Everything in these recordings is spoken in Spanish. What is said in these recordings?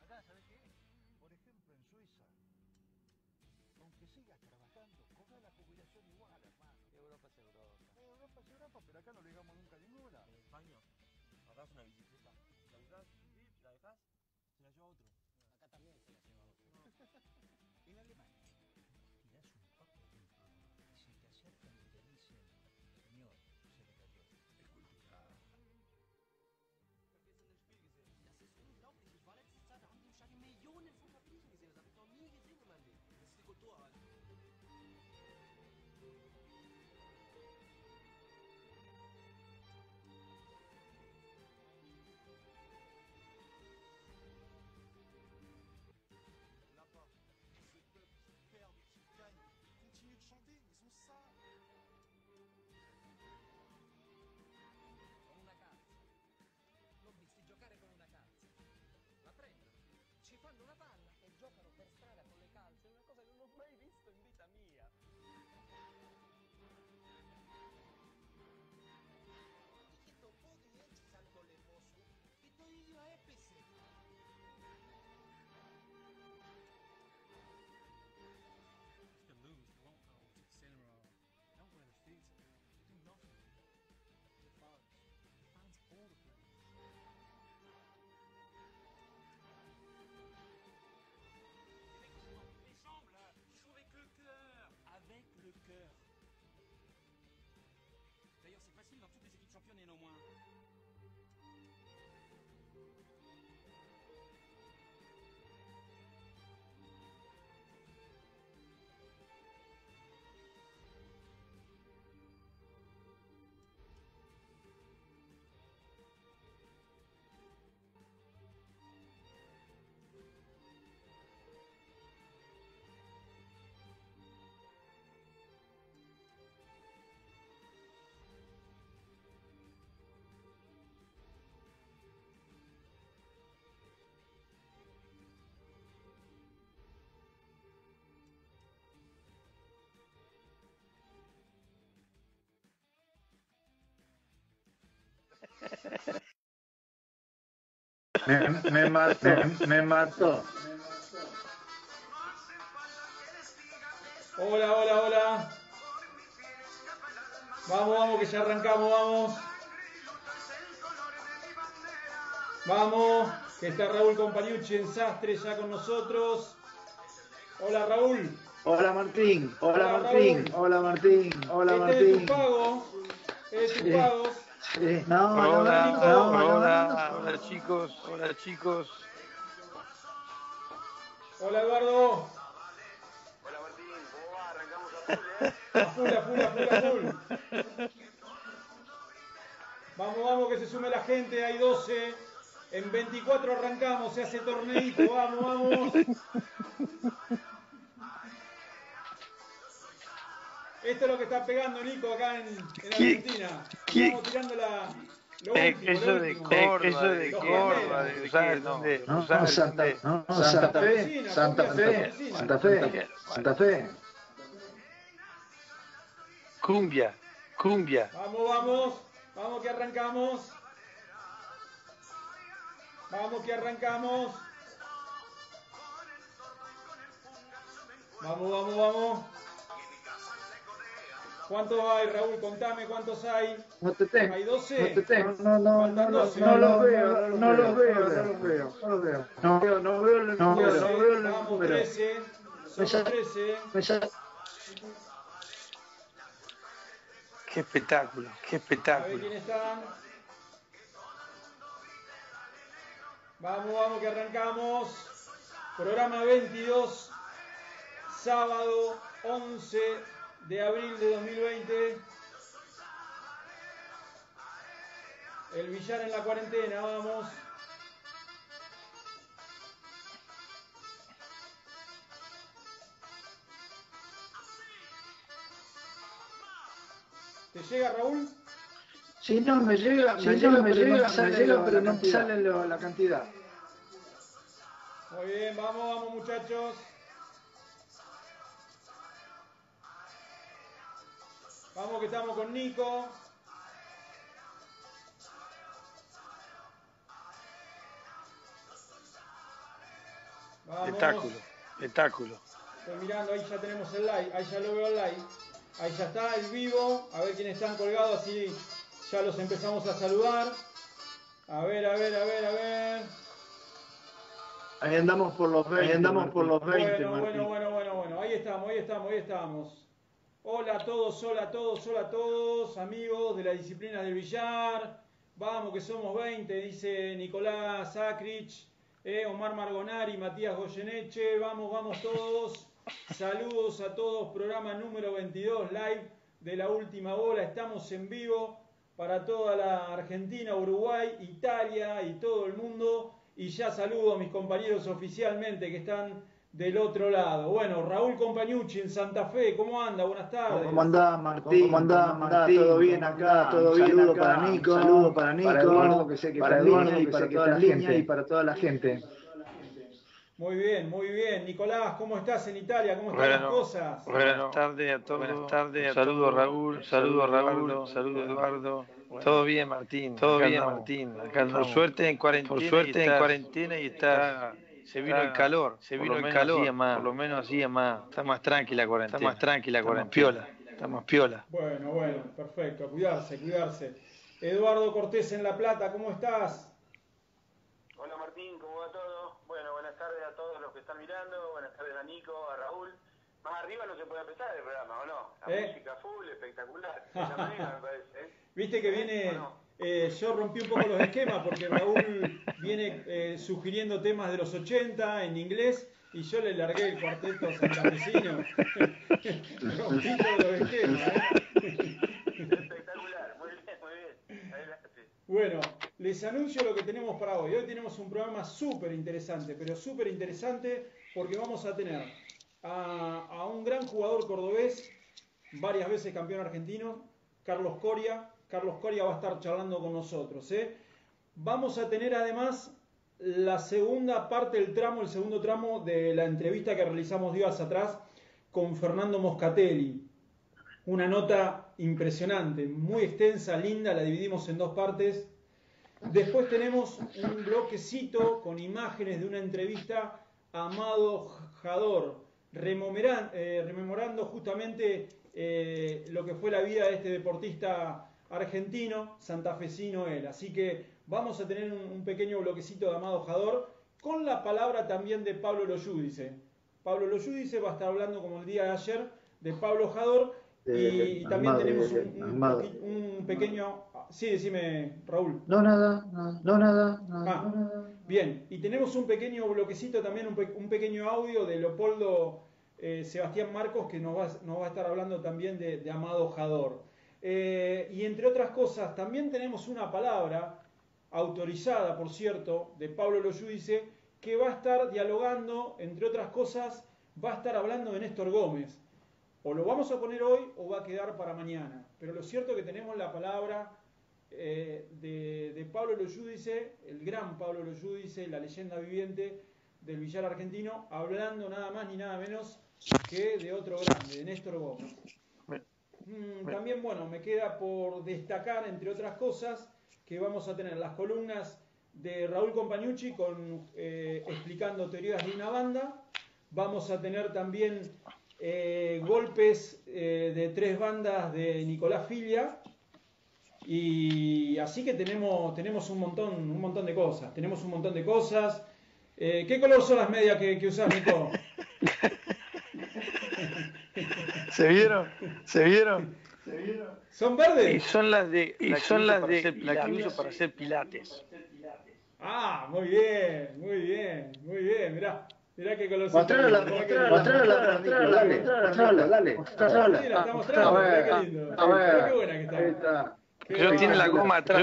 acá, ¿sabes qué? Por ejemplo, en Suiza, aunque sigas trabajando, cobra la jubilación igual, hermano. Europa es Europa. Europa es Europa, pero acá no le llegamos nunca a ninguna. En España, agarras una bicicleta, la usás, la dejás, se la lleva otro. Acá también se la lleva otro. No. En Alemania, tirás un papelito y se te acercan y te dicen, señor, se le cayó. Es cultural. Das ist unglaublich. Ich war letztes Jahr, da haben die im Stadion Millionen von Verpflichtungen gesehen. Das habe ich noch nie gesehen in meinem Leben. Das ist die Kultur halt. Là-bas, ce peuple qui perd et qui gagne, continue de chanter, ils ont ça. Con una calza. L'ho visti giocare con una calza. La prendono, ci fanno una palla e giocano per strada con le calze. È una cosa che non ho mai visto in vita mia. Dijito, podijeći sad dole v Moskvu i to idio Epise. The lose, they won't go to the cinema, they don't go to the theatre, they do nothing. The fans all the place. Les jambes là, il faut avec le cœur. Avec le cœur. D'ailleurs c'est facile, dans toutes les équipes championnes il y en a au moins. Me mató. Hola, hola, hola. Vamos, vamos, que ya arrancamos, vamos. Vamos, que está Raúl Companiucci en Sastre ya con nosotros. Hola, Raúl. Hola Martín, hola Hola, Martín, Raúl. hola Martín, hola Este es de Martín. tus pagos. Es de tus pagos. Sí. Hola chicos, hola chicos. Hola, Eduardo. Hola Martín, ¿cómo va? Arrancamos a full, A full. Vamos, vamos, que se sume la gente, hay 12. En 24 arrancamos, se hace torneito, vamos, vamos. Esto es lo que está pegando Nico acá en Argentina. Estamos tirando lo último, Eso de Córdoba, de Córdoba, de usar dónde, Santa Fe. Cumbia. Vamos que arrancamos. Vamos. ¿Cuántos hay, Raúl? Contame cuántos hay. No te tengo. ¿Hay 12? No te tengo. Faltan 12. No los veo. No veo el Vamos, número. 13. Somos 13. Qué espectáculo. A ver quiénes están. Vamos que arrancamos. Programa 22. Sábado 11 de abril de 2020. El billar en la cuarentena, vamos. ¿Te llega, Raúl? Sí, no, me llega, pero no me sale la cantidad. Muy bien, vamos muchachos. Vamos que estamos con Nico. Espectáculo. Estoy mirando, ahí ya tenemos el live, ahí ya lo veo el live. Ahí ya está el vivo, a ver quiénes están colgados, así ya los empezamos a saludar. A ver. Ahí andamos por los 20. Bueno. Ahí estamos. Hola a todos, amigos de la disciplina del billar. Vamos que somos 20, dice Nicolás Acrich, Omar Margonari, Matías Goyeneche. Vamos todos. Saludos a todos, programa número 22, live de La Última Bola. Estamos en vivo para toda la Argentina, Uruguay, Italia y todo el mundo. Y ya saludo a mis compañeros oficialmente que están del otro lado. Bueno, Raúl Compañucci en Santa Fe, ¿cómo anda? Buenas tardes. ¿Cómo andás, Martín? ¿Cómo andás, Martín? ¿Todo bien acá? ¿Todo bien? Saludo para Nico, para Eduardo, que sé que está en línea, y para toda la gente. Y para toda la gente. Muy bien. Nicolás, ¿cómo estás en Italia? ¿Cómo están las cosas? Buenas tardes a todos. Saludos Raúl, saludos Eduardo. Todo bien, Martín. Acá por suerte en cuarentena y está. Se vino el calor. Por lo menos así es más. Está más tranquila la cuarentena. Está más piola. Bueno, perfecto. Cuidarse. Eduardo Cortés en La Plata, ¿cómo estás? Hola Martín, ¿cómo va todo? Bueno, buenas tardes a todos los que están mirando, buenas tardes a Nico, a Raúl. Más arriba no se puede empezar el programa, ¿o no? La música full, espectacular. De esa manera me parece. Viste que viene, yo rompí un poco los esquemas porque Raúl viene sugiriendo temas de los 80 en inglés y yo le largué el cuarteto santafesino. Rompí todos los esquemas. Espectacular, muy bien. Adelante. Bueno, les anuncio lo que tenemos para hoy. Hoy tenemos un programa súper interesante, porque vamos a tener a un gran jugador cordobés, varias veces campeón argentino, Carlos Coria. Carlos Coria va a estar charlando con nosotros. Vamos a tener además la segunda parte del tramo, el segundo tramo de la entrevista que realizamos días atrás con Fernando Moscatelli. Una nota impresionante, muy extensa, linda, la dividimos en dos partes. Después tenemos un bloquecito con imágenes de una entrevista a Amado Jador, rememorando justamente lo que fue la vida de este deportista argentino, santafesino él. Así que vamos a tener un pequeño bloquecito de Amado Jador con la palabra también de Pablo Loyudice. Pablo Loyudice va a estar hablando, como el día de ayer, de Pablo Jador. Y también tenemos un pequeño... Sí, decime, Raúl. No, nada. Bien, y tenemos un pequeño bloquecito también, un pequeño audio de Leopoldo Sebastián Marcos, que nos va a estar hablando también de Amado Jador. Y entre otras cosas, también tenemos una palabra autorizada, por cierto, de Pablo Loyudice, que va a estar dialogando, entre otras cosas, va a estar hablando de Néstor Gómez. O lo vamos a poner hoy o va a quedar para mañana. Pero lo cierto es que tenemos la palabra de Pablo Loyudice, el gran Pablo Loyudice, la leyenda viviente del billar argentino, hablando nada más ni nada menos que de otro grande, de Néstor Gómez. También, bueno, me queda por destacar, entre otras cosas, que vamos a tener las columnas de Raúl Compañucci explicando teorías de una banda. Vamos a tener también golpes de tres bandas de Nicolás Filia. Y así que tenemos un montón de cosas. ¿Qué color son las medias que usás, Nico? ¿Se vieron? ¿Son verdes? Y son las que uso para hacer pilates. Ah, muy bien. Mirá qué color. Mostrala, dale. Sí, la está mostrando, mirá qué lindo. Mirá qué buena que está. Pero tiene la goma atrás,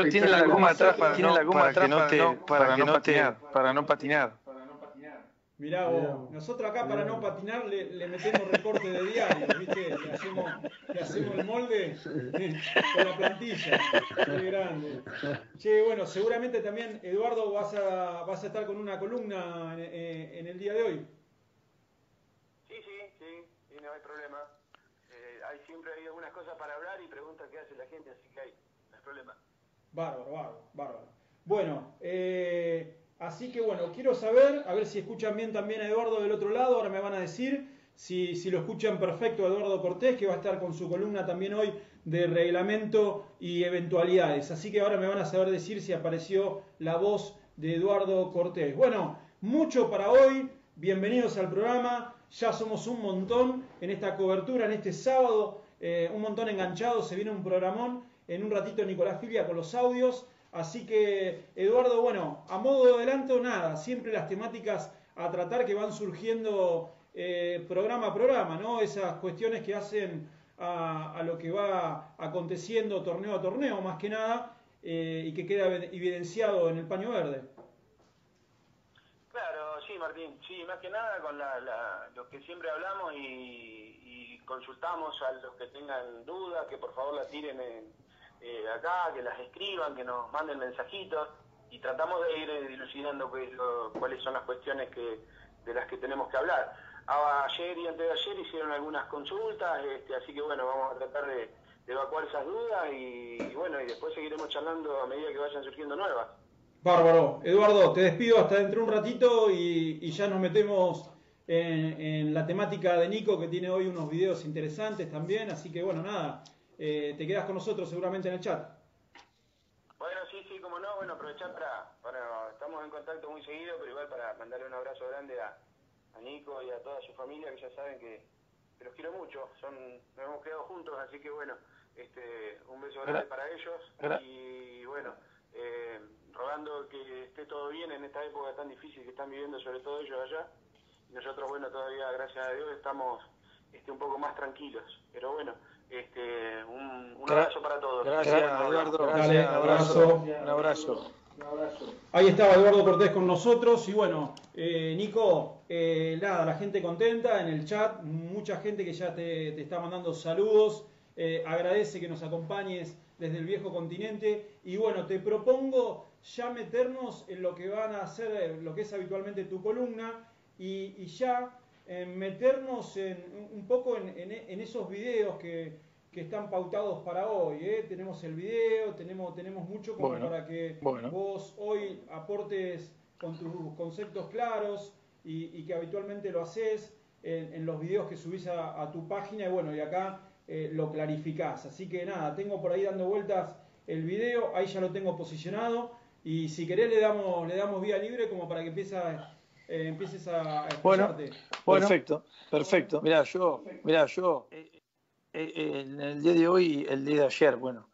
para no patinar. Mirá vos, nosotros acá para no patinar le metemos recorte de diario, ¿viste? Le hacemos el molde con la plantilla. Qué grande. Che, bueno, seguramente también, Eduardo, vas a estar con una columna en el día de hoy. Sí, no hay problema. Siempre hay algunas cosas para hablar y preguntas que hace la gente, así que no hay problema. Bárbaro. Bueno, Así que bueno, quiero saber, a ver si escuchan bien también a Eduardo del otro lado, ahora me van a decir si lo escuchan perfecto a Eduardo Cortés, que va a estar con su columna también hoy de reglamento y eventualidades. Así que ahora me van a saber decir si apareció la voz de Eduardo Cortés. Bueno, mucho para hoy, bienvenidos al programa, ya somos un montón en esta cobertura, en este sábado, un montón enganchados, se viene un programón, en un ratito Nicolás Filia con los audios. Así que, Eduardo, bueno, a modo de adelanto, nada, siempre las temáticas a tratar que van surgiendo programa a programa, ¿no? Esas cuestiones que hacen a lo que va aconteciendo torneo a torneo, más que nada, y que queda evidenciado en el paño verde. Claro, sí, Martín, sí, más que nada con los que siempre hablamos y consultamos a los que tengan dudas, que por favor la tiren acá, que las escriban, que nos manden mensajitos y tratamos de ir dilucidando cuáles son las cuestiones de las que tenemos que hablar. Ayer y antes de ayer hicieron algunas consultas, así que bueno, vamos a tratar de evacuar esas dudas y bueno, y después seguiremos charlando a medida que vayan surgiendo nuevas. Bárbaro. Eduardo, te despido hasta dentro de un ratito y ya nos metemos en la temática de Nico, que tiene hoy unos videos interesantes también, así que bueno, nada, te quedas con nosotros seguramente en el chat. Bueno, sí, como no, bueno, aprovechar estamos en contacto muy seguido, pero igual para mandarle un abrazo grande a Nico y a toda su familia, que ya saben que los quiero mucho, nos hemos quedado juntos, así que bueno, un beso grande para ellos y bueno, rogando que esté todo bien en esta época tan difícil que están viviendo, sobre todo ellos allá, y nosotros, bueno, todavía, gracias a Dios, estamos un poco más tranquilos, pero bueno, un abrazo para todos. Gracias, Eduardo. Dale, un abrazo. Ahí estaba Eduardo Cortés con nosotros y bueno, Nico, nada, la gente contenta en el chat, mucha gente que ya te está mandando saludos, agradece que nos acompañes desde el viejo continente y bueno, te propongo ya meternos en lo que van a hacer, lo que es habitualmente tu columna y ya meternos un poco en esos videos que están pautados para hoy, tenemos el video, tenemos mucho como para que vos hoy aportes con tus conceptos claros y que habitualmente lo haces en los videos que subís a tu página y bueno, y acá lo clarificás. Así que nada, tengo por ahí dando vueltas el video, ahí ya lo tengo posicionado y si querés le damos vía libre como para que empieces a escucharte. Bueno, perfecto. Mirá, yo en el día de hoy, el día de ayer, bueno,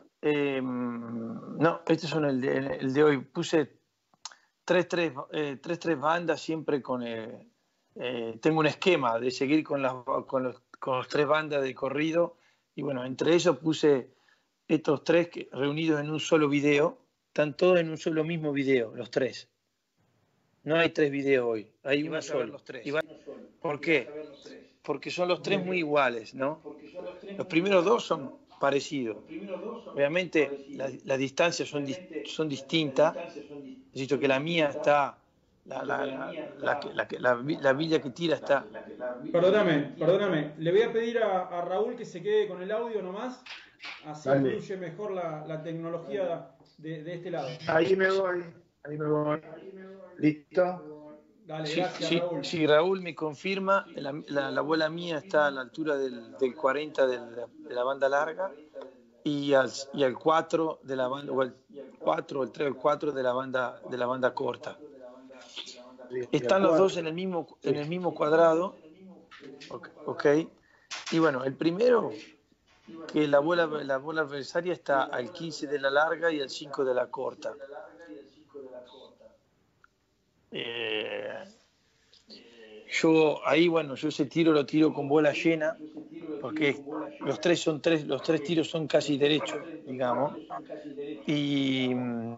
no, estos son el de hoy, puse tres bandas siempre con, tengo un esquema de seguir con los tres bandas de corrido y bueno, entre ellos puse estos tres reunidos en un solo video, están todos en un solo mismo video, los tres. No hay tres videos hoy, hay uno solo. Los tres. ¿Por qué? Porque son los tres muy iguales, ¿no? Los primeros dos son parecidos. Obviamente las distancias son distintas. Necesito que la mía está, la villa que tira está. Perdóname. Le voy a pedir a Raúl que se quede con el audio nomás, así fluye mejor la tecnología de este lado. Ahí me voy. ¿Listo? Dale, gracias, Raúl. Sí, Raúl me confirma, la bola mía está a la altura del 40 de la banda larga y al 4 de la banda, o el 4, el 3 o el 4 de la banda corta. Están los dos en el mismo cuadrado, ok. Y bueno, el primero, que la bola adversaria está al 15 de la larga y al 5 de la corta. Yo ese tiro lo tiro con bola llena porque los tres tiros son casi derechos, digamos. Y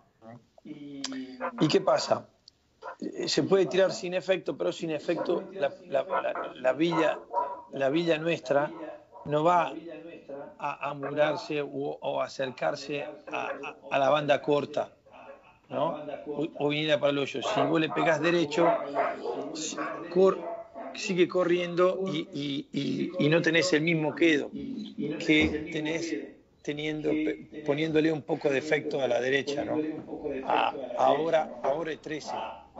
¿qué pasa? Se puede tirar sin efecto, pero sin efecto la villa nuestra no va a murarse o acercarse a la banda corta, ¿no? O venir para el hoyo. Si vos le pegás derecho, sigue corriendo y no tenés el mismo quedo que tenés poniéndole un poco de efecto a la derecha, ¿no? Ahora es 13.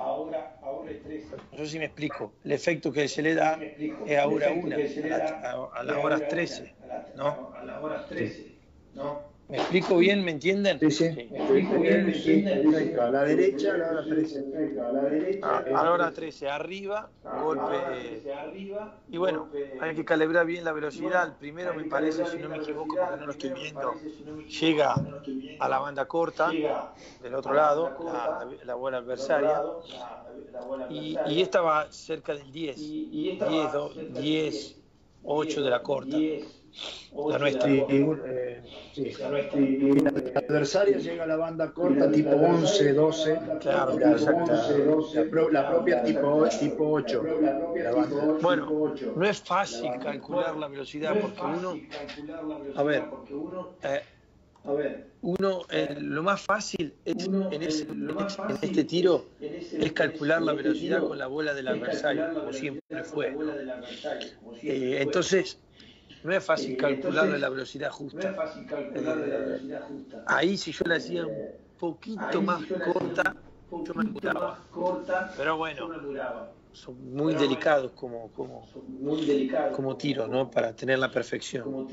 No sé si me explico. El efecto que se le da es ahora 1, a las horas 13, ¿no? ¿Me explico bien? ¿Me entienden? Sí. ¿Me explico bien? ¿Me entienden? Perfecto. A la derecha, a la hora 13. A la hora 13, arriba, golpe. Y bueno, hay que calibrar bien la velocidad. El primero, me parece, si no me equivoco, porque no lo estoy viendo, llega a la banda corta del otro lado, la bola adversaria. Y esta va cerca del 10, 8 de la corta. La nuestra. La adversaria llega a la banda corta tipo 11, 12. Claro, La propia tipo 8. La banda. Bueno, no es fácil calcular la velocidad porque uno. A ver. Lo más fácil en este tiro es calcular la velocidad con la bola del adversario, como siempre fue. Entonces, no es fácil calcularle la velocidad justa. Ahí, si yo la hacía un poquito más corta, yo me apuraba. Pero bueno, son muy delicados como tiro, ¿no? Para tener la perfección.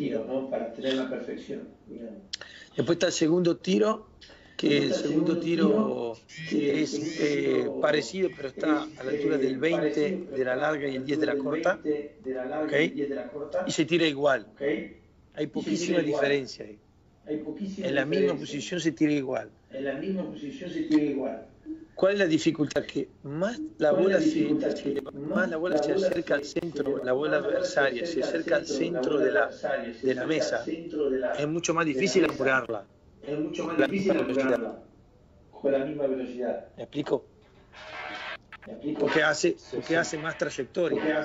Después está el segundo tiro, que el segundo tiro es parecido, pero está a la altura del 20 de la larga y el 10 de la corta. ¿Okay? Y se tira igual. Hay poquísima diferencia ahí. En la misma posición se tira igual. ¿Cuál es la dificultad? Que más la bola se acerca al centro, la bola adversaria se acerca al centro de la mesa, es mucho más difícil apurarla. Con la misma velocidad. ¿Me explico? Porque hace más trayectoria.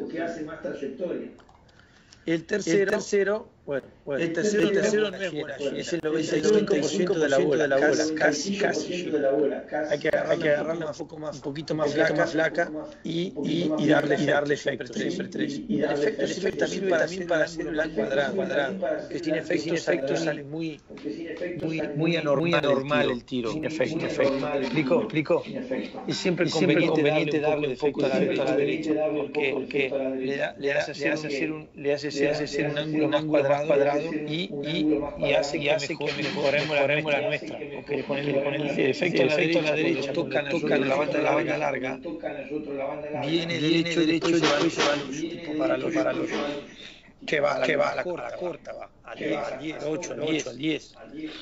El tercero no es bueno, es el 95% de la bola, casi. Hay que agarrarla un poquito más flaca y darle efecto. El efecto sirve también para hacer el cuadrado, que sin efecto sale muy anormal el tiro. Sin efecto. ¿Explico? Es siempre conveniente darle un poco de efecto a la derecha, porque le hace hacer un ángulo más cuadrado y hace que mejoremos la nuestra. Porque le ponen el efecto a la derecha, tocan la banda larga, viene derecho y después se va para los que va a la corta, va al 10, 8, al 10.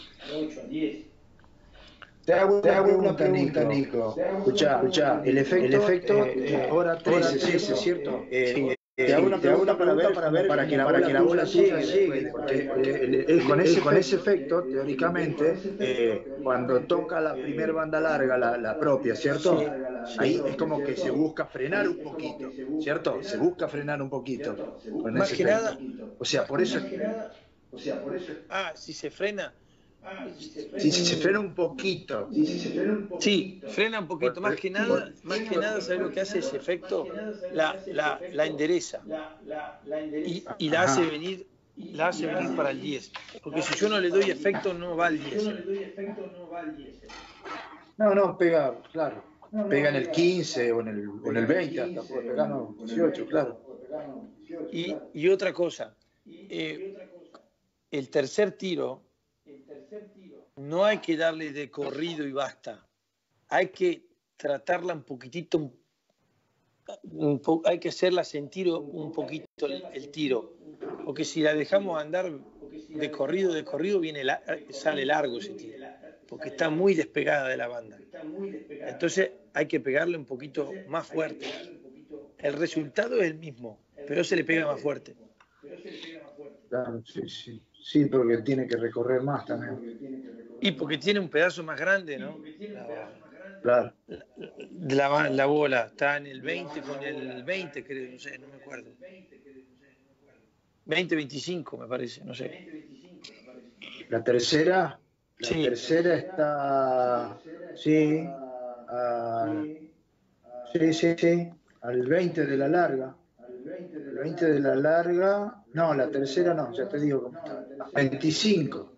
Te hago una pregunta, Nico. Escuchá, el efecto hora 13, ¿sí es cierto? Te hago una pregunta para que la bola llegue, porque con ese efecto, teóricamente, cuando toca la primera banda larga, la propia, ¿cierto? Ahí es como que se busca frenar un poquito, ¿cierto? Se busca frenar un poquito. Más que nada. O sea, por eso. Si se frena. Si se frena un poquito. Sí, frena un poquito. Más que nada, ¿sabes lo que hace ese efecto? La endereza. Y la hace venir para el 10. Porque si yo no le doy efecto, no va al 10. No, pega, claro. Pega en el 15 o en el 20, hasta puede pegar en el 18, claro. Y otra cosa. El tercer tiro. No hay que darle de corrido y basta. Hay que tratarla un poquitito, hay que hacerla sentir un poquito el tiro. Porque si la dejamos andar de corrido, sale largo ese tiro. Porque está muy despegada de la banda. Entonces hay que pegarle un poquito más fuerte. El resultado es el mismo, pero se le pega más fuerte. Claro, sí, porque tiene que recorrer más también. Y porque tiene un pedazo más grande, ¿no? Claro. La bola está en el 20 con el 20, creo, no sé, no me acuerdo. 20-25, me parece, no sé. La tercera está, sí, al 20 de la larga. El 20 de la larga. No, la tercera no, ya te digo cómo está. 25.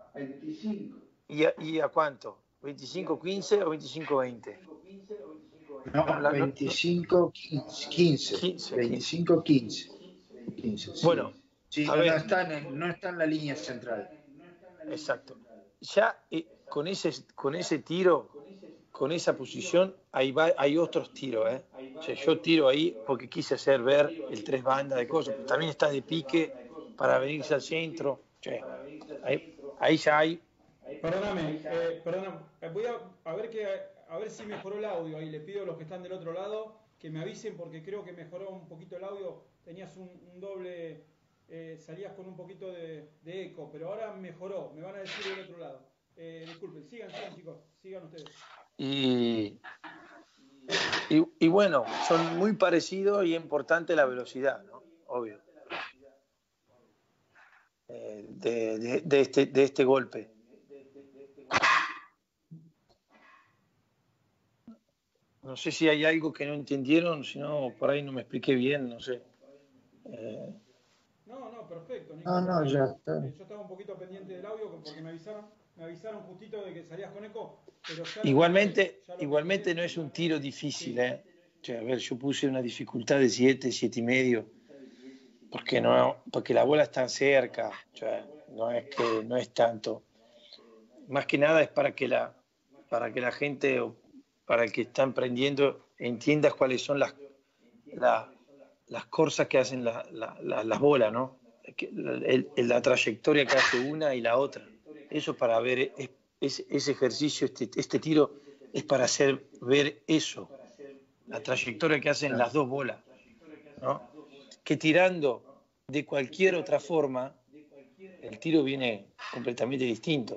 ¿Y a cuánto? ¿25-15 o 25-20? No, No, 25, 15. 15. 25, 15. 15, sí. Bueno, Sí, a no, ver, no está en la línea central. exacto. Ya con ese tiro, con esa posición, hay otros tiros, ¿eh? O sea, yo tiro ahí porque quise hacer ver el 3 bandas de cosas, pero también está de pique para venirse al centro. O sea, ahí ya hay. Perdóname, voy a ver si mejoró el audio ahí. Le pido a los que están del otro lado que me avisen porque creo que mejoró un poquito el audio. Tenías un doble, salías con un poquito de eco, pero ahora mejoró. Me van a decir del otro lado. Disculpen, sigan chicos, sigan ustedes. Y bueno, son muy parecidos y es importante la velocidad, ¿no? Obvio. De este golpe. No sé si hay algo que no entendieron, si no, por ahí no me expliqué bien, no sé. No, perfecto, Nico. No, ya está. Yo estaba un poquito pendiente del audio porque me avisaron justito de que salías con eco, pero ya Igualmente no es un tiro difícil, ¿eh? O sea, a ver, yo puse una dificultad de 7,5, porque la bola está cerca, o sea, no es tanto. Más que nada es para que la gente, o para el que está emprendiendo, entiendas cuáles son las cosas que hacen las bolas, ¿no? La trayectoria que hace una y la otra. Eso para ver, ese ejercicio, este tiro, es para hacer ver eso, la trayectoria que hacen las dos bolas, ¿no? Que tirando de cualquier otra forma, el tiro viene completamente distinto.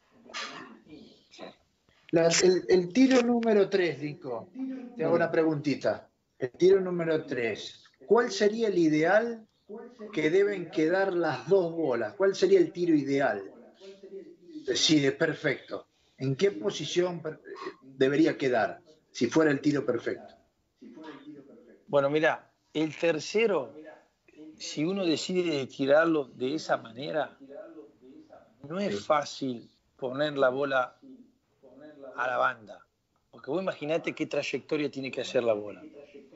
El tiro número 3, Nico, te hago una preguntita. El tiro número 3, ¿cuál sería el ideal que deben quedar las dos bolas? ¿Cuál sería el tiro ideal? Sí, perfecto. ¿En qué posición debería quedar si fuera el tiro perfecto? Bueno, mira, el tercero, si uno decide tirarlo de esa manera, no es fácil poner la bola a la banda, porque vos imaginate qué trayectoria tiene que hacer la bola.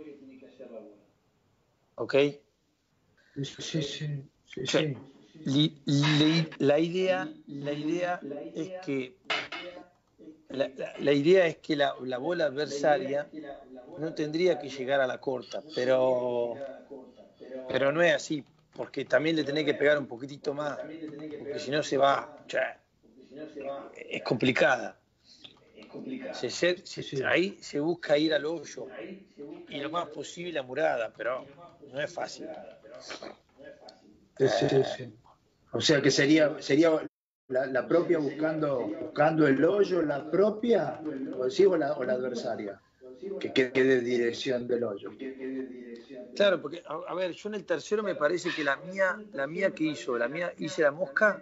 ¿Ok? Sí. La idea es que la bola adversaria no tendría que llegar a la corta, pero no es así, porque también le tenés que pegar un poquitito más, porque si no se va, es complicada. Ahí se busca ir al hoyo y lo más posible a murada, pero no es fácil. Sí. O sea que sería la propia buscando el hoyo, la propia, o la adversaria, que quede dirección del hoyo. Claro, porque, a ver, yo en el tercero me parece que la mía que hizo, hice la mosca.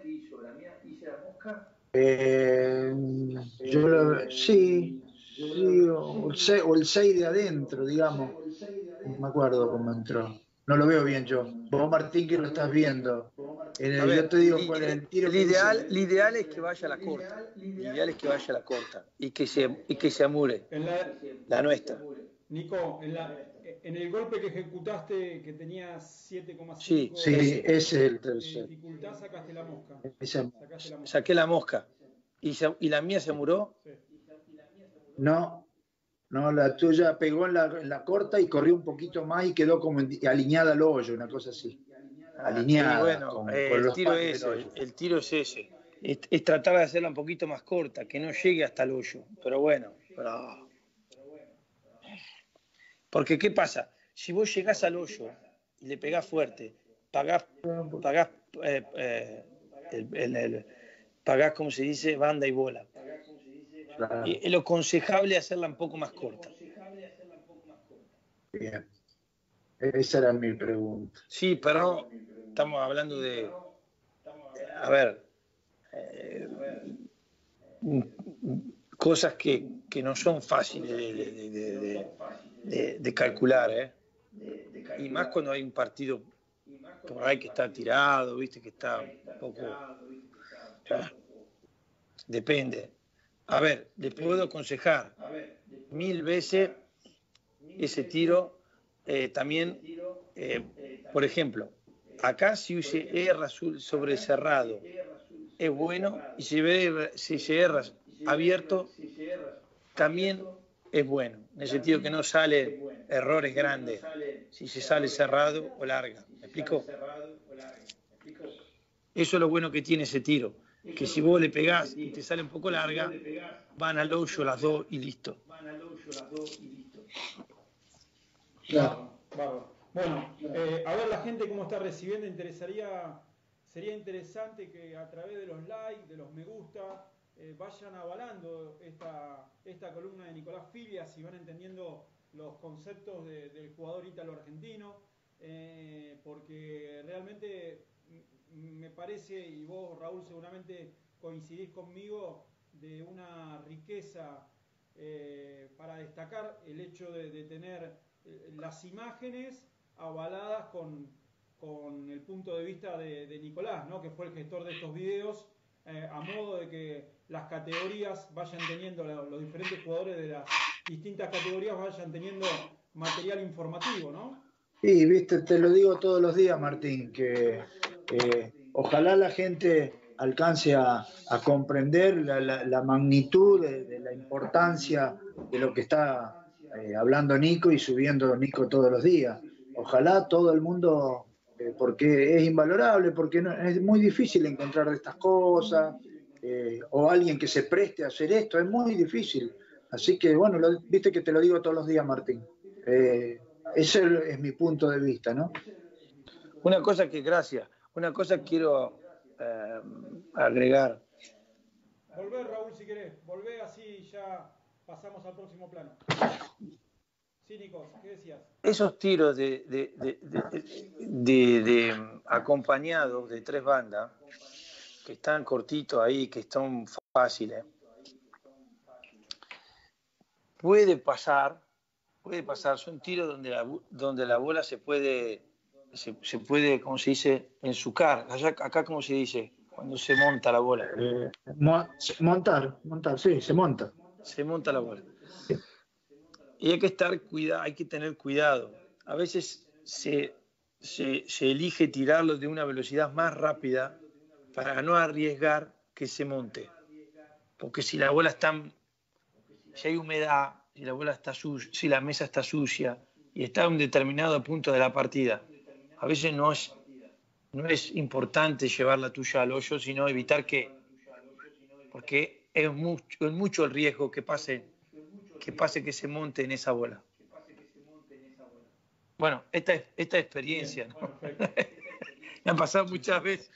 Sí, o el 6 de adentro, digamos. No me acuerdo cómo entró. No lo veo bien yo. Vos, Martín, que lo estás viendo. Yo te digo cuál es el tiro. El ideal es que vaya a la corta. El ideal es que vaya a la corta y que se amure. La nuestra. Nico, en el golpe que ejecutaste, que tenía 7,5, sí, ese es el tercero. Dificultad, sacaste la mosca. Saqué la mosca. ¿Y la mía se amuró? Sí. No, la tuya pegó en la corta y corrió un poquito más y quedó como alineada al hoyo, una cosa así. Alineada. Bueno, con el tiro es ese. Es tratar de hacerla un poquito más corta, que no llegue hasta el hoyo. Pero bueno, porque ¿qué pasa? Si vos llegás al hoyo y le pegás fuerte, pagás como se dice, banda y bola. Claro. Y lo aconsejable es hacerla un poco más corta. Bien. Esa era mi pregunta. Sí, pero estamos hablando de... A ver... cosas que no son fáciles de calcular, y más cuando hay un partido por ahí que está tirado, viste, que está un poco... depende. A ver, le puedo aconsejar 1000 veces ese tiro. También, por ejemplo, acá si se erra sobre cerrado es bueno, y si se erra abierto también es bueno, en el sentido que no sale errores grandes si se sale cerrado o larga. ¿Me explico? Eso es lo bueno que tiene ese tiro, que si vos le pegás y te sale un poco larga, van al hoyo las dos y listo. Claro, bárbaro. Bueno, a ver la gente cómo está recibiendo, sería interesante que a través de los likes, de los me gusta, vayan avalando esta columna de Nicolás Filias y van entendiendo los conceptos del jugador ítalo-argentino, porque realmente me parece, y vos Raúl seguramente coincidís conmigo, de una riqueza para destacar el hecho de tener las imágenes avaladas con el punto de vista de Nicolás, ¿no? Que fue el gestor de estos videos, a modo de que las categorías vayan teniendo, los diferentes jugadores de las distintas categorías vayan teniendo material informativo, ¿no? Sí, viste, te lo digo todos los días, Martín, que ojalá la gente alcance a comprender la magnitud de la importancia de lo que está hablando Nico y subiendo Nico todos los días. Ojalá todo el mundo, porque es invalorable, porque es muy difícil encontrar estas cosas, o alguien que se preste a hacer esto, es muy difícil. Así que, bueno, viste que te lo digo todos los días, Martín. Ese es mi punto de vista, ¿no? Una cosa quiero agregar. Volvé, Raúl, si querés. Volvé, así ya pasamos al próximo plano. Sí, Nico, ¿qué decías? Esos tiros de acompañados de 3 bandas, que están cortitos ahí, que están fáciles, puede pasar, son tiros donde la bola se puede, ¿cómo se dice? Ensucar. Acá, ¿cómo se dice? Cuando se monta la bola. Montar, sí, se monta. Se monta la bola. Y hay que tener cuidado. A veces se elige tirarlo de una velocidad más rápida para no arriesgar que se monte. Porque si la bola si hay humedad, si la bola está sucia, si la mesa está sucia y está a un determinado punto de la partida, a veces no es importante llevar la tuya al hoyo, sino evitar porque es mucho el riesgo que pase que se monte en esa bola. Bueno, esta experiencia, ¿no? Me han pasado muchas veces.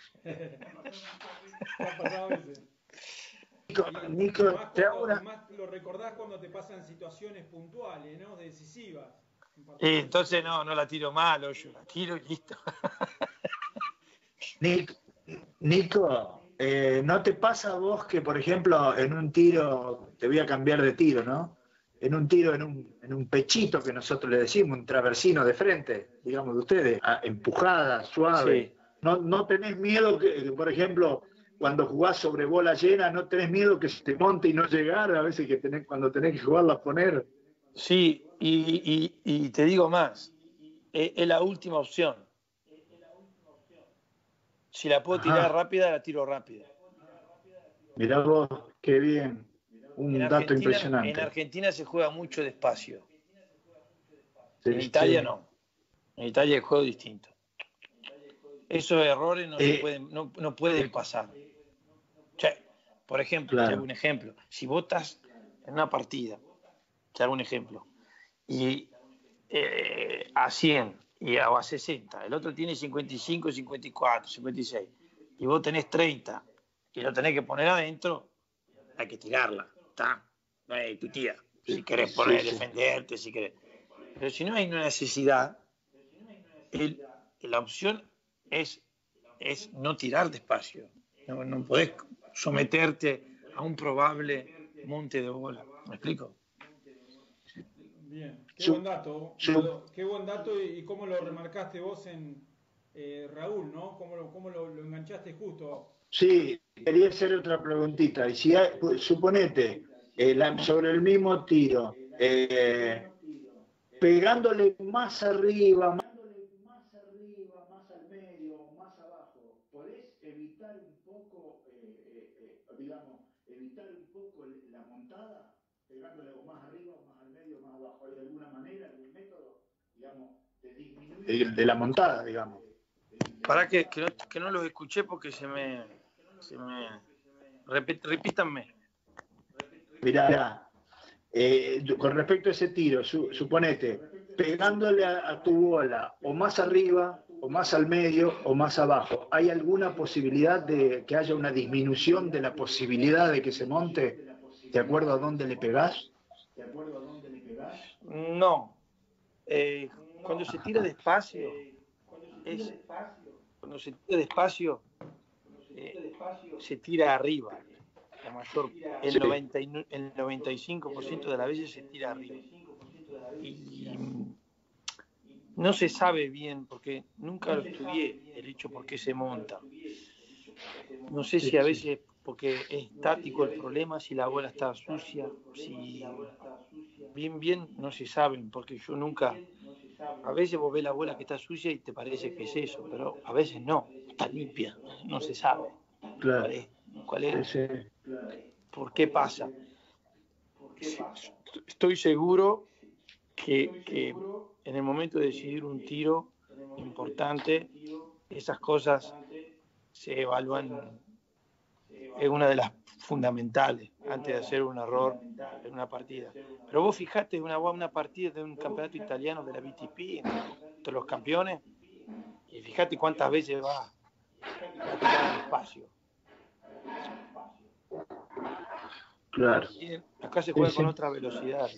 Nico, además lo recordás cuando te pasan situaciones puntuales, ¿no? Decisivas. Entonces no la tiro mal, yo la tiro y listo. Nico, ¿no te pasa a vos que, por ejemplo, en un tiro, te voy a cambiar de tiro, ¿no? En un tiro, en un pechito que nosotros le decimos, un traversino de frente, digamos de ustedes, empujada, suave, sí. ¿No tenés miedo que, por ejemplo, cuando jugás sobre bola llena, no tenés miedo que se te monte y no llegar? A veces cuando tenés que jugarla a poner. Sí, y te digo más, es la última opción. Si la puedo tirar rápida, la tiro rápida. Mirá vos, qué bien. Un dato impresionante. En Argentina se juega mucho despacio. Sí, en Italia no. En Italia el juego es distinto. Esos errores no pueden pasar. O sea, por ejemplo, te hago un ejemplo. Si vos estás en una partida, te hago un ejemplo, y a 100 o a 60, el otro tiene 55, 54, 56, y vos tenés 30 y lo tenés que poner adentro, hay que tirarla. No hay tu tía. Si querés defenderte, si querés. Pero si no hay una necesidad, la opción es no tirar despacio. No podés someterte a un probable monte de bola. ¿Me explico? Bien, qué Su- buen dato, su- qué buen dato y cómo lo remarcaste vos en Raúl, ¿no? Cómo lo enganchaste justo. Sí, quería hacer otra preguntita. Y si pues, suponete, sobre el mismo tiro, pegándole más al medio o más abajo, ¿podés evitar un poco, digamos, evitar un poco la montada? Pegándole o más arriba o más al medio o más abajo. ¿Hay alguna manera, algún método, digamos, de disminuir de la montada, digamos? Para que no los escuché porque repítanme. Mirá, con respecto a ese tiro, suponete, pegándole a tu bola o más arriba, o más al medio, o más abajo, ¿hay alguna posibilidad de que haya una disminución de la posibilidad de que se monte de acuerdo a dónde le pegás? No. Cuando se tira despacio, es, cuando se tira despacio, se tira arriba. La mayor, Sí, el 95% de las veces se tira arriba. Y no se sabe bien, porque nunca lo estudié, el hecho por qué se monta. No sé si a veces porque es estático el problema, si la bola está sucia, si bien no se saben, porque yo nunca, a veces vos ves la bola que está sucia y te parece que es eso, pero a veces no, está limpia, no se sabe claro. cuál Sí, es, sí. por qué pasa. Estoy seguro que en el momento de decidir un tiro importante, esas cosas se evalúan, es una de las fundamentales antes de hacer un error en una partida. Pero vos fijate una partida de un campeonato italiano de la BTP entre los campeones y fíjate cuántas veces va a tirar despacio. Claro. Acá se Sí, juega con sí. otra velocidad.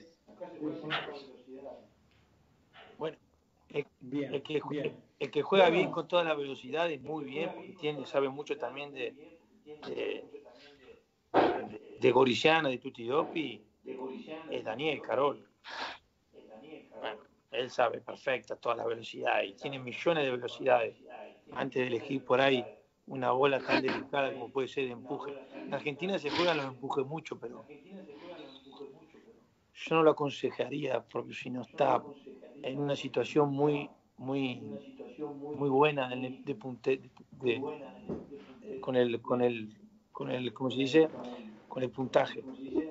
Bueno, Bien, bien. el que juega bien con todas las velocidades, muy bien, porque sabe mucho también de Goriciana, de Tutti Doppi, es Daniel Carol. Bueno, él sabe perfecta todas las velocidades y tiene millones de velocidades antes de elegir por ahí una bola tan delicada como puede ser de empuje. En Argentina se juegan los empujes mucho, pero yo no lo aconsejaría porque si no está en una situación muy buena con el ¿cómo se dice? Con el puntaje.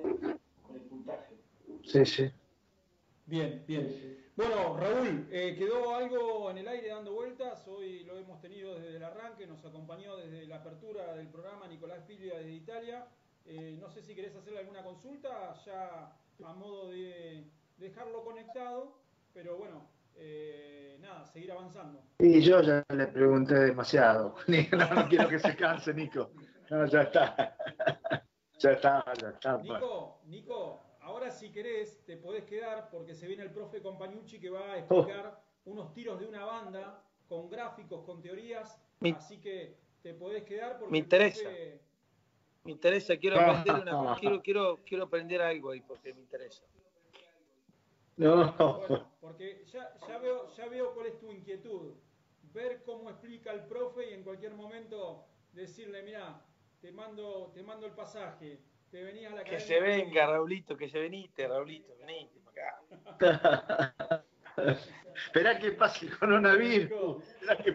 Sí, sí. Bien, bien. Bueno, Raúl, quedó algo en el aire dando vueltas. Hoy lo hemos tenido desde el arranque, nos acompañó desde la apertura del programa Nicolás Piglia desde Italia. No sé si querés hacerle alguna consulta, ya a modo de dejarlo conectado, pero bueno, nada, seguir avanzando. Y yo ya le pregunté demasiado. No quiero que se canse, Nico. No, ya está. Ya está. Nico, ahora si querés te podés quedar porque se viene el profe Compañucci que va a Oh, explicar unos tiros de una banda con gráficos, con teorías, así que te podés quedar porque Me el interesa. profe... Me interesa, quiero aprender algo ahí porque me interesa. no. Bueno, porque ya veo cuál es tu inquietud. Ver cómo explica el profe y en cualquier momento decirle, mira, te mando el pasaje, te venís a la academia. Que se venga, Raulito, venite para acá. Esperá que pase el coronavirus.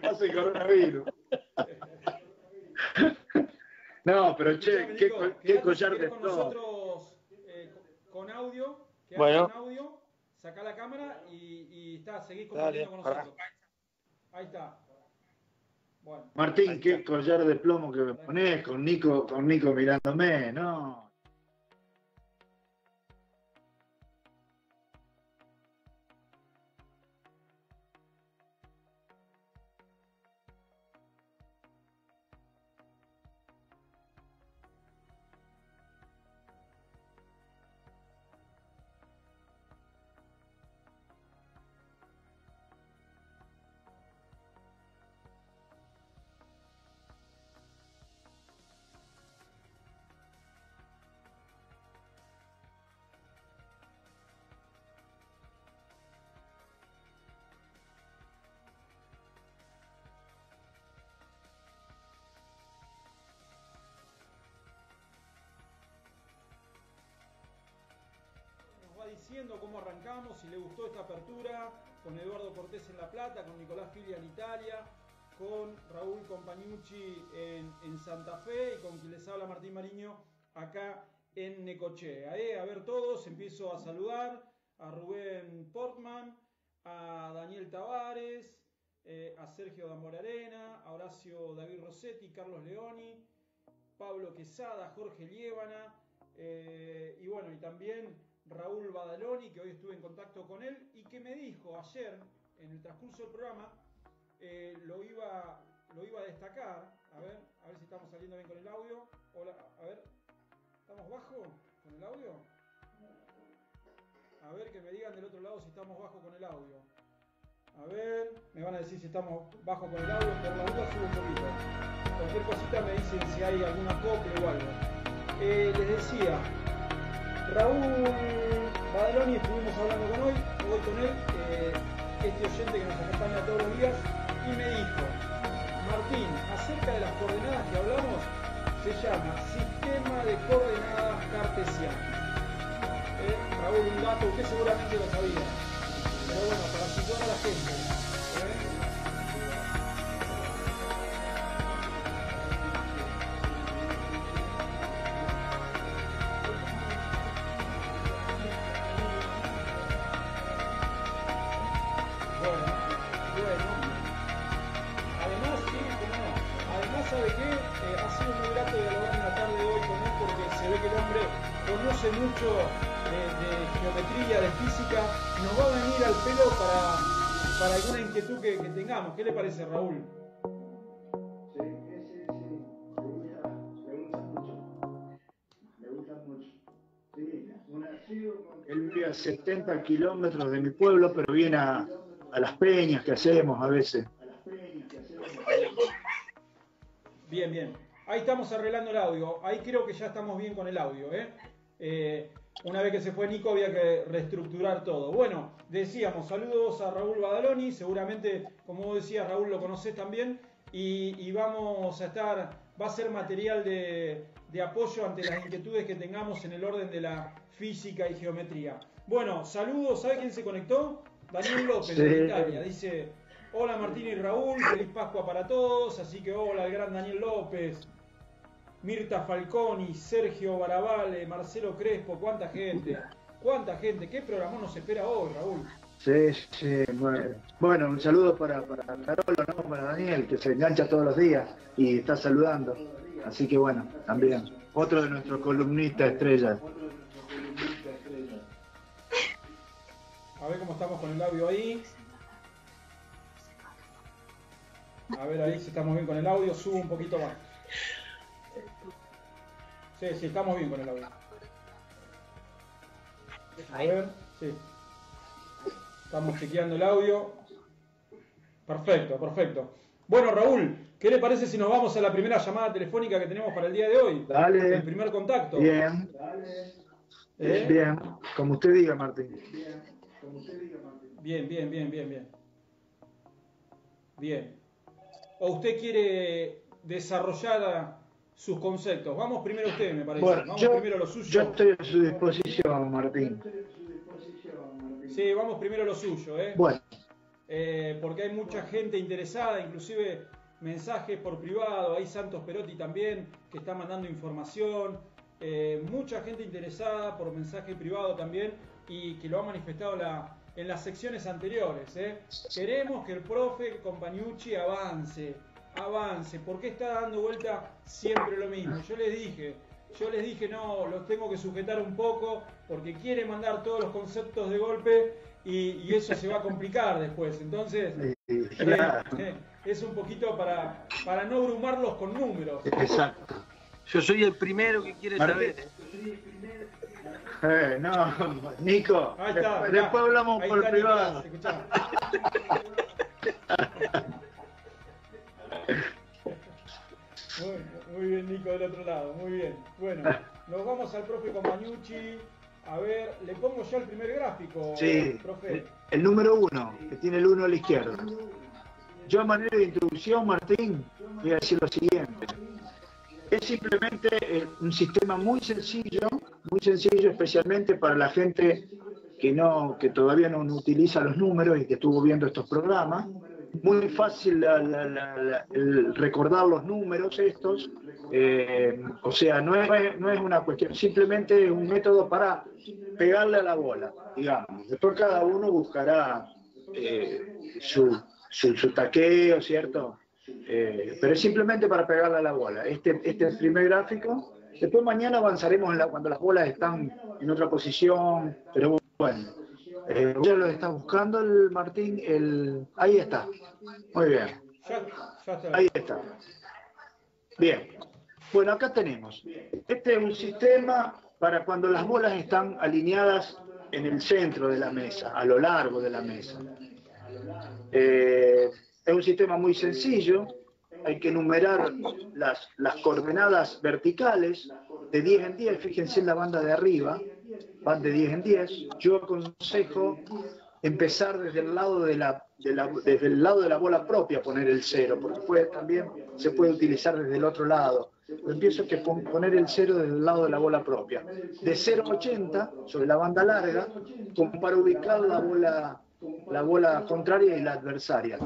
No, pero che, qué collar de con plomo. nosotros con audio, bueno, con audio, sacá la cámara y seguís dale, compartiendo con nosotros. Ahí está. Bueno, Martín, qué collar de plomo que me ponés con Nico mirándome, no. diciendo cómo arrancamos, si le gustó esta apertura, con Eduardo Cortés en La Plata, con Nicolás Filia en Italia, con Raúl Compagnucci en Santa Fe y con quien les habla Martín Mariño acá en Necochea. A ver todos, empiezo a saludar a Rubén Portman, a Daniel Tavares, a Sergio Damorarena, a Horacio David Rossetti, Carlos Leoni, Pablo Quesada, Jorge Liébana, y bueno, y también Raúl Badaloni, que hoy estuve en contacto con él y que me dijo ayer, en el transcurso del programa, lo iba a destacar. A ver si estamos saliendo bien con el audio. Hola, a ver, ¿estamos bajo con el audio? A ver, que me digan del otro lado si estamos bajo con el audio. A ver, me van a decir si estamos bajo con el audio, por la duda subo un poquito. Cualquier cosita me dicen si hay alguna copia o algo. Les decía, Raúl Badaloni, estuvimos hablando con él, este oyente que nos acompaña todos los días, y me dijo, Martín, acerca de las coordenadas que hablamos, se llama Sistema de Coordenadas Cartesianas. Raúl, un dato, usted seguramente lo sabía, pero bueno, para situar a la gente. Mucho de geometría, de física, nos va a venir al pelo para alguna inquietud que tengamos. ¿Qué le parece, Raúl? Sí, me gusta mucho. Sí, él vive a 70 kilómetros de mi pueblo, pero viene a las peñas que hacemos a veces. Bien, bien. Ahí estamos arreglando el audio. Ahí creo que ya estamos bien con el audio, una vez que se fue Nico había que reestructurar todo. Bueno, decíamos, saludos a Raúl Badaloni, seguramente, como vos decías, Raúl, lo conocés también, y vamos a estar, va a ser material de apoyo ante las inquietudes que tengamos en el orden de la física y geometría. Bueno, saludos, ¿sabe quién se conectó? Daniel López, de Italia, dice, hola Martín y Raúl, feliz Pascua para todos, así que hola el gran Daniel López. Mirta Falconi, Sergio Barabale, Marcelo Crespo, cuánta gente, qué programa nos espera hoy, Raúl. Sí, bueno, un saludo para Carolo, ¿no? Para Daniel, que se engancha todos los días y está saludando, así que bueno, también, otro de nuestros columnistas estrellas. A ver cómo estamos con el audio ahí. A ver ahí si estamos bien con el audio, subo un poquito más. Sí, estamos bien con el audio. A ver, sí. Estamos chequeando el audio. Perfecto. Bueno, Raúl, ¿qué le parece si nos vamos a la primera llamada telefónica que tenemos para el día de hoy? Dale. El primer contacto. Bien. Bien, como usted diga, Martín. Bien. Bien. ¿O usted quiere desarrollar sus conceptos? Vamos primero usted, me parece. Bueno, vamos primero lo suyo. Yo estoy a su disposición, Martín. Sí, vamos primero lo suyo, Bueno. Porque hay mucha gente interesada, inclusive mensajes por privado, hay Santos Perotti también, que está mandando información, mucha gente interesada por mensaje privado también, y que lo ha manifestado en las secciones anteriores. Queremos que el profe Compagnucci avance, porque está dando vuelta siempre lo mismo. Yo les dije, no, los tengo que sujetar un poco, porque quiere mandar todos los conceptos de golpe, y eso se va a complicar después. Entonces, es un poquito para no abrumarlos con números. Exacto. Yo soy el primero que quiere saber. No, Nico, Ahí está, después hablamos ahí por está privado. Nicolás, muy bien, Nico, del otro lado, muy bien. Bueno, nos vamos al profe Compagnucci. A ver, le pongo ya el primer gráfico, Sí, profe. el número 1, que tiene el 1 a la izquierda. Yo a manera de introducción, Martín, voy a decir lo siguiente. Es simplemente un sistema muy sencillo, especialmente para la gente que todavía no utiliza los números y que estuvo viendo estos programas. Muy fácil el recordar los números estos, o sea, no es una cuestión, simplemente es un método para pegarle a la bola, digamos. Después cada uno buscará su taqueo, ¿cierto? Pero es simplemente para pegarle a la bola. Este es el primer gráfico. Después mañana avanzaremos cuando las bolas están en otra posición, pero bueno. Ya lo está buscando el Martín, ahí está. Muy bien. Ya está. Ahí está. Bien. Bueno, acá tenemos. Este es un sistema para cuando las bolas están alineadas en el centro de la mesa, a lo largo de la mesa. Es un sistema muy sencillo. Hay que numerar las coordenadas verticales de 10 en 10. Fíjense en la banda de arriba. Van de 10 en 10. Yo aconsejo empezar desde el lado de la bola propia, poner el 0, porque también se puede utilizar desde el otro lado. Pero empiezo que poner el 0 desde el lado de la bola propia. De 0 a 80, sobre la banda larga, como para ubicar la bola contraria y la adversaria.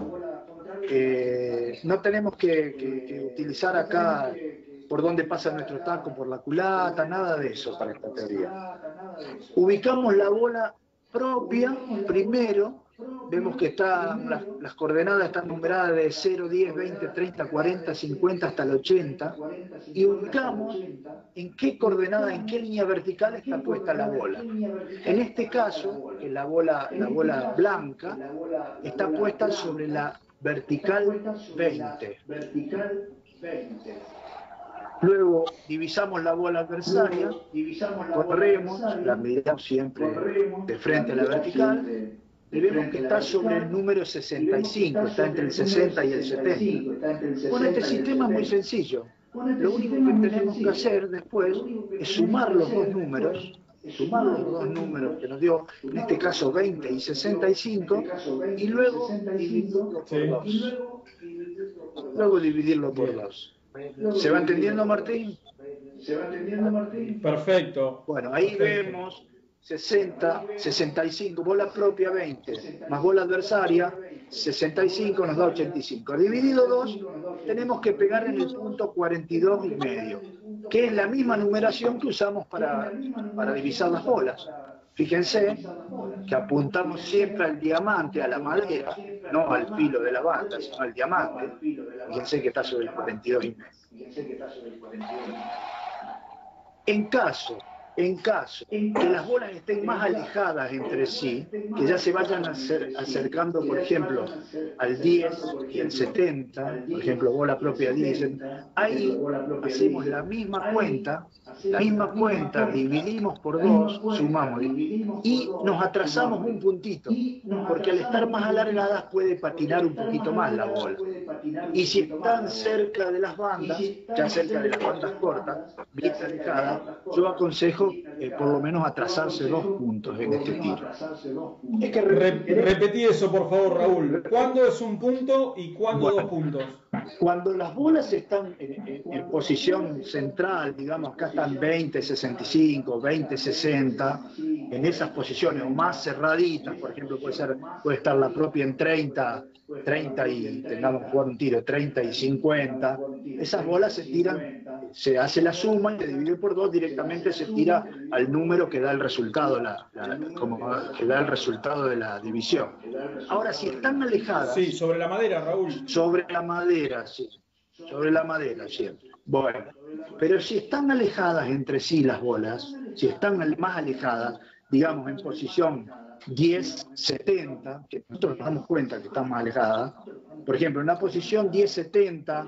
No tenemos que utilizar acá por dónde pasa nuestro taco, por la culata, nada de eso para esta teoría. Ubicamos la bola propia primero, vemos que las coordenadas están numeradas de 0, 10, 20, 30, 40, 50 hasta el 80, y ubicamos en qué coordenada, en qué línea vertical está puesta la bola. En este caso, la bola blanca está puesta sobre la vertical 20. Luego divisamos la bola adversaria, corremos, la miramos siempre de frente a la vertical, y vemos que está sobre el número 65, está entre el 60 y el 70. Bueno, este sistema es muy sencillo. Lo único que tenemos que hacer después es sumar los dos números que nos dio, en este caso 20 y 65, y luego dividirlo por 2. ¿Se va entendiendo, Martín? Perfecto. Bueno, ahí vemos 60, 65, bola propia 20, más bola adversaria, 65 nos da 85. Dividido 2, tenemos que pegar en el punto 42 y medio, que es la misma numeración que usamos para divisar las bolas. Fíjense que apuntamos siempre al diamante, a la madera, no al filo de la banda, sino al diamante. Fíjense que está sobre el 42 y medio. En caso que las bolas estén más alejadas entre sí, que ya se vayan acercando, por ejemplo, al 10 y al 70, por ejemplo, bola propia 10, ahí hacemos la misma cuenta, dividimos por 2, sumamos, y nos atrasamos un puntito, porque al estar más alargadas puede patinar un poquito más la bola. Y si están cerca de las bandas, ya cerca de las bandas cortas, bien alejadas, yo aconsejo por lo menos atrasarse 2 puntos en este tiro. Es que repetí eso, por favor, Raúl. ¿Cuándo es un punto y cuándo 2 puntos? Cuando las bolas están en posición central, digamos, acá están 20, 65, 20, 60, en esas posiciones, o más cerraditas, por ejemplo, puede estar la propia en 30 y tengamos que jugar un tiro 30 y 50, esas bolas se tiran, se hace la suma y se divide por 2, directamente se tira al número que da el resultado, que da el resultado de la división. Ahora, si están alejadas... Sí, sobre la madera, Raúl. Sobre la madera, sí. Sobre la madera, siempre. Bueno, pero si están alejadas entre sí las bolas, si están más alejadas, digamos en posición 10-70, que nosotros nos damos cuenta que están más alejadas, por ejemplo, en una posición 10-70,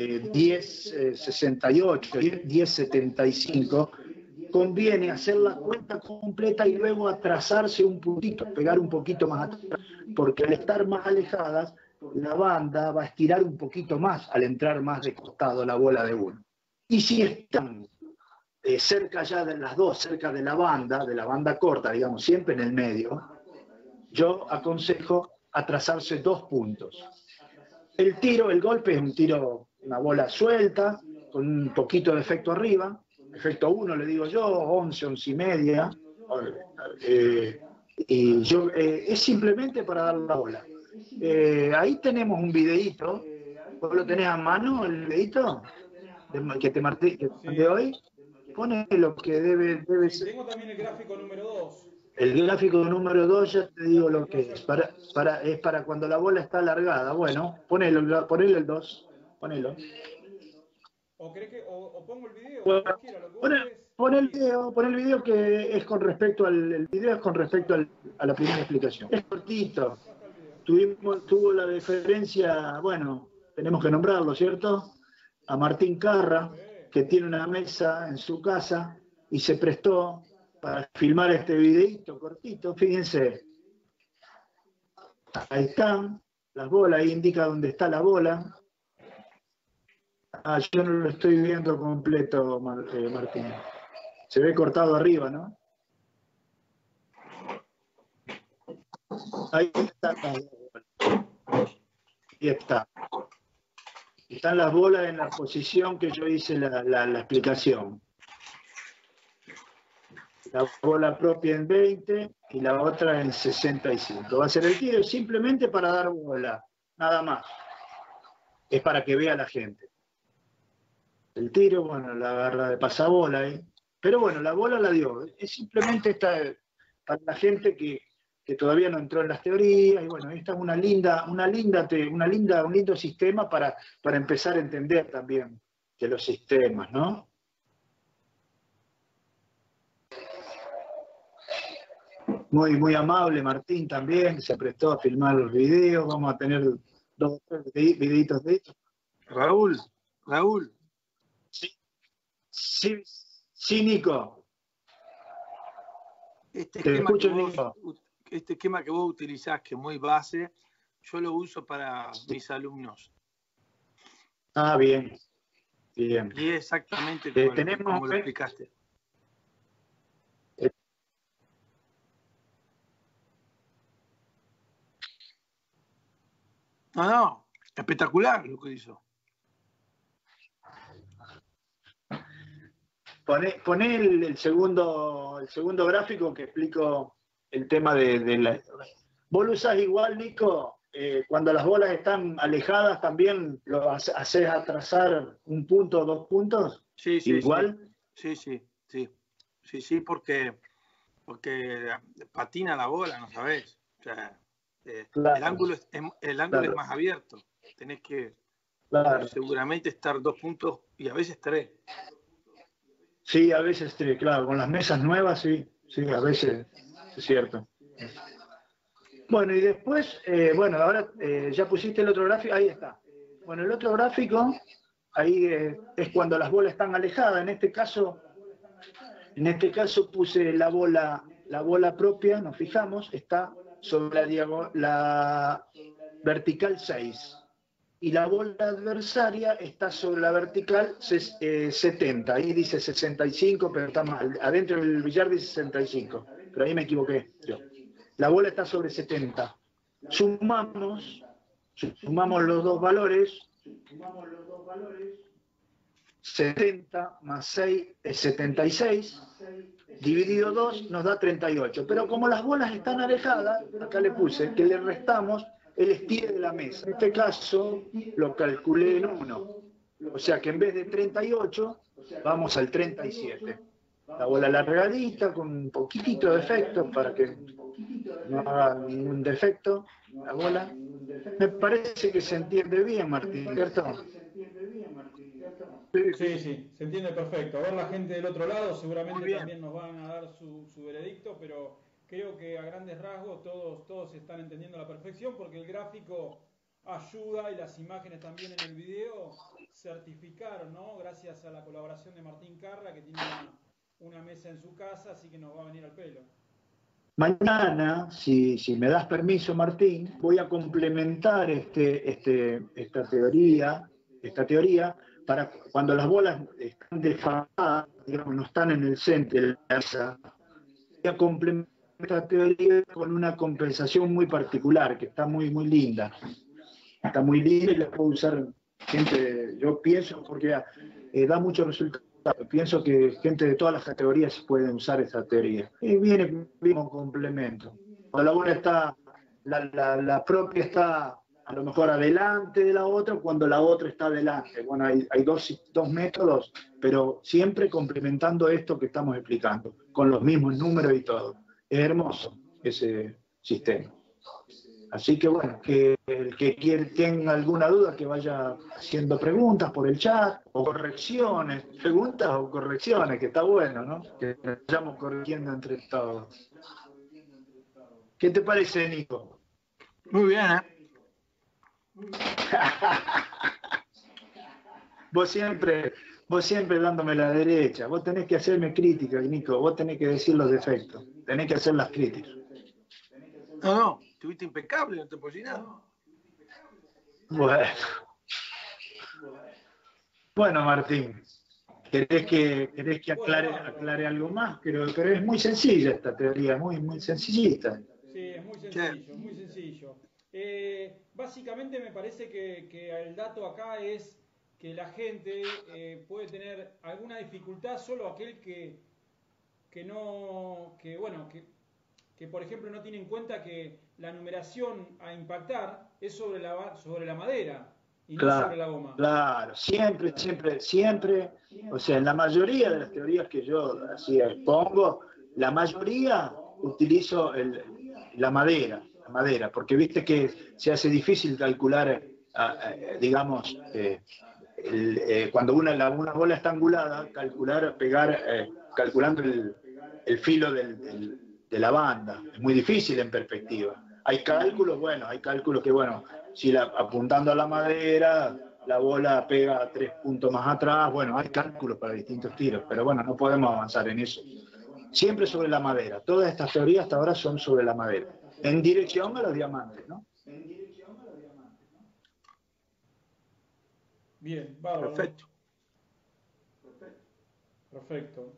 10-68, 10-75, conviene hacer la cuenta completa y luego atrasarse un puntito, pegar un poquito más atrás, porque al estar más alejadas, la banda va a estirar un poquito más al entrar más de costado la bola de uno. Y si están cerca ya de las dos, cerca de la banda corta, digamos, siempre en el medio, yo aconsejo atrasarse 2 puntos. El golpe es un tiro, una bola suelta, con un poquito de efecto arriba, efecto 1 le digo yo, 11, 11 y media, Y yo, es simplemente para dar la bola. Ahí tenemos un videíto. ¿Vos lo tenés a mano, el videíto? Que te mandé hoy. Pone lo que debe ser. Tengo también el gráfico número 2. El gráfico número 2, ya te digo lo que es. Es para cuando la bola está alargada. Bueno, ponele el 2. Ponelo. ¿O crees que o pongo el video? Bueno, Lo que quieras, lo que vos querés. pon el video que es con respecto a la primera explicación. Es cortito. Tuvo la deferencia, bueno, tenemos que nombrarlo, ¿cierto? A Martín Carra, que tiene una mesa en su casa y se prestó para filmar este videito cortito. Fíjense, ahí están las bolas, ahí indica dónde está la bola. Ah, yo no lo estoy viendo completo, Martín. Se ve cortado arriba, ¿no? Ahí está. Ahí está. Están las bolas en la posición que yo hice la explicación. La bola propia en 20 y la otra en 65. Va a ser el tiro simplemente para dar bola, nada más. Es para que vea la gente. El tiro, bueno, la agarra de pasabola ahí. Pero bueno, la bola la dio. Es simplemente para la gente que todavía no entró en las teorías. Y bueno, esta es un lindo sistema para empezar a entender también de los sistemas, ¿no? Muy amable Martín también, se prestó a filmar los videos. Vamos a tener 2 o 3 videitos de esto. Raúl. Sí, Nico. Este Te esquema, escucho, Nico. este esquema que vos utilizás, que es muy base, yo lo uso para mis alumnos. Ah, bien. Y es exactamente como lo explicaste. No, espectacular lo que hizo. Poné el segundo gráfico que explico el tema de la... ¿Vos lo usás igual, Nico? Cuando las bolas están alejadas, ¿también lo haces atrasar un punto o 2 puntos? Sí. ¿Igual? Sí, porque patina la bola, ¿no sabés? O sea, claro, el ángulo es más abierto. Tenés que seguramente estar 2 puntos y a veces 3. Sí, a veces, claro, con las mesas nuevas, sí, a veces, es cierto. Bueno, y después, ahora ya pusiste el otro gráfico, ahí está. Bueno, el otro gráfico, ahí es cuando las bolas están alejadas. En este caso puse la bola propia, nos fijamos, está sobre la vertical 6. Y la bola adversaria está sobre la vertical 70. Ahí dice 65, pero está mal. Adentro del billar dice 65, pero ahí me equivoqué yo. La bola está sobre 70. Sumamos los dos valores. 70 más 6 es 76. Dividido 2 nos da 38. Pero como las bolas están alejadas, acá le puse que le restamos el estire de la mesa. En este caso lo calculé en 1. O sea que en vez de 38, vamos al 37. La bola alargadita, con un poquitito de efecto, para que no haga ningún defecto la bola. Me parece que se entiende bien, Martín, ¿cierto? Sí, se entiende perfecto. A ver, la gente del otro lado seguramente también nos van a dar su veredicto, pero creo que a grandes rasgos todos están entendiendo a la perfección, porque el gráfico ayuda y las imágenes también en el video certificaron, ¿no? Gracias a la colaboración de Martín Carra, que tiene una mesa en su casa, así que nos va a venir al pelo. Mañana, si me das permiso, Martín, voy a complementar esta teoría para cuando las bolas están desfasadas, digamos, no están en el centro de la mesa. Voy a complementar esta teoría con una compensación muy particular, que está muy linda. Está muy linda y la puedo usar gente, yo pienso, porque da muchos resultados. Pienso que gente de todas las categorías pueden usar esta teoría. Y viene como complemento. cuando la bola está, la propia está a lo mejor adelante de la otra, cuando la otra está adelante. Bueno, hay dos métodos, pero siempre complementando esto que estamos explicando, con los mismos números y todo. Es hermoso ese sistema. Así que bueno, que el que tenga alguna duda que vaya haciendo preguntas por el chat o correcciones, preguntas o correcciones, que está bueno, ¿no? Que nos vayamos corrigiendo entre todos. ¿Qué te parece, Nico? Muy bien, ¿eh? Vos siempre dándome la derecha. Vos tenés que hacerme críticas, Nico. Vos tenés que decir los defectos. Tenés que hacer las críticas. No, estuviste impecable, no te puedo decir nada. Bueno, Martín, ¿querés que aclare algo más? Pero es muy sencilla esta teoría, muy sencillita. Sí, es muy sencillo. Básicamente me parece que el dato acá es que la gente puede tener alguna dificultad, solo aquel que por ejemplo no tiene en cuenta que la numeración a impactar es sobre la madera y no sobre la goma. Claro, siempre, o sea, en la mayoría de las teorías que yo así expongo, la mayoría utilizo la madera, porque viste que se hace difícil calcular, digamos, cuando una bola está angulada, calculando el filo de la banda, es muy difícil en perspectiva. Hay cálculos que, si apuntando a la madera, la bola pega 3 puntos más atrás, hay cálculos para distintos tiros, pero no podemos avanzar en eso. Siempre sobre la madera, todas estas teorías hasta ahora son sobre la madera, en dirección a los diamantes, ¿no? Bien, bárbaro. Perfecto.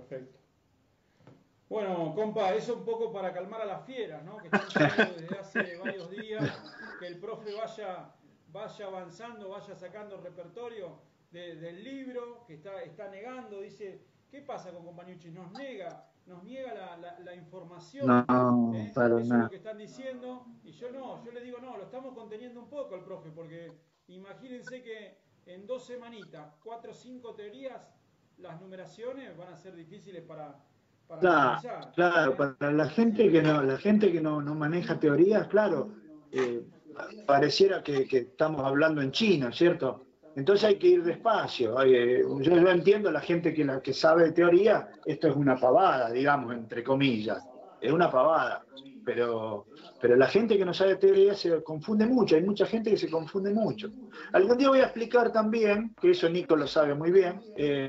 Bueno, compa, eso un poco para calmar a las fieras, ¿no? Que están diciendo desde hace varios días que el profe vaya avanzando, vaya sacando repertorio del libro, que está negando, dice, ¿qué pasa con Compañucci? Nos niega la información. No, para eso nada. es lo que están diciendo, y yo le digo, no, lo estamos conteniendo un poco al profe, porque imagínense que en 2 semanitas, 4 o 5 teorías, las numeraciones van a ser difíciles para analizar. Claro, para la gente que no maneja teorías, claro, pareciera que estamos hablando en chino, ¿cierto? Entonces hay que ir despacio. Yo entiendo la gente que sabe de teoría, esto es una pavada, digamos, entre comillas, es una pavada, pero la gente que no sabe de teoría se confunde mucho, hay mucha gente que se confunde mucho. Algún día voy a explicar también, que eso Nico lo sabe muy bien,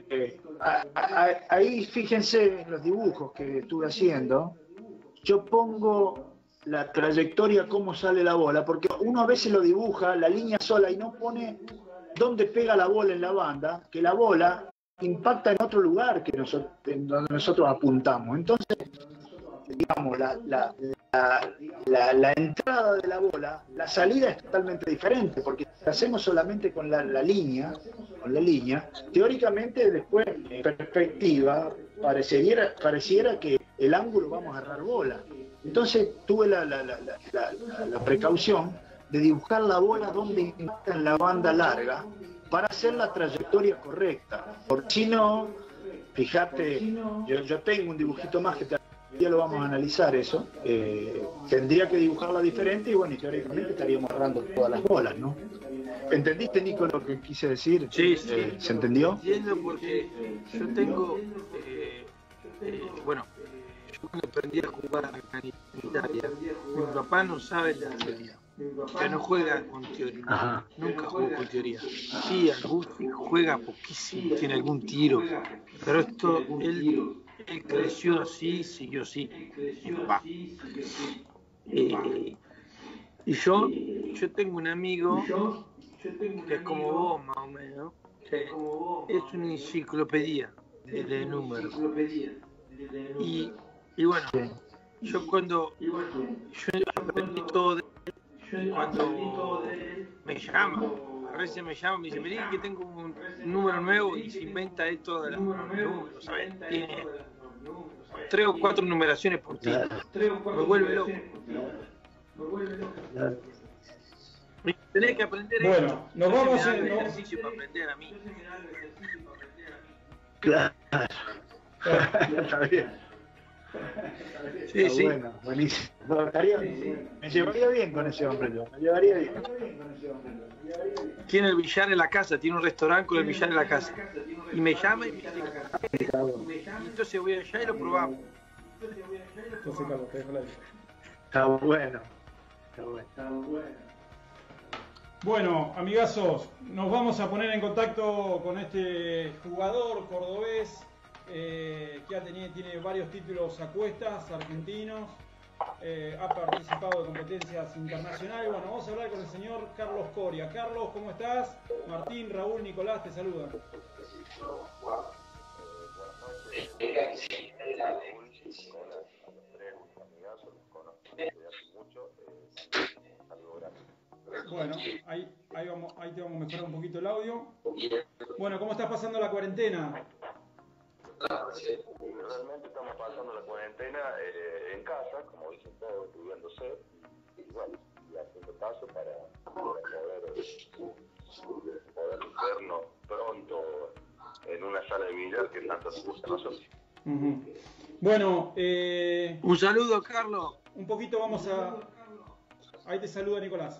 ahí fíjense en los dibujos que estuve haciendo, yo pongo la trayectoria, cómo sale la bola, porque uno a veces lo dibuja, la línea sola, y no pone dónde pega la bola en la banda, que la bola impacta en otro lugar que donde nosotros apuntamos. Entonces, digamos, la entrada de la bola, la salida es totalmente diferente, porque si hacemos solamente con la línea, teóricamente después, en perspectiva, pareciera que el ángulo vamos a agarrar bola. Entonces tuve la precaución de dibujar la bola donde impacta en la banda larga para hacer la trayectoria correcta. Porque si no, fíjate, yo tengo un dibujito más que ya lo vamos a analizar eso. Tendría que dibujarla diferente y teóricamente estaríamos agarrando todas las bolas, ¿no? ¿Entendiste, Nico, lo que quise decir? Sí. ¿Se entendió? Entiendo, porque yo tengo, yo cuando aprendí a jugar acá en Italia, mi papá no sabe la teoría, que no juega con teoría. Ajá. Nunca jugó con teoría. Sí, juega poquísimo, tiene algún tiro, pero esto, él creció así, siguió así, y yo tengo un amigo que es como vos, más o menos, que es una enciclopedia de números. Y yo aprendí todo de él cuando me llama. A veces me llama y me dice, vení que tengo un número nuevo, y se inventa esto de los números, ¿sabes? 3 o 4 numeraciones por ti. Me vuelve loco. Tenés que aprender bueno, esto. Nos vamos a ejercicio para aprender a mí. Claro. Está bien. Sí, Está sí. bueno, buenísimo. Me llevaría bien con ese hombre yo. Me llevaría bien. Tiene el billar en la casa, tiene un restaurante con el billar en la casa. Y me llama y me dice, y entonces voy allá y lo probamos. Entonces, Carlos, te dejo la vida. Está bueno. Está bueno. Bueno, amigazos, nos vamos a poner en contacto con este jugador cordobés que tiene varios títulos a cuestas, argentinos, ha participado de competencias internacionales. Bueno, vamos a hablar con el señor Carlos Coria. Carlos, ¿cómo estás? Martín, Raúl, Nicolás, te saludan. Bueno, ahí te vamos a mejorar un poquito el audio. Bueno, ¿cómo estás pasando la cuarentena? Realmente estamos pasando la cuarentena en casa, como dicen todos, cuidándose y bueno, y haciendo caso para poder vernos pronto en una sala de billar que tanto nos gusta a nosotros. Bueno, un saludo, Carlos. Un poquito vamos a... Ahí te saluda Nicolás.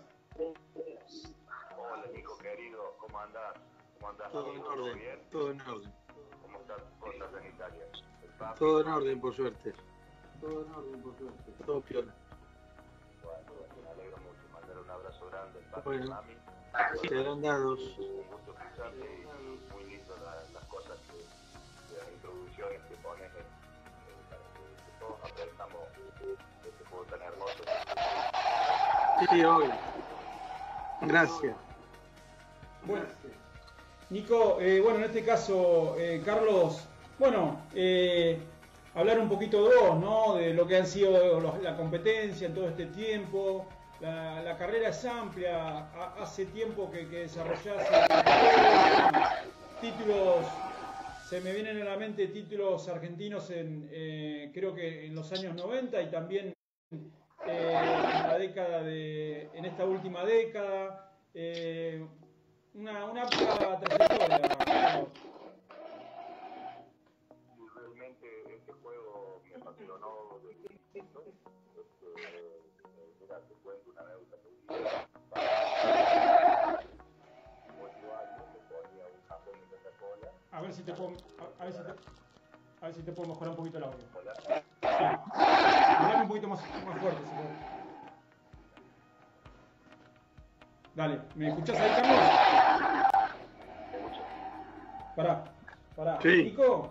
Hola, Nico querido, ¿cómo andás? Todo en orden, bien? todo en orden. ¿Cómo están cosas en Italia? Todo en orden, por suerte. Todo piola. Bueno, me alegro mucho. Mandar un abrazo grande al papi Bueno, y mami. serán dados. Un gusto escucharte y muy lindo las cosas las introducciones que pones para que todos aprendamos este juego tan hermoso. Sí, obvio. Gracias. Bueno, Nico, bueno, en este caso, Carlos, bueno, hablar un poquito de vos, ¿no? De lo que han sido la competencia en todo este tiempo. La carrera es amplia, hace tiempo que desarrollás títulos, se me vienen a la mente títulos argentinos creo que en los años 90 y también en esta última década, una amplia trayectoria. Realmente este juego me apasionó desde el principio. Mira, te cuento una anécdota que vivía. 8 años me ponía un cajón de Coca-Cola. A ver si te puedo mejorar un poquito el audio. Hola. Hablame un poquito más fuerte, si puedo. Dale, ¿me escuchás ahí, Carlos? Pará. Sí. Nico,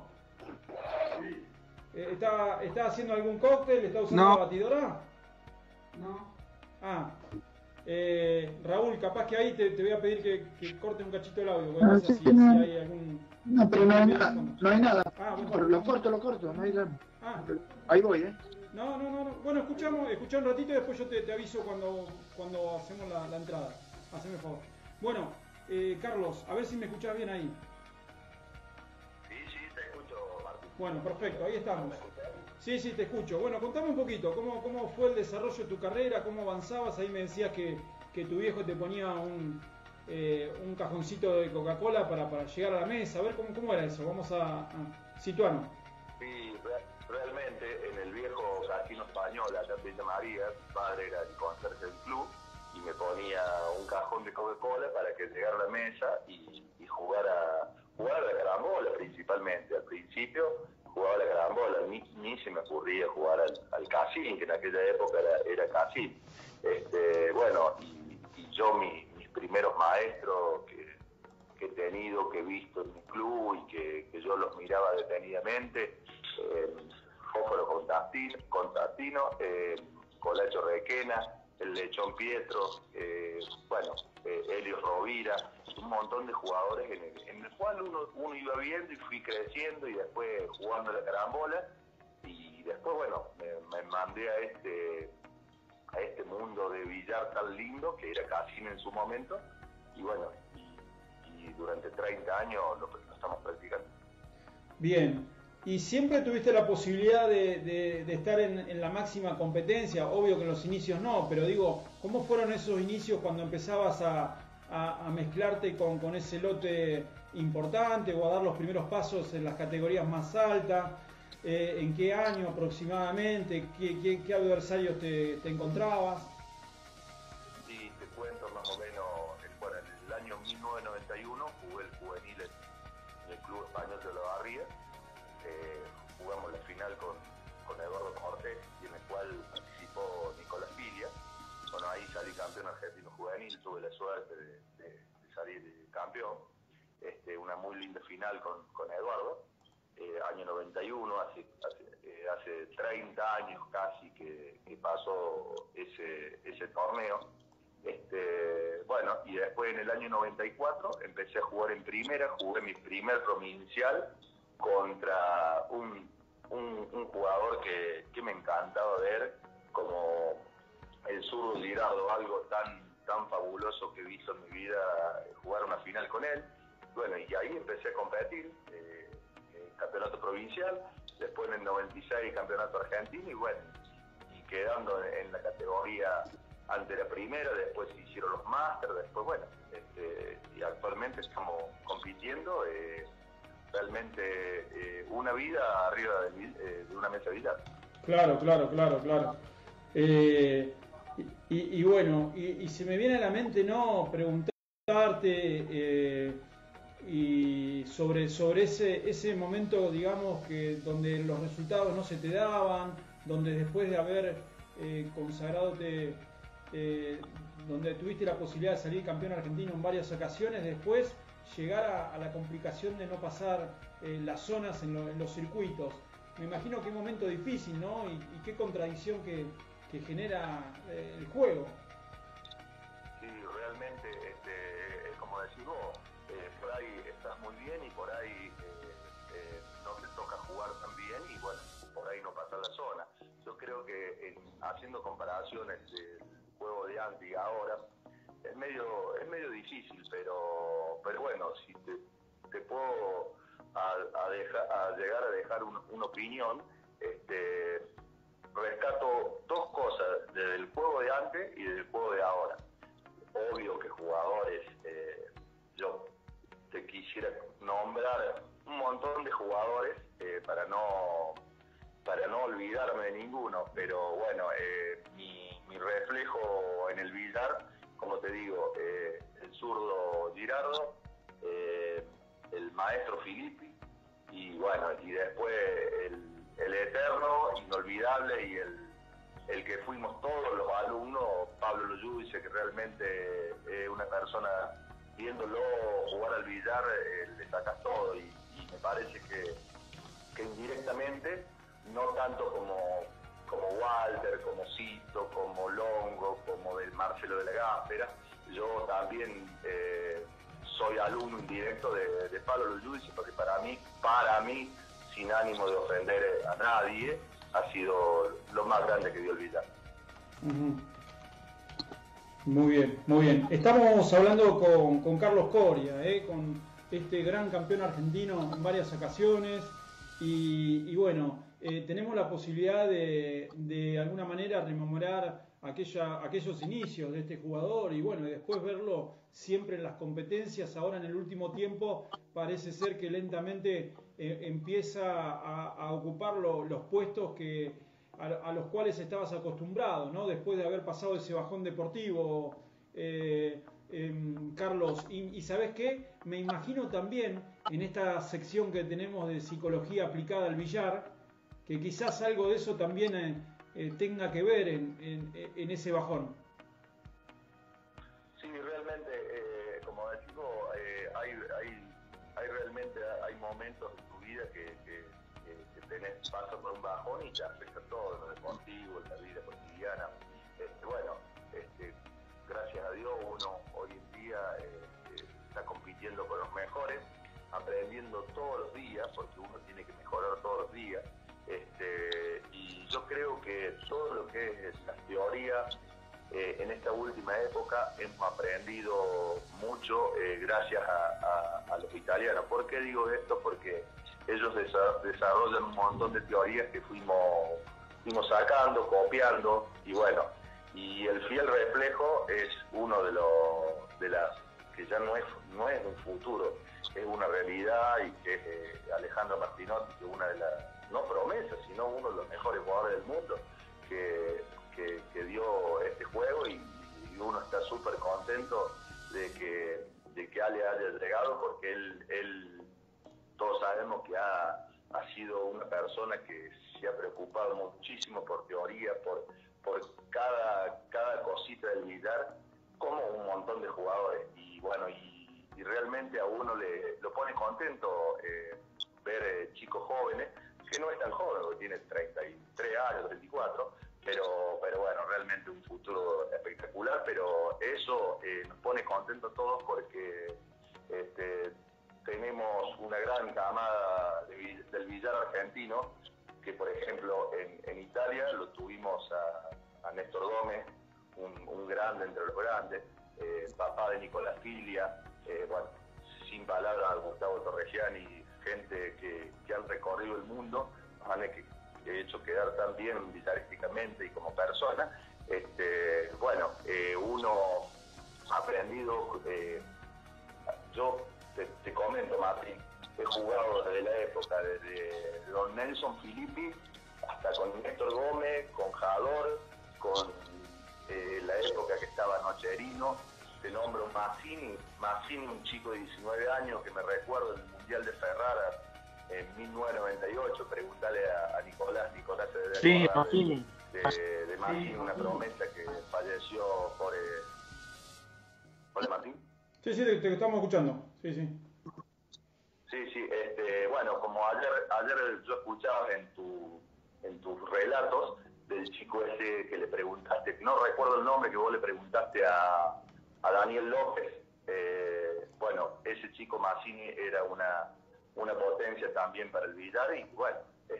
¿está haciendo algún cóctel? ¿Está usando No. la batidora? No. Ah, Raúl, capaz que ahí te voy a pedir que corte un cachito el audio. Ah, No sé si hay algún... No, pero no hay nada. Ah, bueno. Lo corto, no hay nada. Ah, Ahí voy, no. Bueno, escuchá un ratito y después yo te aviso cuando hacemos la entrada. Haceme el favor. Bueno, Carlos, a ver si me escuchás bien ahí. Sí, te escucho, Martín. Bueno, perfecto, ahí estamos. Sí, te escucho. Bueno, contame un poquito, ¿cómo fue el desarrollo de tu carrera? ¿Cómo avanzabas? Ahí me decías que tu viejo te ponía un cajoncito de Coca-Cola para llegar a la mesa. A ver, ¿cómo era eso? Vamos a situarnos. Sí, realmente en el viejo casino español, allá en Villa María, mi padre era el conserje del club y me ponía un cajón de Coca-Cola para que llegara a la mesa y jugar a la carambola principalmente. Al principio jugaba a la carambola, ni se me ocurría jugar al casín, que en aquella época era casín. Bueno, y yo mis primeros maestros que he tenido, que he visto en mi club y que yo los miraba detenidamente, Fósforo Constantino, Colacho Requena, el Lechón Pietro, Helio Rovira, un montón de jugadores en el cual uno iba viendo y fui creciendo y después jugando a la carambola y después me mandé a este mundo de billar tan lindo que era casino en su momento y durante 30 años lo estamos practicando. Bien, Y siempre tuviste la posibilidad de estar en la máxima competencia, obvio que en los inicios no, pero digo, ¿cómo fueron esos inicios cuando empezabas a mezclarte con ese lote importante o a dar los primeros pasos en las categorías más altas? ¿En qué año aproximadamente? ¿Qué adversarios te encontrabas? Sí, te cuento más o menos, bueno, en el año 1991 jugué el juvenil en el Club Español de Olavarría. Jugamos la final con Eduardo Cortés, y en el cual participó Nicolás Filia. Bueno, ahí salí campeón argentino juvenil, tuve la suerte de salir campeón. Una muy linda final con Eduardo. Año 91, hace 30 años casi que pasó ese torneo. Bueno, y después en el año 94 empecé a jugar en primera, jugué mi primer provincial contra un jugador que me encantaba ver, como el zurdo Girardo, algo tan fabuloso que he visto en mi vida, jugar una final con él. Bueno, y ahí empecé a competir, campeonato provincial, después en el 96 campeonato argentino, y bueno, y quedando en la categoría ante la primera, después se hicieron los máster, después bueno, y actualmente estamos compitiendo, realmente una vida arriba de una mesa de billar. Claro. Y bueno, y se me viene a la mente, ¿no?, preguntarte y sobre ese momento, digamos, que donde los resultados no se te daban, donde después de haber consagradote, donde tuviste la posibilidad de salir campeón argentino en varias ocasiones, después llegar a la complicación de no pasar las zonas en los circuitos. Me imagino qué momento difícil, ¿no? Y qué contradicción que genera el juego. Sí, realmente, como decís vos, por ahí estás muy bien y por ahí no te toca jugar tan bien y bueno, por ahí no pasa la zona. Yo creo que haciendo comparaciones del juego de antes y ahora, es medio difícil, pero bueno, si te puedo llegar a dejar una opinión, rescato dos cosas del juego de antes y del juego de ahora. Obvio que jugadores, yo te quisiera nombrar un montón de jugadores para no olvidarme de ninguno, pero bueno, mi reflejo en el billar, como te digo, el zurdo Girardo, el maestro Filippi, y bueno, y después el eterno, inolvidable, y el que fuimos todos los alumnos, Pablo Lojudice, que realmente es una persona, viéndolo jugar al billar, le sacas todo, y me parece que indirectamente, no tanto como Walter, como Cito, como Longo, como del Marcelo de la Gáspera, yo también soy alumno indirecto de Pablo Lojudice, porque para mí, sin ánimo de ofender a nadie, ha sido lo más grande que dio el billar. Muy bien. Estamos hablando con Carlos Coria, con este gran campeón argentino en varias ocasiones, y bueno, tenemos la posibilidad de alguna manera rememorar aquellos inicios de este jugador, y bueno, y después verlo siempre en las competencias. Ahora en el último tiempo parece ser que lentamente empieza a ocupar los puestos a los cuales estabas acostumbrado, ¿no? Después de haber pasado ese bajón deportivo, Carlos. Y ¿sabés qué? Me imagino también en esta sección que tenemos de psicología aplicada al billar, que quizás algo de eso también tenga que ver en ese bajón. Sí, realmente, como decimos, hay momentos en tu vida que pasas por un bajón y te afecta todo, lo deportivo, la vida cotidiana. Bueno, gracias a Dios uno hoy en día está compitiendo con los mejores, aprendiendo todos los días, porque uno tiene que mejorar todos los días. Y yo creo que todo lo que es la teoría, en esta última época hemos aprendido mucho gracias a los italianos. ¿Por qué digo esto? Porque ellos desarrollan un montón de teorías que fuimos sacando, copiando, y bueno, y el fiel reflejo es uno de las que ya no es un futuro, es una realidad, y que es Alejandro Martinotti, que es una de las, no promesas, sino uno de los mejores jugadores del mundo, que dio este juego, y uno está súper contento de que Ale haya llegado, porque él todos sabemos que ha sido una persona que se ha preocupado muchísimo por teoría, por cada cosita del billar, como un montón de jugadores, y bueno, y realmente a uno lo pone contento ver chicos jóvenes, que no es tan joven, porque tiene 33 años, 34, pero bueno, realmente un futuro espectacular, pero eso nos pone contentos todos, porque tenemos una gran camada del billar argentino, que por ejemplo en Italia lo tuvimos a Néstor Gómez, un grande entre los grandes, papá de Nicolás Filia, bueno, sin palabras a Gustavo Torregiani, gente que han recorrido el mundo, nos han hecho quedar tan bien billarísticamente y como persona. Bueno, uno ha aprendido, yo te comento, Martín, he jugado desde la época, desde Don Nelson Filippi hasta con Néstor Gómez, con Jador, con la época que estaba Nocherino, te nombro Mazzini, un chico de 19 años que me recuerdo en el Mundial de Ferrara en 1998, preguntarle a Nicolás se debe Sí, acordar Mazzini. de Mazzini, una promesa que falleció por... ¿Hola, Martín? Sí, te estamos escuchando. Sí. Sí, bueno, como ayer yo escuchaba en tus relatos del chico ese que le preguntaste, no recuerdo el nombre, que vos le preguntaste a Daniel López, bueno, ese chico Mazzini era una potencia también para el billar, y bueno,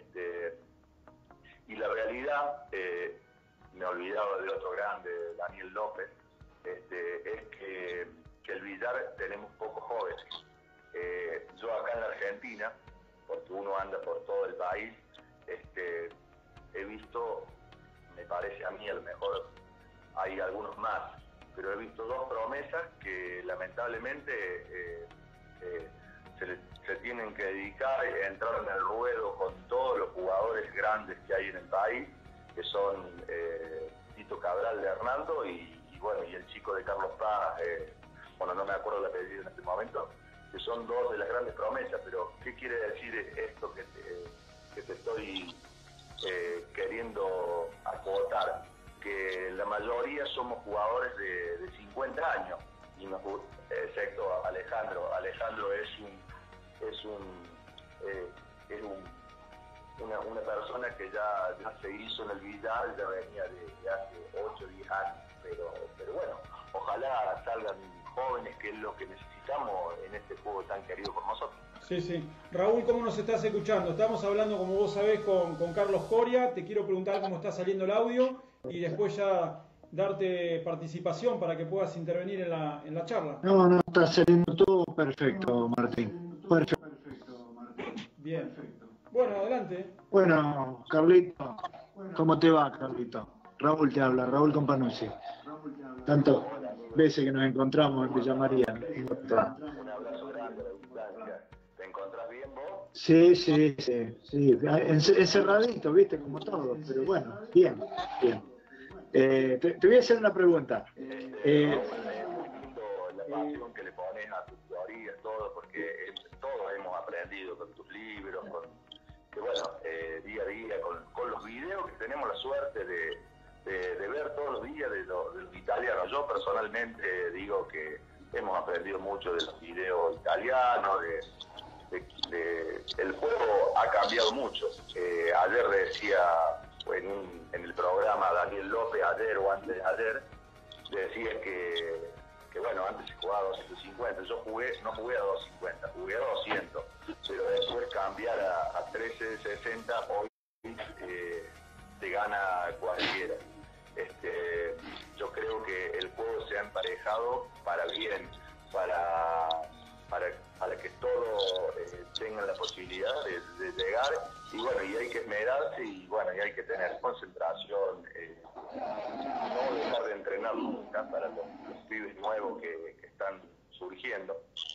y la realidad, me olvidaba de otro grande, Daniel López, es que el billar tenemos pocos jóvenes. Yo acá en la Argentina, porque uno anda por todo el país, he visto, me parece a mí, a lo mejor hay algunos más, pero he visto dos promesas que lamentablemente se tienen que dedicar a entrar en el ruedo con todos los jugadores grandes que hay en el país, que son Tito Cabral de Hernando y bueno, y el chico de Carlos Paz, bueno, no me acuerdo el apellido en este momento, que son dos de las grandes promesas. Pero ¿qué quiere decir esto que te estoy queriendo acotar? Que la mayoría somos jugadores de 50 años, y excepto Alejandro. Alejandro es una persona que ya se hizo en el billar, ya venía de hace 8 o 10 años, pero bueno, ojalá salgan jóvenes, que es lo que necesitamos en este juego tan querido por nosotros. Sí. Raúl, ¿cómo nos estás escuchando? Estamos hablando, como vos sabés, con Carlos Coria. Te quiero preguntar cómo está saliendo el audio y después ya darte participación para que puedas intervenir en la charla. No, está saliendo todo perfecto, Martín. Perfecto. Bien. Bueno, adelante. Bueno, Carlito, ¿cómo te va, Carlito? Raúl te habla, Raúl Companuzzi. Tantas veces que nos encontramos en Villa María. Un abrazo grande a la distancia. ¿Te encontrás bien vos? Sí. Encerradito, viste, como todo, pero bueno, bien. Te voy a hacer una pregunta. Es muy lindo la pasión que le pones a tus teorías, todo, porque todos hemos aprendido con tus libros, que bueno, día a día, con los videos que tenemos la suerte de ver todos los días de los italianos. Yo personalmente digo que hemos aprendido mucho de los videos italianos, el juego ha cambiado mucho. Ayer decía en el programa Daniel López, ayer o antes de ayer, decía que bueno, antes se jugaba a 250, yo no jugué a 250, jugué a 200, pero después cambiar a 1360 hoy te gana cualquiera. Yo creo que el juego se ha emparejado para bien, para para que todos tengan la posibilidad de llegar, y bueno, y hay que esmerarse, y bueno, y hay que tener concentración, no dejar de entrenar nunca para los pibes nuevos que están surgiendo.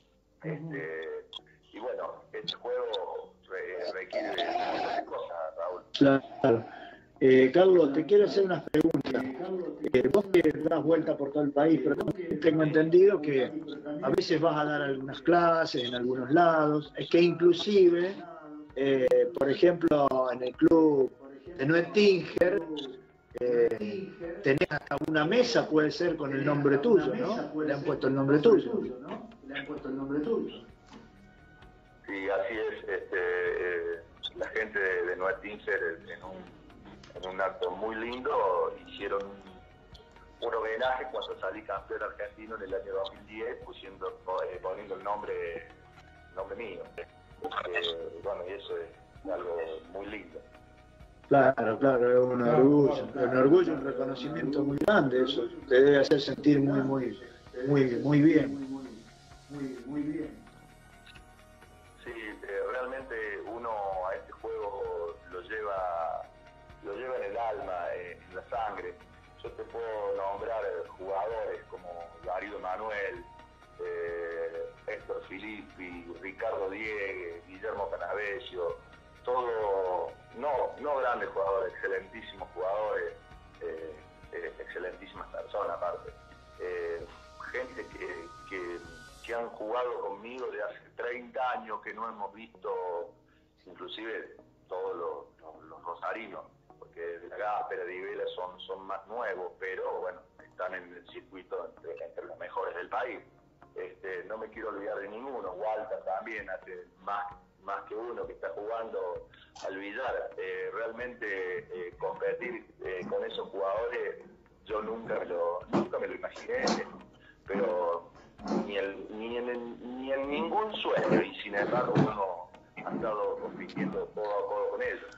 Y bueno, este juego requiere de muchas cosas, Raúl. Claro. Carlos, te quiero hacer unas preguntas. Vos que das vuelta por todo el país, pero tengo entendido que a veces vas a dar algunas clases en algunos lados, es que inclusive, por ejemplo, en el club de Nuetinger, tenés hasta una mesa, puede ser, con el nombre tuyo, ¿no? Le han puesto el nombre tuyo. Sí, así es. La gente de Nuetinger, en un acto muy lindo, hicieron un homenaje cuando salí campeón argentino en el año 2010, poniendo el nombre mío. Bueno, y eso es algo muy lindo. Claro, es un orgullo, un reconocimiento muy grande, eso te debe hacer sentir muy bien. Sí, realmente uno a este juego lo lleva en el alma, en la sangre. Yo te puedo nombrar jugadores como Darío Manuel, Héctor Filippi, Ricardo Diegue, Guillermo Canabello, todo, no grandes jugadores, excelentísimos jugadores, excelentísimas personas aparte. Gente que han jugado conmigo de hace 30 años que no hemos visto, inclusive todos los rosarinos, porque de la Gáspera, de Ibela son más nuevos, pero bueno, están en el circuito entre los mejores del país. No me quiero olvidar de ninguno. Walter también hace más que uno que está jugando al billar. Realmente competir con esos jugadores yo nunca me lo imaginé, pero ni en ningún sueño, y sin embargo uno ha estado compitiendo codo a codo con ellos.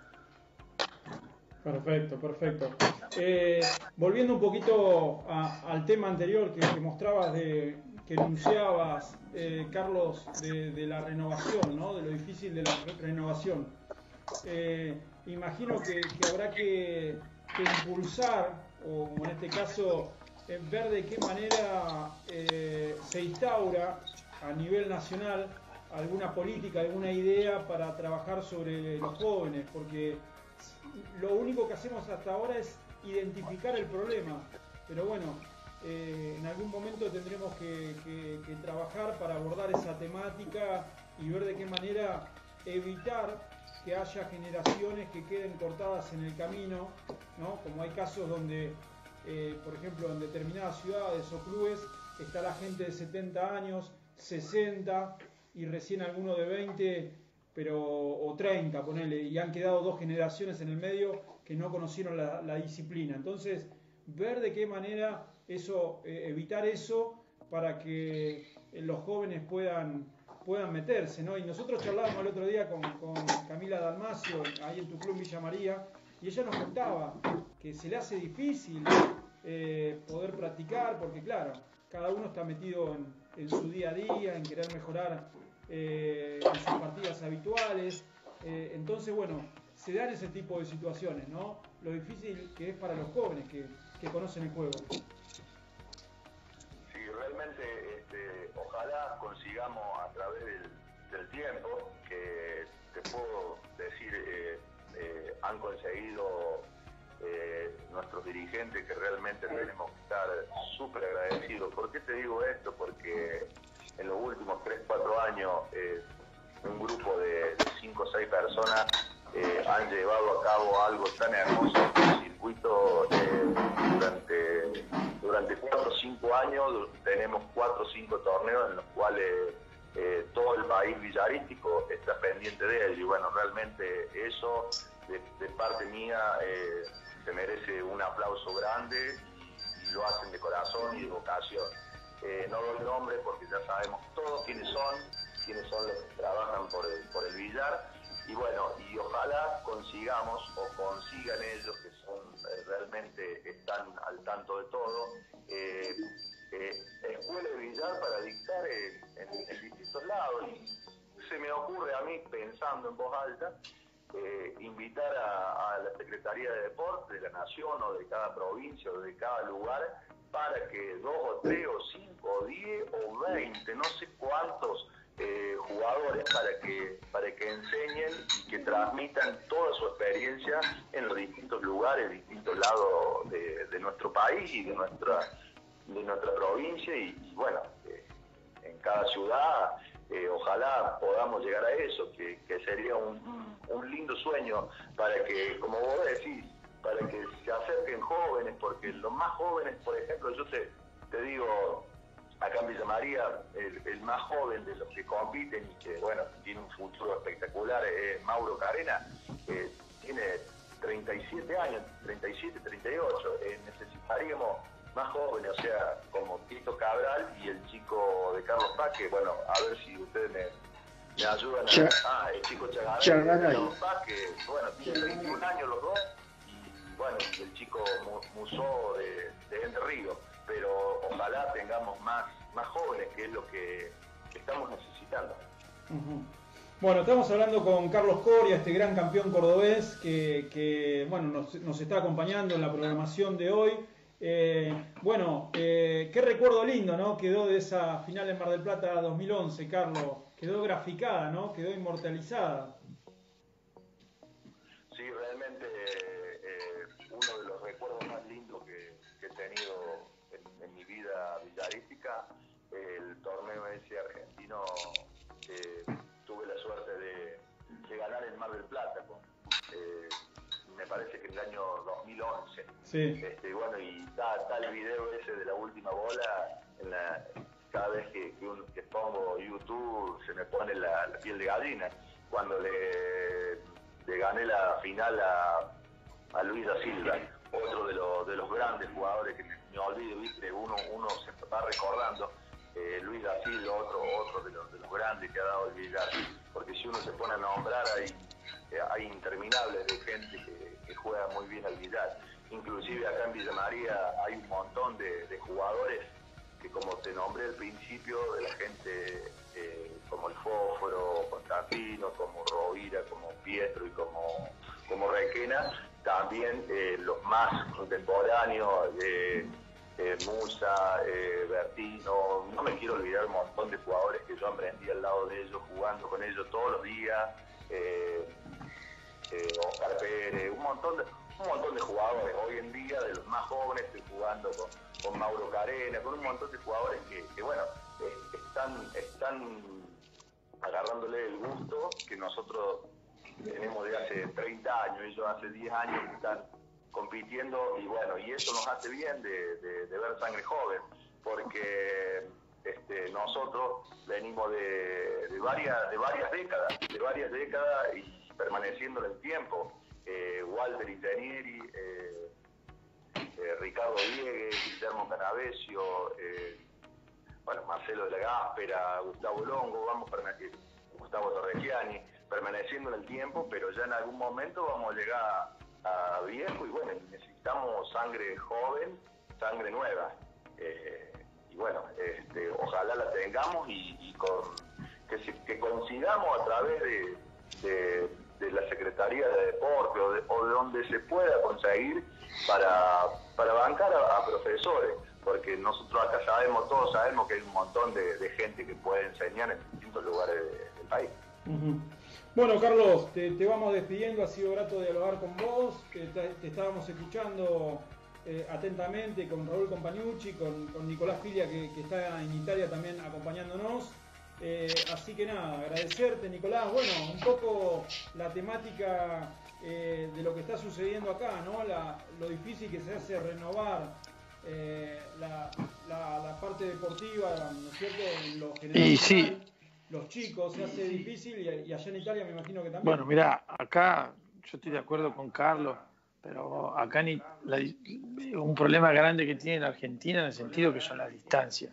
Perfecto. Volviendo un poquito al tema anterior que mostrabas, que enunciabas, Carlos, de la renovación, ¿no? De lo difícil de la renovación. Imagino que habrá que impulsar, o en este caso, ver de qué manera se instaura a nivel nacional alguna política, alguna idea para trabajar sobre los jóvenes, porque lo único que hacemos hasta ahora es identificar el problema, pero bueno, en algún momento tendremos que trabajar para abordar esa temática y ver de qué manera evitar que haya generaciones que queden cortadas en el camino, ¿no? Como hay casos donde, por ejemplo, en determinadas ciudades o clubes está la gente de 70 años, 60 y recién alguno de 20, o 30, ponele, y han quedado 2 generaciones en el medio que no conocieron la disciplina. Entonces, ver de qué manera evitar eso para que los jóvenes puedan meterse, ¿no? Y nosotros charlábamos el otro día con Camila Dalmacio, ahí en tu club Villa María, y ella nos contaba que se le hace difícil poder practicar, porque claro, cada uno está metido en su día a día, en querer mejorar en sus partidas habituales. Entonces, bueno, se dan ese tipo de situaciones, ¿no? Lo difícil que es para los jóvenes que conocen el juego. Sí, realmente, ojalá consigamos a través del tiempo, que te puedo decir, han conseguido nuestros dirigentes, que realmente tenemos que estar súper agradecidos. ¿Por qué te digo esto? Porque en los últimos 3-4 años un grupo de 5 o 6 personas han llevado a cabo algo tan hermoso en el circuito. Durante 4 o 5 años tenemos 4 o 5 torneos en los cuales todo el país villarístico está pendiente de ello, y bueno, realmente eso de parte mía se merece un aplauso grande, y lo hacen de corazón y de vocación. No doy nombre porque ya sabemos todos quiénes son los que trabajan por el billar, y bueno, y ojalá consigamos, o consigan ellos, que son realmente están al tanto de todo, escuela de billar para dictar en distintos lado. Y se me ocurre a mí, pensando en voz alta, invitar a la Secretaría de Deportes de la Nación o de cada provincia o de cada lugar para que 2 o 3 o 5 o 10 o 20, no sé cuántos jugadores para que enseñen y que transmitan toda su experiencia en los distintos lugares, distintos lados de nuestro país y de nuestra provincia y bueno, en cada ciudad. Ojalá podamos llegar a eso, que sería un lindo sueño para que, como vos decís, para que se acerquen jóvenes, porque los más jóvenes, por ejemplo, yo te digo, acá en Villa María, el más joven de los que compiten y que, bueno, tiene un futuro espectacular, Mauro Carena, tiene 37 años, 37, 38, necesitaríamos más jóvenes, o sea, como Tito Cabral y el chico de Carlos Paz, que bueno, a ver si ustedes me ayudan el chico Chagaray de Carlos Paz, que bueno, tiene 21 años los dos, y bueno, el chico Musó de Entre Ríos, pero ojalá tengamos más jóvenes, que es lo que estamos necesitando. Bueno, estamos hablando con Carlos Coria, este gran campeón cordobés que bueno, nos está acompañando en la programación de hoy. Qué recuerdo lindo, ¿no? Quedó de esa final en Mar del Plata 2011, Carlos. Quedó graficada, ¿no? Quedó inmortalizada. Sí, realmente uno de los recuerdos más lindos que he tenido en mi vida villarística, el torneo ese argentino, tuve la suerte de ganar en Mar del Plata me parece que en el año 2011. Sí. Bueno, y está el video ese de la última bola, cada vez que pongo YouTube se me pone la piel de gallina, cuando le gané la final a Luis da Silva, otro de los grandes jugadores que me olvido, ¿viste? Uno se va recordando, Luis da Silva, otro de los grandes que ha dado el billar, porque si uno se pone a nombrar hay interminables de gente que juega muy bien al billar. Inclusive acá en Villa María hay un montón de jugadores que, como te nombré al principio, de la gente como el Fósforo, Constantino, como Rovira, como Pietro y como Requena, también los más contemporáneos, Musa, Bertino, no me quiero olvidar un montón de jugadores que yo aprendí al lado de ellos, jugando con ellos todos los días, Oscar Pérez, un montón de jugadores hoy en día, de los más jóvenes, estoy jugando con Mauro Carena, con un montón de jugadores que bueno, están agarrándole el gusto que nosotros tenemos de hace 30 años, ellos hace 10 años que están compitiendo, y bueno, y eso nos hace bien de ver sangre joven, porque nosotros venimos de varias décadas y permaneciendo en el tiempo. Walter Itanieri, Ricardo Diegues, Guillermo Canavesio, Marcelo de la Gáspera, Gustavo Longo, Gustavo Torregiani, permaneciendo en el tiempo, pero ya en algún momento vamos a llegar a viejo y bueno, necesitamos sangre joven, sangre nueva. Y bueno, ojalá la tengamos y que consigamos a través de la Secretaría de Deporte o de donde se pueda conseguir para bancar a profesores, porque nosotros acá todos sabemos que hay un montón de gente que puede enseñar en distintos lugares del país. Bueno, Carlos, te vamos despidiendo, ha sido grato dialogar con vos, te estábamos escuchando atentamente con Raúl Compagnucci, con Nicolás Filia que está en Italia también acompañándonos. Así que nada, agradecerte, Nicolás. Bueno, un poco la temática de lo que está sucediendo acá, ¿no? Lo difícil que se hace renovar la parte deportiva, ¿no es cierto? En lo general, y sí, los chicos se hace difícil y allá en Italia me imagino que también. Bueno, mira, acá yo estoy de acuerdo con Carlos, pero acá un problema grande que tiene la Argentina en el sentido que son las distancias.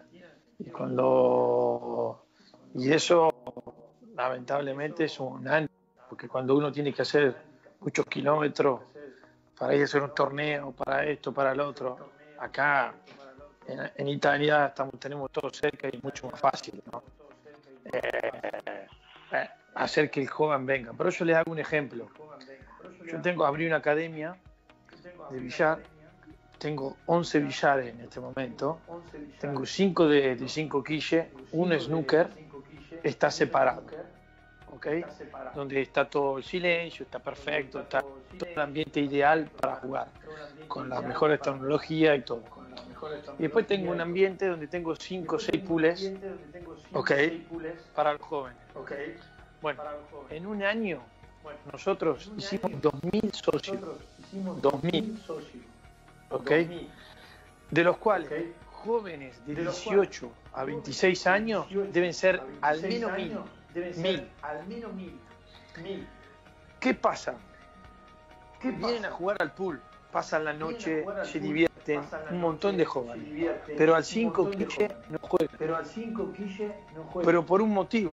Y eso lamentablemente es un año, porque cuando uno tiene que hacer muchos kilómetros para ir a hacer un torneo, para esto, para el otro, acá en Italia tenemos todo cerca y es mucho más fácil, ¿no? hacer que el joven venga. Pero yo les hago un ejemplo. Yo abrí una academia de billar, tengo 11 billares en este momento, tengo 5 de 5 quilles, un snooker, está separado, ¿ok? Donde está todo el silencio, está perfecto, está todo el ambiente ideal para jugar, con las mejores tecnologías y todo. Y después tengo un ambiente donde tengo 5 o 6 pools, ¿ok? Para los jóvenes. Bueno, en un año nosotros hicimos 2.000 socios, 2.000, ¿ok? De los cuales jóvenes de 18 a 26 años deben ser al menos 1.000. ¿Qué pasa? Vienen a jugar al pool, pasan la noche, se divierten, un montón de jóvenes, pero al 5 quille no juegan, pero por un motivo.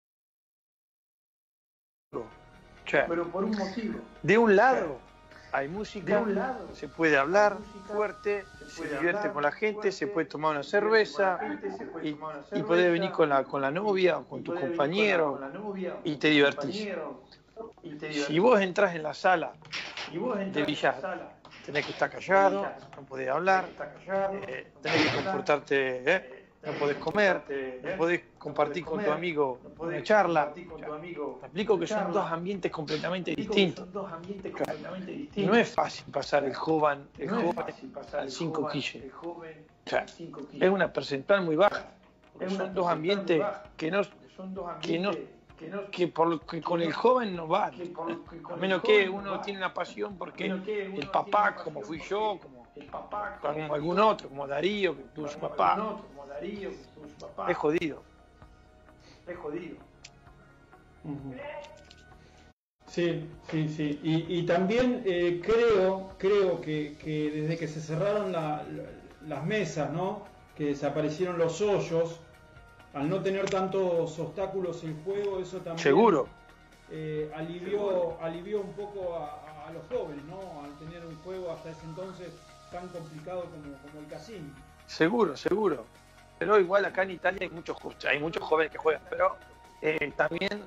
De un lado hay música, se puede hablar fuerte, se divierte con la gente, se puede tomar una cerveza y podés venir con la novia o con tu compañero y te divertís. Si vos entras en la sala de billar, tenés que estar callado, no podés hablar, tenés que comportarte, no podés comer, no podés compartir con tu amigo una charla. Me explico que son dos ambientes completamente distintos. No es fácil pasar el joven al 5 quille. Es una percentual muy baja. Son dos ambientes que con el joven no van. A menos que uno tiene una pasión porque el papá, como fui yo, como algún otro, como Darío, que tuvo su papá. Es jodido. Sí. Y también creo que desde que se cerraron las mesas, ¿no? Que desaparecieron los hoyos, al no tener tantos obstáculos el juego, eso también seguro alivió un poco a los jóvenes, ¿no? Al tener un juego hasta ese entonces tan complicado como el casino. Seguro. Pero igual acá en Italia hay muchos jóvenes que juegan, pero también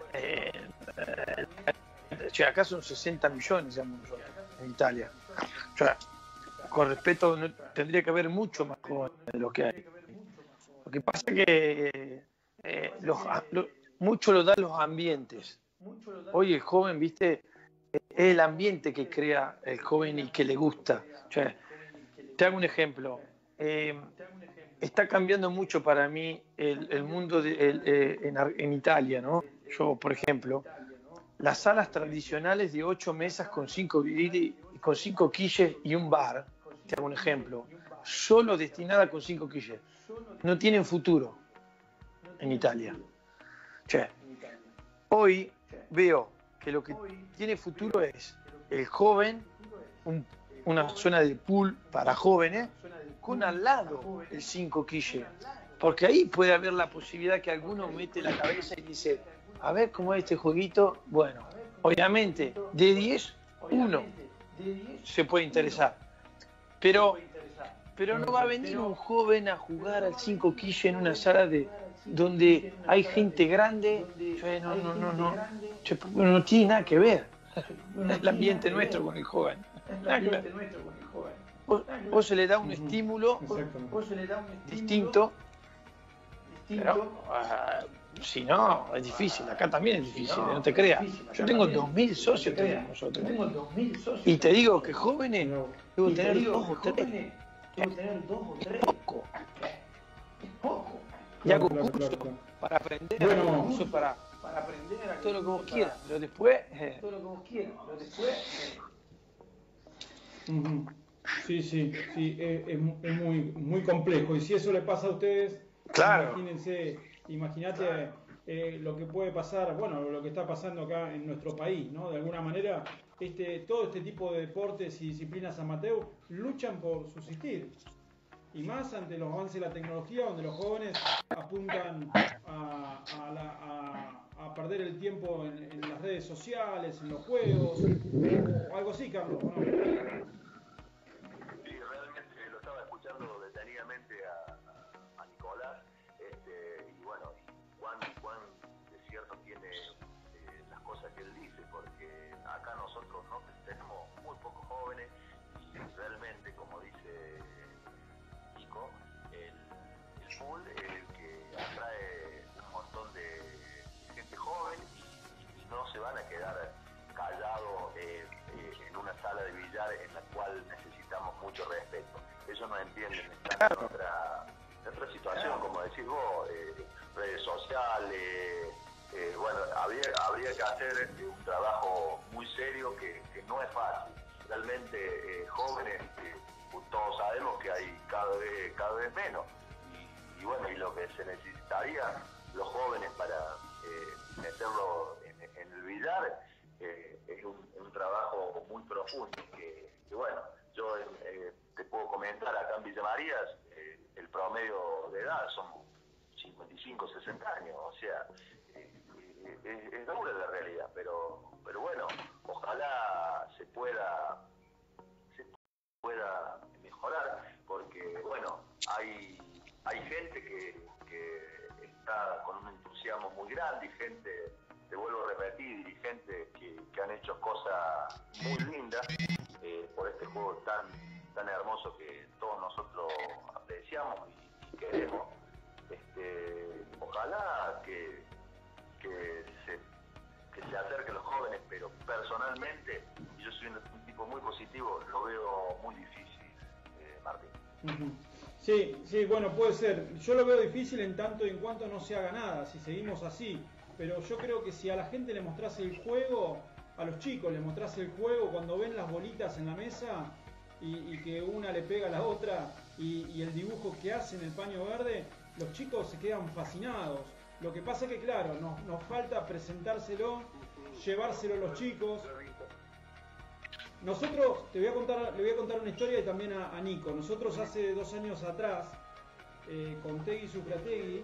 acá son 60 millones nosotros, en Italia. O sea, con respeto, tendría que haber mucho más jóvenes de lo que hay. Lo que pasa es que mucho lo dan los ambientes. Hoy el joven, viste, es el ambiente que crea el joven y que le gusta. O sea, te hago un ejemplo. Está cambiando mucho para mí el mundo en Italia, ¿no? Yo, por ejemplo, las salas tradicionales de 8 mesas con 5 quilles y un bar, te hago un ejemplo, solo destinada con 5 quilles, no tienen futuro en Italia. Hoy veo que lo que tiene futuro es el joven, una zona de pool para jóvenes, con al lado el 5 quille. Porque ahí puede haber la posibilidad que alguno mete la cabeza y dice, a ver cómo es este jueguito. Bueno, obviamente, de 10, uno se puede interesar. Pero no va a venir un joven a jugar al 5 quille en una sala donde hay gente grande. No tiene nada que ver. El ambiente nuestro con el joven. Nada que ver. Vos se le da un estímulo distinto, pero si no, es difícil. Acá también es difícil, no te creas. Yo tengo 2.000 socios tenemos nosotros. Y te digo que jóvenes debo tener 2 o 3. Es poco. Y hago cursos para aprender, cursos para aprender todo lo que vos quieras, pero después... Sí, es muy complejo. Y si eso le pasa a ustedes, claro. Imagínate lo que puede pasar, bueno, lo que está pasando acá en nuestro país, ¿no? De alguna manera, todo este tipo de deportes y disciplinas amateur luchan por subsistir. Y más ante los avances de la tecnología, donde los jóvenes apuntan a perder el tiempo en las redes sociales, en los juegos, o algo así, Carlos, ¿no? Detenidamente a Nicolás, y bueno, cuán van a quedar callados en una sala de billar en la cual necesitamos mucho respeto. Ellos no entienden, están en otra situación, como decís vos, redes sociales. Bueno, habría que hacer un trabajo muy serio que no es fácil. Realmente jóvenes, todos sabemos que hay cada vez menos. Y bueno, y lo que se necesitaría los jóvenes para meterlo en el billar es un trabajo muy profundo. Que bueno, yo te puedo comentar, acá en Villa Marías el promedio de edad son 55, 60 años, o sea, es dura la realidad, pero bueno, ojalá se pueda mejorar, porque bueno, hay gente que está con un entusiasmo muy grande, y gente, te vuelvo a repetir, dirigentes que han hecho cosas muy lindas por este juego tan hermoso que todos nosotros apreciamos y queremos. Ojalá que se acerquen los jóvenes, pero personalmente, y yo soy un tipo muy positivo, lo veo muy difícil, Martín. Sí, bueno, puede ser. Yo lo veo difícil en tanto y en cuanto no se haga nada, si seguimos así. Pero yo creo que si a la gente le mostrase el juego, a los chicos le mostrase el juego cuando ven las bolitas en la mesa y que una le pega a la otra y el dibujo que hace en el paño verde, los chicos se quedan fascinados. Lo que pasa es que, claro, nos falta presentárselo, llevárselo a los chicos. Nosotros, le voy a contar una historia y también a Nico. Nosotros hace 2 años atrás, con Tegui Sufriategui.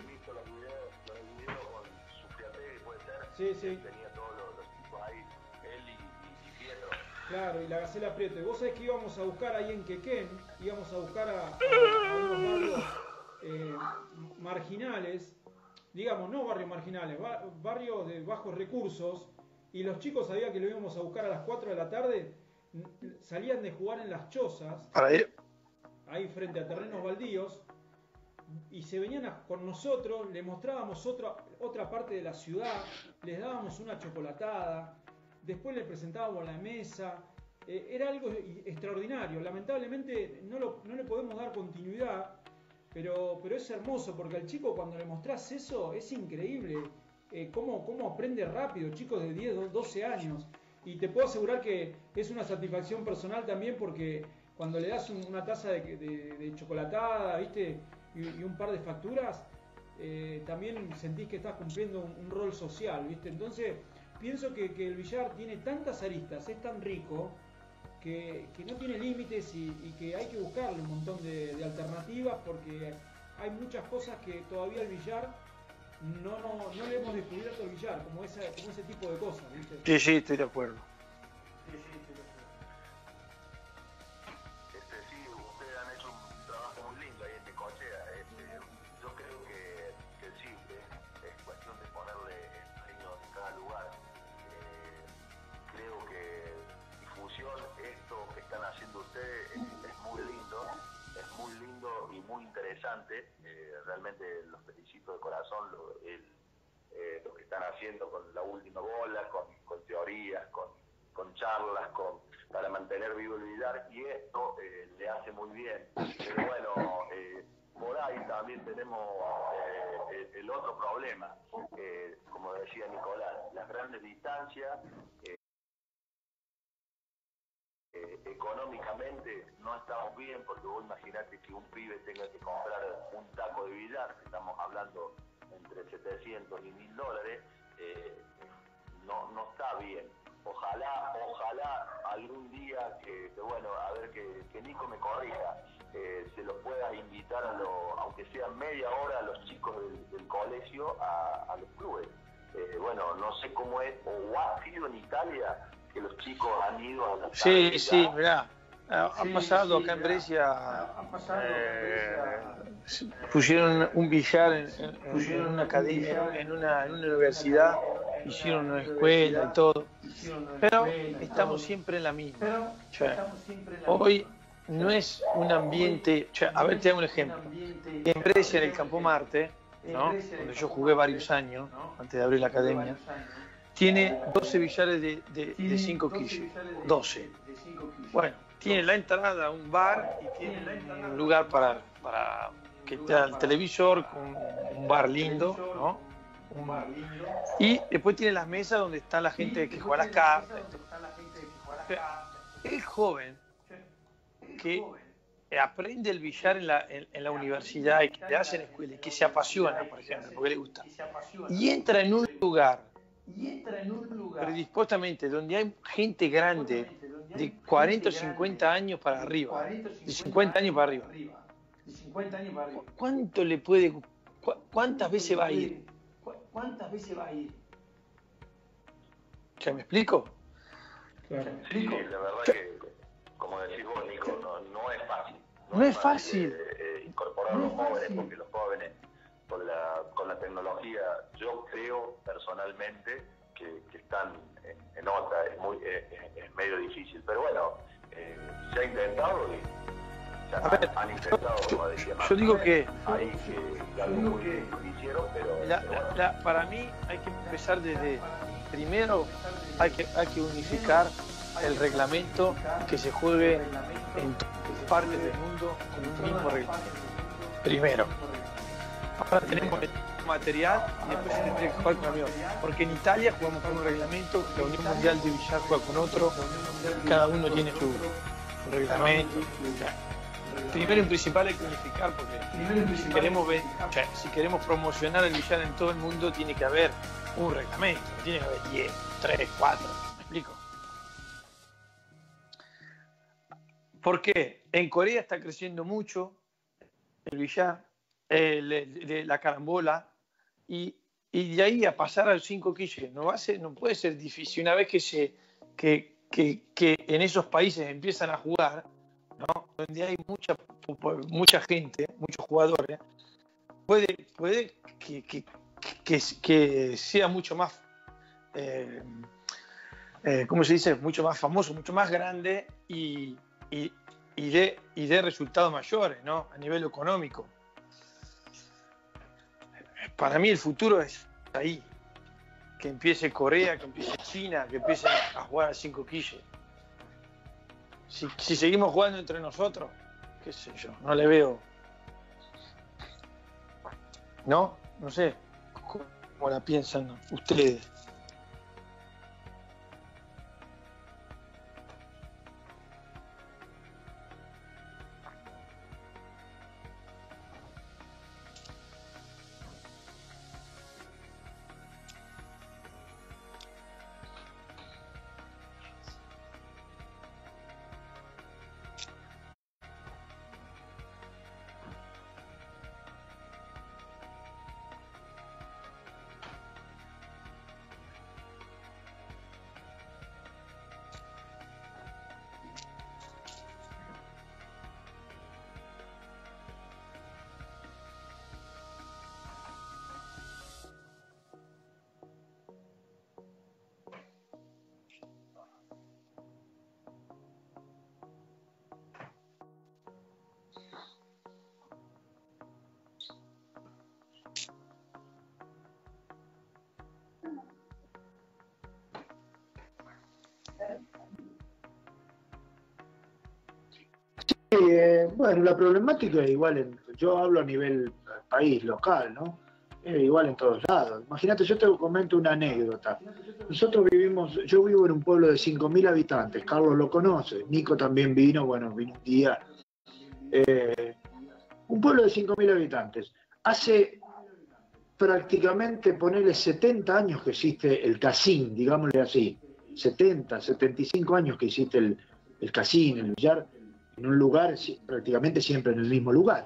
Sí. Tenía todos los chicos ahí, él y Pietro. Claro, y la Gacela Prieto. Y vos sabés que íbamos a buscar ahí en Quequén, íbamos a buscar a unos barrios marginales, digamos, no barrios marginales, barrios de bajos recursos, y los chicos sabían que lo íbamos a buscar a las 4 de la tarde, salían de jugar en las chozas, ahí frente a terrenos baldíos, y se venían con nosotros, le mostrábamos otra parte de la ciudad, les dábamos una chocolatada, después les presentábamos la mesa, era algo extraordinario. Lamentablemente no le podemos dar continuidad, pero es hermoso, porque al chico cuando le mostrás eso es increíble cómo aprende rápido, chicos de 10, 12 años, y te puedo asegurar que es una satisfacción personal también, porque cuando le das una taza de chocolatada, ¿viste? Y un par de facturas, también sentís que estás cumpliendo un rol social, ¿viste? Entonces pienso que el billar tiene tantas aristas, es tan rico, que no tiene límites y que hay que buscarle un montón de alternativas, porque hay muchas cosas que todavía el billar no le hemos descubierto al billar, como ese tipo de cosas, ¿viste? Sí, estoy de acuerdo. Sí, ustedes han hecho un trabajo muy lindo ahí en Necochea. Yo creo que sí, es cuestión de ponerle empeño en cada lugar. Creo que difusión, esto que están haciendo ustedes es muy lindo y muy interesante. Realmente los felicito de corazón lo que están haciendo con la última bola, con teorías, con charlas, para mantener vivo el billar, y esto le hace muy bien. Pero bueno, por ahí también tenemos el otro problema, como decía Nicolás, las grandes distancias. Económicamente no estamos bien, porque vos imaginate que un pibe tenga que comprar un taco de billar, estamos hablando entre 700 y $1000, no está bien. Ojalá algún día bueno, a ver que Nico me corrija, se los pueda invitar aunque sea media hora, a los chicos del colegio a los clubes. Bueno, no sé cómo es, o ha sido en Italia que los chicos han ido a la tarde. Sí, mirá, han pasado acá en Brescia, pusieron un billar en una academia, en una universidad, hicieron una escuela y todo, pero estamos siempre en la misma. Hoy no es un ambiente, a ver, te hago un ejemplo. En Brescia, en el Campo Marte, ¿no? Donde yo jugué varios años, antes de abrir la academia, tiene 12 billares de 5 quilles. 12. Bueno, tiene la entrada a un bar y tiene un lugar para que te da el televisor, con un bar lindo, ¿no? Y después tiene las mesas donde está la gente que juega las cartas. El joven que aprende el billar en la universidad y que le hace en la escuela y que se apasiona, por ejemplo, porque le gusta, y entra en un lugar predispostamente donde hay gente grande de 40 o 50 años para arriba, de 50 años para arriba, ¿cuánto le puede, cuántas veces va a ir? ¿Ya me explico? Claro. Sí, la verdad que, como decís vos, Nico, no es fácil. No es fácil. Incorporar a los jóvenes, porque los jóvenes, con la tecnología, yo creo personalmente que están en otra, es medio difícil. Pero bueno, se ha intentado y han intentado, como decía Martín. Yo digo que ahí algo muy bien hicieron, pero para mí hay que empezar desde primero, hay que unificar el reglamento, que se juegue en todas partes del mundo con un mismo reglamento. Primero. Ahora tenemos el material y después se tendría que jugar con amigos. Porque en Italia jugamos con un reglamento, la Unión Mundial de Billar juega con otro, cada uno tiene su reglamento. Primero y principal hay que unificar, porque si queremos promocionar el billar en todo el mundo, tiene que haber un reglamento, no tiene que haber 10, 3, 4, ¿me explico? ¿Por qué? En Corea está creciendo mucho el billar, la carambola, y de ahí a pasar a los 5 quilles no puede ser difícil. Una vez que en esos países empiezan a jugar, ¿no? Donde hay mucha gente, muchos jugadores, puede que sea mucho más, ¿cómo se dice? Mucho más famoso, mucho más grande y dé resultados mayores, ¿no? A nivel económico. Para mí el futuro es ahí, que empiece Corea, que empiece China, que empiece a jugar a 5 quilles. Si seguimos jugando entre nosotros, qué sé yo, no le veo. No sé cómo la piensan ustedes. Bueno, la problemática es igual, yo hablo a nivel país, local, ¿no? Es igual en todos lados. Imagínate, yo te comento una anécdota. Yo vivo en un pueblo de 5.000 habitantes, Carlos lo conoce, Nico también vino un día. Un pueblo de 5.000 habitantes. Hace prácticamente, ponele 70 años que existe el casín, digámosle así. 70, 75 años que existe el casín, el billar, en un lugar, prácticamente siempre en el mismo lugar.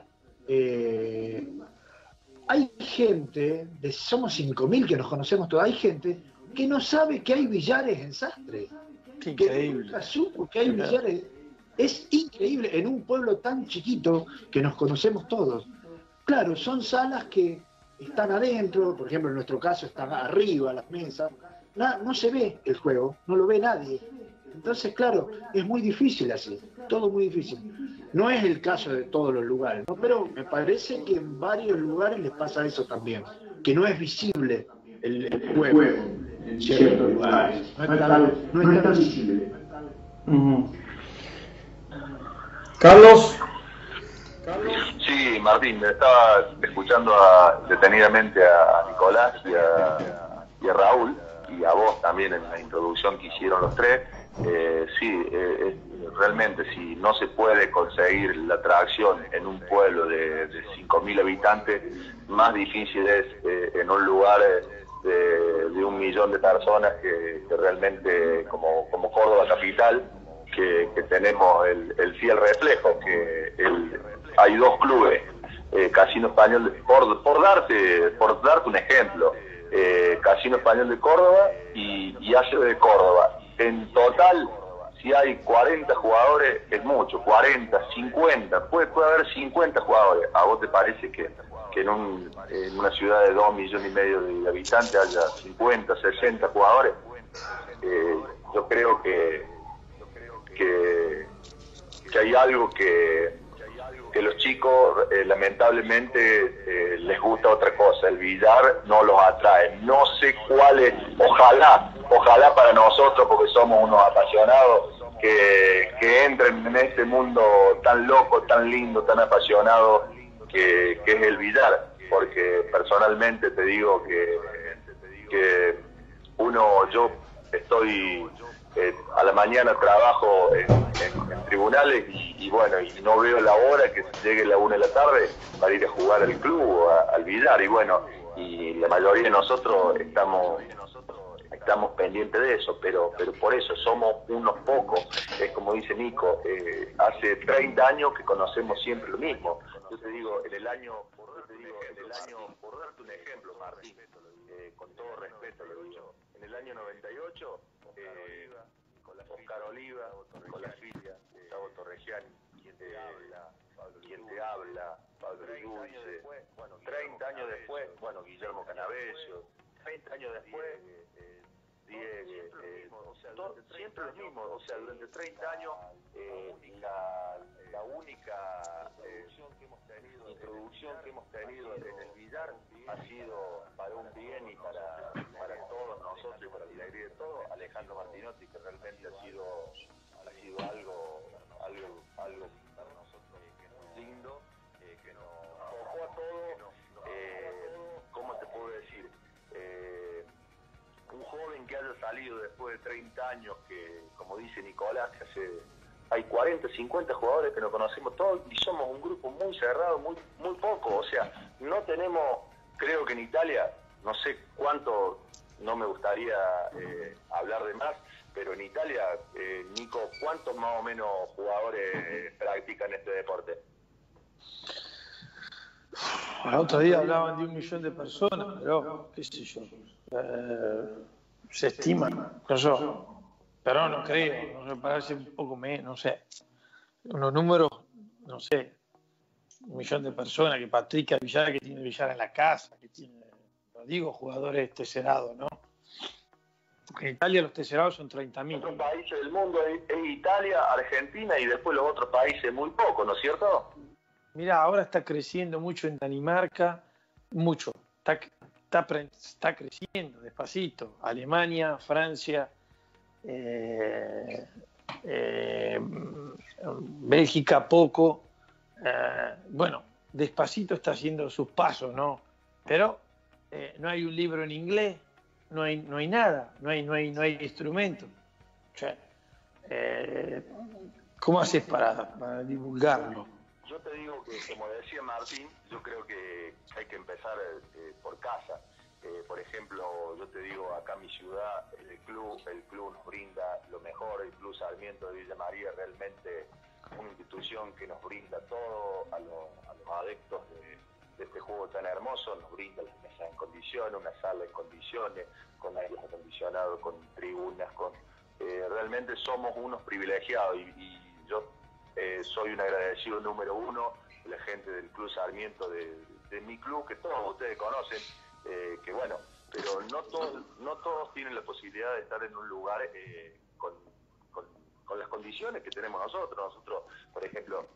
Hay gente, somos 5.000 que nos conocemos todos, hay gente que no sabe que hay billares en Sastre. Que nunca supo que hay billares. Es increíble, en un pueblo tan chiquito que nos conocemos todos. Claro, son salas que están adentro, por ejemplo en nuestro caso están arriba las mesas, no se ve el juego, no lo ve nadie. Entonces, claro, es muy difícil así, todo muy difícil. No es el caso de todos los lugares, ¿no? Pero me parece que en varios lugares les pasa eso también, que no es visible el juego. en ciertos lugares. No es tan visible. Carlos. Sí, Martín, me estaba escuchando detenidamente a Nicolás y a Raúl, y a vos también en la introducción que hicieron los tres. Realmente, si no se puede conseguir la atracción en un pueblo de 5.000 habitantes, más difícil es en un lugar de 1 millón de personas que realmente, como Córdoba capital, que tenemos el fiel reflejo, que hay 2 clubes, Casino Español, por darte un ejemplo, Casino Español de Córdoba y ACB de Córdoba. En total, si hay 40 jugadores, es mucho, 40, 50, puede haber 50 jugadores. ¿A vos te parece que en una ciudad de 2,5 millones de habitantes haya 50, 60 jugadores? Yo creo que hay algo que los chicos lamentablemente les gusta otra cosa. El billar no los atrae. No sé cuál es, ojalá para nosotros, porque somos unos apasionados, que entren en este mundo tan loco, tan lindo, tan apasionado que es el billar, porque personalmente te digo que yo estoy a la mañana trabajo en tribunales y bueno, y no veo la hora que llegue la 1 de la tarde para ir a jugar al club o al billar, y bueno, y la mayoría de nosotros estamos pendientes de eso, pero por eso somos unos pocos. Es como dice Nico, hace 30 años que conocemos siempre lo mismo. Yo te digo, por darte un ejemplo, Martín, con todo respeto lo digo, en el año 98, Oscar Oliva, con la filia, Gustavo Torregiani, quien te habla, Pablo Dulce, 30 años después, Guillermo Canavesio, 30 años después, Diego, siempre lo mismo, o sea, durante 30 años la única introducción que hemos tenido en el billar ha sido para un bien y para todos nosotros y para la alegría de todos, Alejandro Martinotti, que realmente ha sido algo para nosotros lindo, que nos tocó a todos, ¿cómo te puedo decir? Un joven que haya salido después de 30 años, que como dice Nicolás, que hay 40, 50 jugadores que nos conocemos todos y somos un grupo muy cerrado, muy poco, o sea, no tenemos, creo que en Italia, no sé cuánto, no me gustaría hablar de más, pero en Italia, Nico, ¿cuántos más o menos jugadores practican este deporte? El otro día hablaban de 1 millón de personas, pero qué sé yo, se estiman, pero no creo, no me parece un poco menos, no sé, unos números, no sé, 1 millón de personas que practica billar, que tiene billar en la casa, que tiene, no digo jugadores teserados, ¿no? Porque en Italia los teserados son 30.000. Otros países del mundo es Italia, Argentina y después los otros países muy poco, ¿no es cierto? Mira, ahora está creciendo mucho en Dinamarca, mucho, está creciendo despacito. Alemania, Francia, Bélgica poco, bueno, despacito está haciendo sus pasos, ¿no? Pero no hay un libro en inglés, no hay nada, no hay instrumento. O sea, ¿cómo haces para divulgarlo? Yo te digo que, como decía Martín, yo creo que hay que empezar por casa. Por ejemplo, yo te digo, acá en mi ciudad, el club nos brinda lo mejor. El Club Sarmiento de Villa María realmente una institución que nos brinda todo a los adeptos de este juego tan hermoso. Nos brinda las mesas en condiciones, una sala en condiciones, con aires acondicionados, con tribunas, realmente somos unos privilegiados y yo soy un agradecido número 1 de la gente del Club Sarmiento, de mi club, que todos ustedes conocen, que bueno, pero no todos tienen la posibilidad de estar en un lugar con las condiciones que tenemos nosotros. Nosotros, por ejemplo,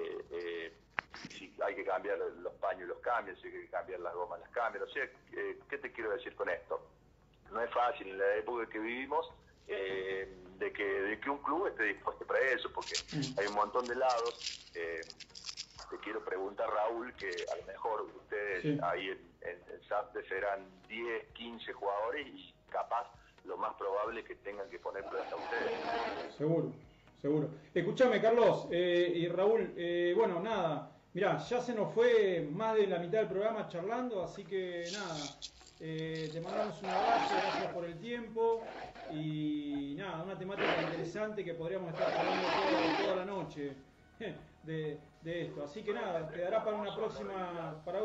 si hay que cambiar los paños, los cambios, si hay que cambiar las gomas, las cambian. O sea, ¿qué te quiero decir con esto? no es fácil en la época que vivimos, de que un club esté dispuesto para eso, porque hay un montón de lados. Te quiero preguntar, Raúl, que a lo mejor ustedes ahí en el SAFTE serán 10, 15 jugadores y capaz lo más probable es que tengan que poner plata a ustedes. Seguro, seguro. Escúchame, Carlos y Raúl, bueno, nada, mirá, ya se nos fue más de la mitad del programa charlando, así que nada, te mandamos un abrazo, gracias por el tiempo y nada, una temática interesante que podríamos estar hablando toda la noche de esto, así que nada, quedará para una próxima, para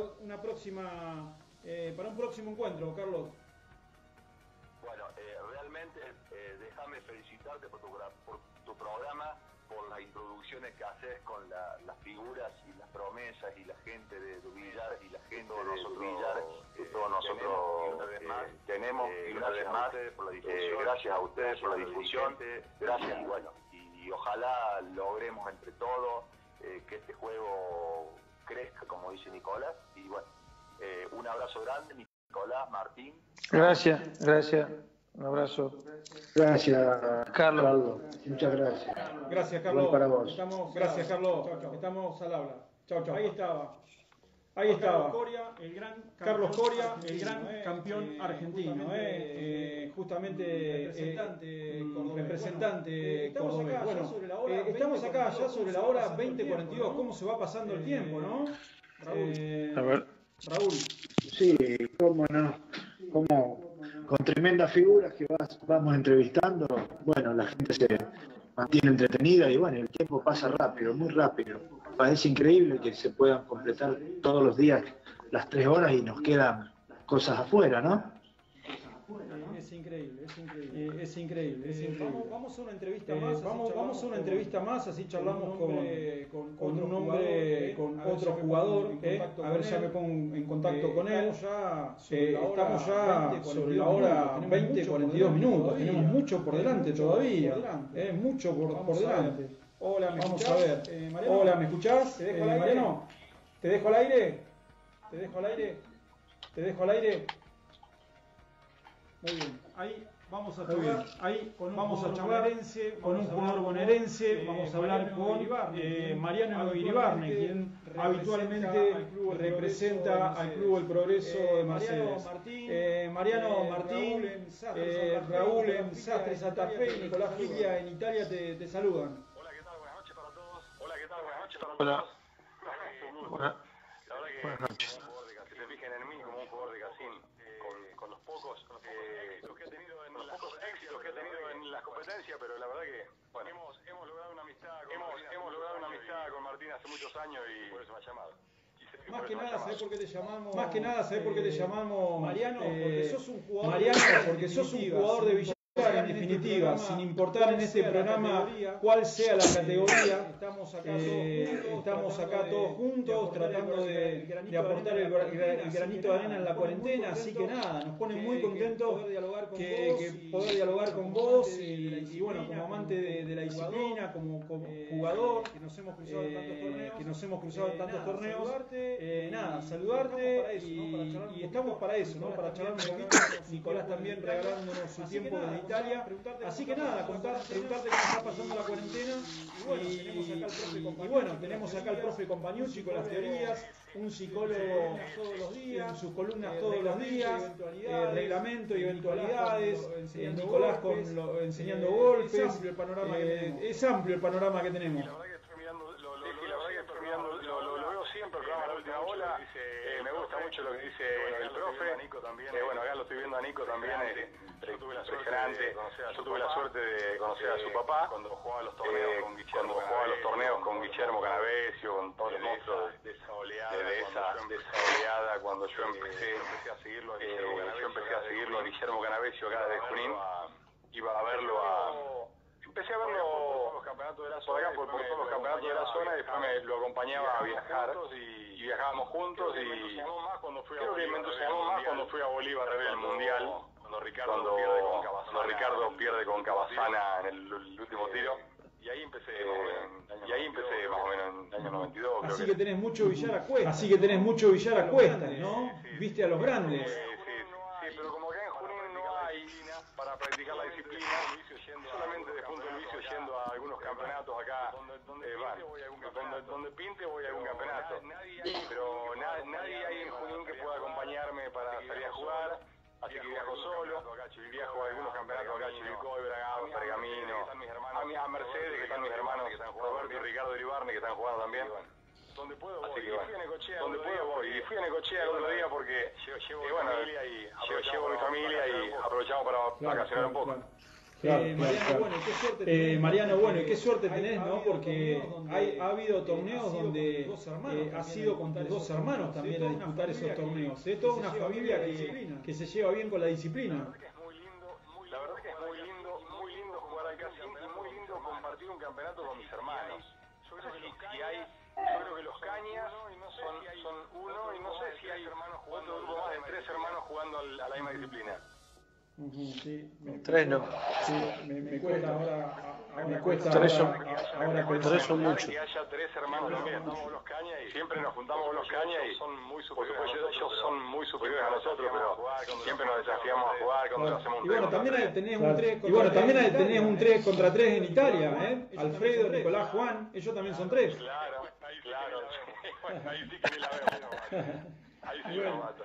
un próximo encuentro, Carlos. Bueno, realmente déjame felicitarte por tu programa, por las introducciones que haces con las figuras y las promesas y la gente de Villar y la gente de Villar que todos nosotros tenemos, y una vez más gracias a ustedes por la difusión, gracias, y bueno, y ojalá logremos entre todos que este juego crezca, como dice Nicolás, y bueno, un abrazo grande, Nicolás, Martín. Gracias. Un abrazo. Gracias, Carlos. Muchas gracias. Gracias, Carlos. Igual para vos. Gracias, Carlos. Estamos al habla. Chau. Ahí estaba. Carlos Coria, el gran campeón argentino. Justamente representante cordobés. Bueno, estamos acá ya sobre la hora 20:42. ¿Cómo se va pasando el tiempo, no? A ver. Raúl. Sí, cómo no. Con tremendas figuras que vamos entrevistando, bueno, la gente se mantiene entretenida y bueno, el tiempo pasa rápido, muy rápido. Parece increíble que se puedan completar todos los días las 3 horas y nos quedan cosas afuera, ¿no? Es increíble. Vamos a una entrevista más. Vamos a una entrevista más, así charlamos con un hombre, con otro jugador. A ver, ya me pongo en contacto con él. Estamos ya sobre la hora 20:42 minutos. Tenemos mucho por delante todavía. Mucho por delante. Hola, ¿me escuchás? Vamos a ver. Mariano. Hola, ¿me escuchás? Mariano, ¿te dejo al aire? Muy bien. Ahí vamos a charlar, con un jugador bonaerense, vamos a hablar con Mariano Iribarne, quien habitualmente representa al Club El Progreso de Mercedes. Mariano Martín, Raúl en Sastre Santa Fe y Nicolás Filia en Italia te saludan. Hola, ¿qué tal? Buenas noches para todos. Hola, ¿qué tal? Buenas noches para Hola. todos. La verdad que Buenas noches. que se fijen en mí como un jugador de Casín, con los pocos éxitos que he tenido en las competencias, pero la verdad que bueno, hemos logrado una amistad con Martín hace muchos años y por eso me ha llamado. Más que nada, ¿sabés por qué te llamamos Mariano? Porque sos un jugador de Villar, en definitiva, sin importar en este programa cuál sea la categoría. Estamos acá todos juntos tratando de aportar el granito de arena en la cuarentena, así que nada, nos pone muy contentos poder dialogar con vos y bueno, como amante de la disciplina, como jugador, que nos hemos cruzado en tantos torneos, nada, saludarte y estamos para eso, ¿no? Para charlar un poquito. Nicolás también regalándonos su tiempo desde Italia. Así que nada, preguntarte cómo está pasando la cuarentena. Y bueno, tenemos acá al profe Compañucci con las teorías, un psicólogo en sus columnas todos los días, reglamento y eventualidades, Nicolás enseñando golpes. Es amplio el panorama que tenemos. La verdad que estoy mirando, lo veo siempre el programa La Última Bola. Me gusta mucho lo que dice el profe. Bueno, acá lo estoy viendo a Nico también. Yo tuve la suerte de conocer a su papá cuando jugaba los torneos con Guillermo Canavesio, con todos los monstruos de esa oleada, cuando yo empecé a seguirlo a Guillermo Canavesio acá desde Junín. Iba a verlo empecé a verlo por los campeonatos de la zona, por todos los campeonatos de la zona, y después lo acompañaba a viajar y viajábamos juntos, y creo que me entusiasmó más cuando fui a Bolívar a ver el Mundial, cuando Ricardo pierde con Cabazana en el último tiro. Y ahí empecé más o menos en el año 92. Así que tenés mucho Villar a cuestas, ¿no? Viste a los grandes. Sí, pero como acá en Junín campeonatos acá, donde pinte voy a algún campeonato, pero nadie hay en Junín que pueda acompañarme para salir a jugar, así que viajo solo, viajo a algunos campeonatos acá, Chivilcoy, Bragado, Pergamino, a Mercedes, que están mis hermanos, Roberto y Ricardo Iribarne, que están jugando también. Donde puedo voy, y fui a Necochea el otro día porque llevo mi familia y aprovechamos para vacacionar un poco. Mariano, bueno, y qué suerte tenés, ¿no? Porque ha habido torneos donde has ido con tus dos hermanos también a disputar esos torneos. Es toda una familia que se lleva bien con la disciplina. La verdad que es muy lindo jugar al casino y muy lindo compartir un campeonato con mis hermanos. Yo creo que los Cañas son uno y no sé si hay otro grupo más de 3 hermanos jugando a la misma disciplina. Sí, 3 no. Sí, me cuesta ahora. Tres son muchos. Que haya 3 hermanos también. Los Cañas y siempre nos juntamos con los Cañas y por supuesto ellos son muy superiores a nosotros, pero siempre nos desafiamos a jugar cuando lo hacemos un Y bueno, también tenés un 3 contra 3 en Italia, ¿eh? Alfredo, Nicolás, Juan, ellos también son 3. Claro. Ahí sí que ni la veo. Ahí sí lo mato.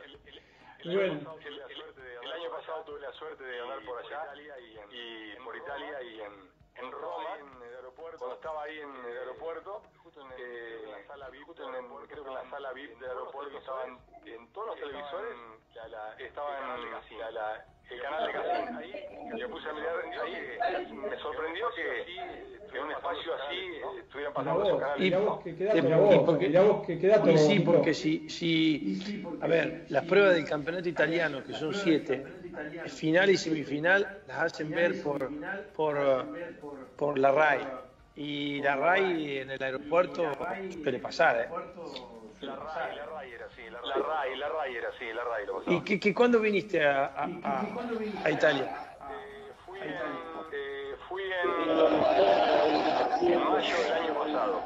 El año pasado tuve la suerte de andar por allá y por Italia y en Roma, cuando estaba ahí en el aeropuerto, creo que en la sala VIP del aeropuerto estaban en todos los televisores, estaba el canal de Casino. Ahí me puse a mirar, ahí me sorprendió que en un espacio así estuvieran pasando esos canales. Y sí, porque si a ver, las pruebas del campeonato italiano, que son 7, final y semifinal, las hacen ver por la RAI. Y la RAI en el aeropuerto suele pasar, ¿eh? La RAI era así, la RAI lo pasaba. ¿Y cuándo viniste a Italia? Fui en mayo del año pasado.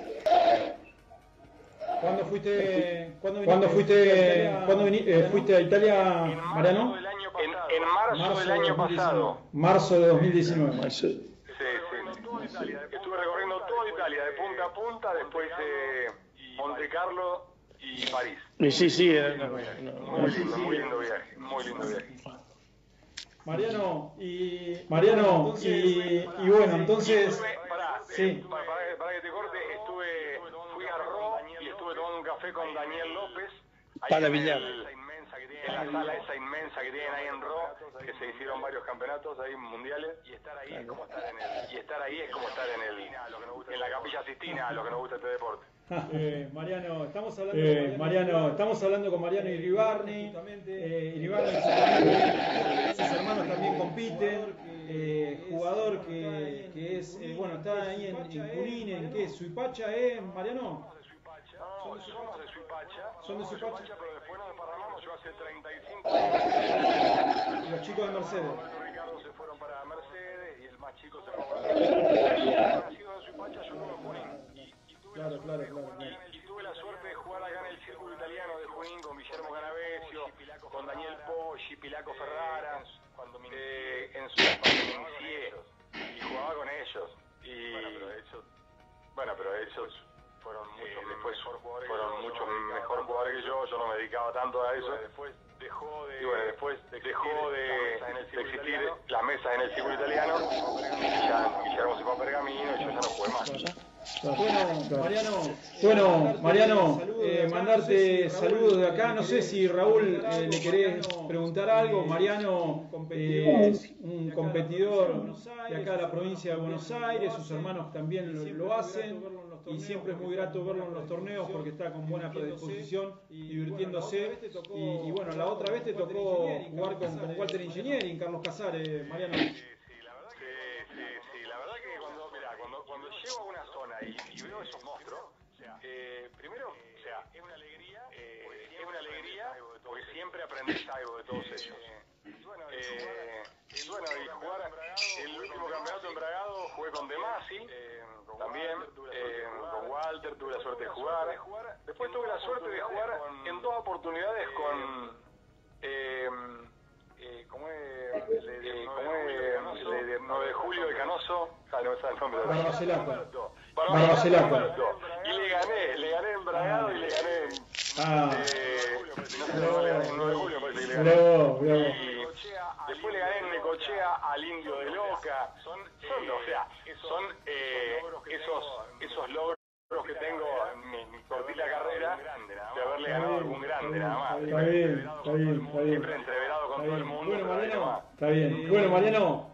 ¿Cuándo fuiste a Italia, Mariano? En marzo del año pasado. Marzo de 2019. Sí. Estuve recorriendo toda Italia, de punta a punta, después Monte Carlo y París. Sí, muy lindo viaje. Mariano, y bueno, entonces... Para que te corte, fui a Roma y estuve tomando un café con Daniel López. Para Villar. En la sala esa inmensa que tienen ahí en Roma, que se hicieron varios campeonatos ahí mundiales, y estar ahí es como estar en la Capilla Sistina, a lo que nos gusta este deporte. Mariano, estamos hablando con Mariano Iribarne. Sus hermanos también compiten. Jugador que es, está ahí en Junín, ¿en qué? ¿Suipacha, Mariano? Somos de Suipacha. Son de Suipacha, pero después nos desparramamos. Yo hace 35 años. Y los chicos de Mercedes. Roberto y Ricardo se fueron para Mercedes y el más chico se fue para Mercedes. Nacido en Suipacha, yo no en Junín. Claro. Y tuve la suerte de jugar acá en el círculo italiano de Junín con Guillermo Canavesio, con Daniel Poggi, Pilaco Ferrara, cuando me inicié y jugaba con ellos. Pero ellos fueron mucho mejor jugadores que yo no me dedicaba tanto a eso. Después dejó de existir las mesas en el círculo italiano y ya Guillermo se fue a Pergamino y yo ya no jugué más. Bueno, Mariano, mandarte saludos de acá. No sé si Raúl le querés preguntar algo. Mariano es un competidor de acá de la provincia de Buenos Aires. Sus hermanos también lo hacen. Y siempre es muy grato verlo en los torneos porque está con buena predisposición, divirtiéndose. Y bueno, la otra vez te tocó jugar con Walter Ingenieri en Carlos Casares, Mariano. Cuando llego a una zona y veo esos monstruos, primero, es una alegría porque siempre aprendes algo de todos ellos. Y jugar el último campeonato en Bragado jugué con De Masi, también, con Walter tuve la suerte de jugar. Después tuve la suerte de jugar en 2 oportunidades con el de 9 de julio Julio de Canoso, no me sale el nombre. Barbacelato. Barbacelato. Y le gané embragado y le gané. No sé, el 9 de julio parece que le gané. Y después le gané en Necochea al Indio de Loca. Son esos logros que tengo en mi cortita carrera de haberle ganado a algún grande nada más. Está bien. Siempre entreverado con todo el mundo. Bueno, Mariano, está bien. Bueno, Mariano,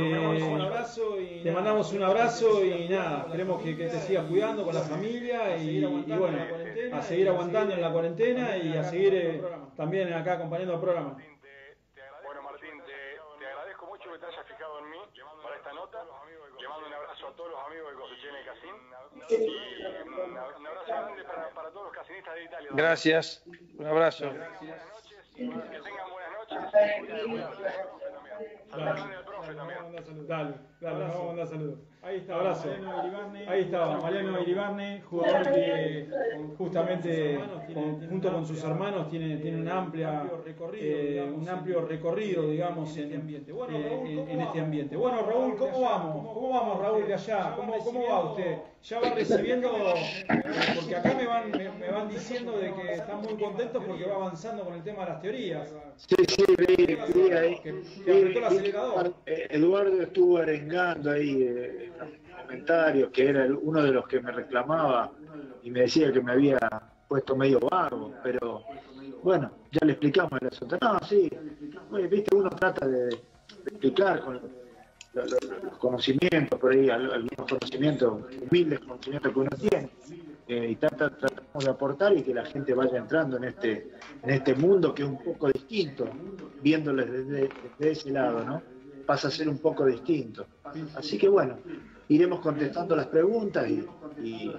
te mandamos un abrazo y nada, esperemos que te sigas cuidando con la familia y bueno, a seguir aguantando en la cuarentena y a seguir también acá acompañando el programa. Bueno, Martín, te agradezco mucho que te hayas fijado en mí para esta nota. Le mando un abrazo a todos los amigos de Coseché en el Casín y un abrazo grande para todos los casinistas de Italia. Gracias, un abrazo. Buenas noches, que tengan buenas noches. Dale, vamos a mandar saludos. Ahí está, abrazo. Ahí estaba Mariano Iribarne, jugador que justamente junto con sus hermanos tiene un amplio recorrido, digamos, en este ambiente. Bueno, Raúl, ¿cómo vamos? ¿Cómo vamos, Raúl, de allá? ¿Cómo va usted? Ya va recibiendo, porque acá me van diciendo de que están muy contentos porque va avanzando con el tema de las teorías. Sí, vi ahí. Que apretó el acelerador. Eduardo estuvo arengando ahí en los comentarios, que era uno de los que me reclamaba y me decía que me había puesto medio vago, pero bueno, ya le explicamos el asunto. No, sí, viste, uno trata de explicar con los conocimientos, por ahí, algunos conocimientos, humildes conocimientos que uno tiene, y tratamos de aportar y que la gente vaya entrando en este mundo que es un poco distinto, viéndolo desde ese lado, ¿no? Pasa a ser un poco distinto. Así que bueno, iremos contestando las preguntas y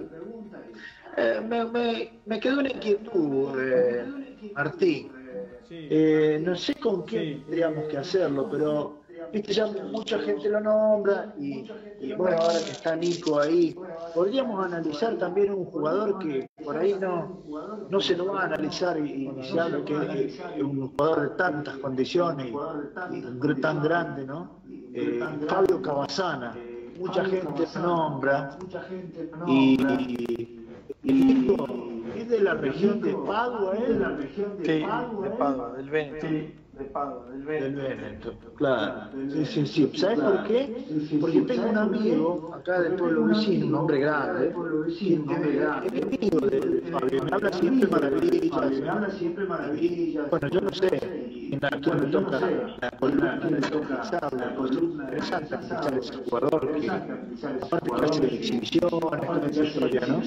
me quedó una inquietud, Martín. No sé con qué tendríamos que hacerlo, pero viste, ya mucha gente lo nombra y bueno, ahora que está Nico ahí, podríamos analizar también un jugador que por ahí no se lo va a analizar y se habla que es un jugador de tantas condiciones y tan grande, ¿no? Fabio Cavazana, mucha gente lo nombra y Nico es de la región de Padua, ¿eh? Sí, de Padua, del Véneto. Del Véneto, claro. Sí. ¿Sabes por qué? Porque tengo un amigo acá del pueblo vecino, un hombre grande, es amigo de Fabio, me habla siempre maravillas. Bueno, yo no sé, en la actual me toca la columna interesante analizar ese jugador que aparte que hace exhibiciones, toda esa historia, ¿no?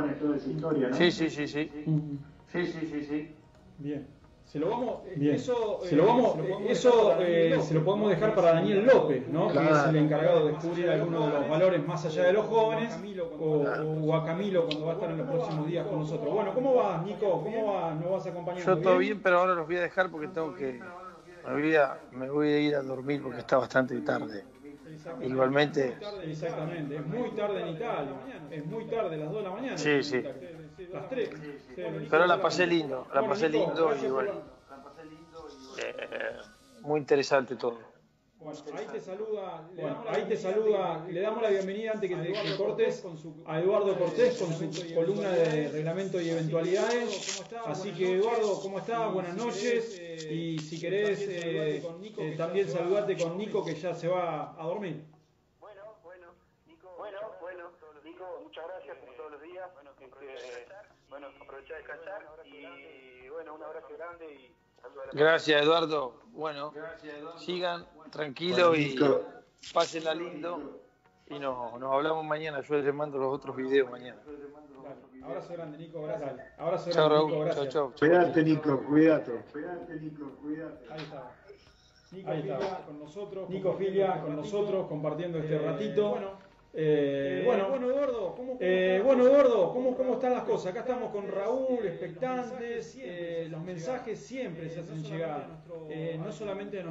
Sí. Bien. Se lo podemos dejar para Daniel López, ¿no? Que es el encargado de descubrir algunos de los valores más allá de los jóvenes, o a Camilo cuando va a estar en los próximos días con nosotros. Bueno, ¿cómo vas, Nico? ¿Cómo vas? ¿Nos vas acompañando? Yo todo bien, pero ahora los voy a dejar porque me voy a ir a dormir porque está bastante tarde. Igualmente. Exactamente, es muy tarde en Italia, es muy tarde, las 2 de la mañana. Sí. Las 3. Pero la pasé lindo, y bueno, muy interesante todo. Bueno, ahí te saluda, le damos la bienvenida antes que cortes a Eduardo Cortés con su columna de reglamento y eventualidades. Así que Eduardo, ¿cómo estás? Buenas noches. Y si querés también saludarte con Nico que ya se va a dormir. Nico, muchas gracias por todos los días. Bueno, aprovechar de descansar y bueno, un abrazo grande y saludos a la Gracias, Eduardo. Bueno, sigan tranquilos y pásenla lindo y nos hablamos mañana. Yo les mando los otros videos mañana. Abrazo grande, Nico, gracias. Abrazo Chao, grande, Raúl. Nico, gracias. Chao. Cuídate, Nico, cuídate. Ahí está, con nosotros. Nico Filia con nosotros, compartiendo este ratito. Bueno, Eduardo, ¿cómo están las cosas? Acá estamos con Raúl, expectantes, los mensajes siempre se hacen llegar, no solamente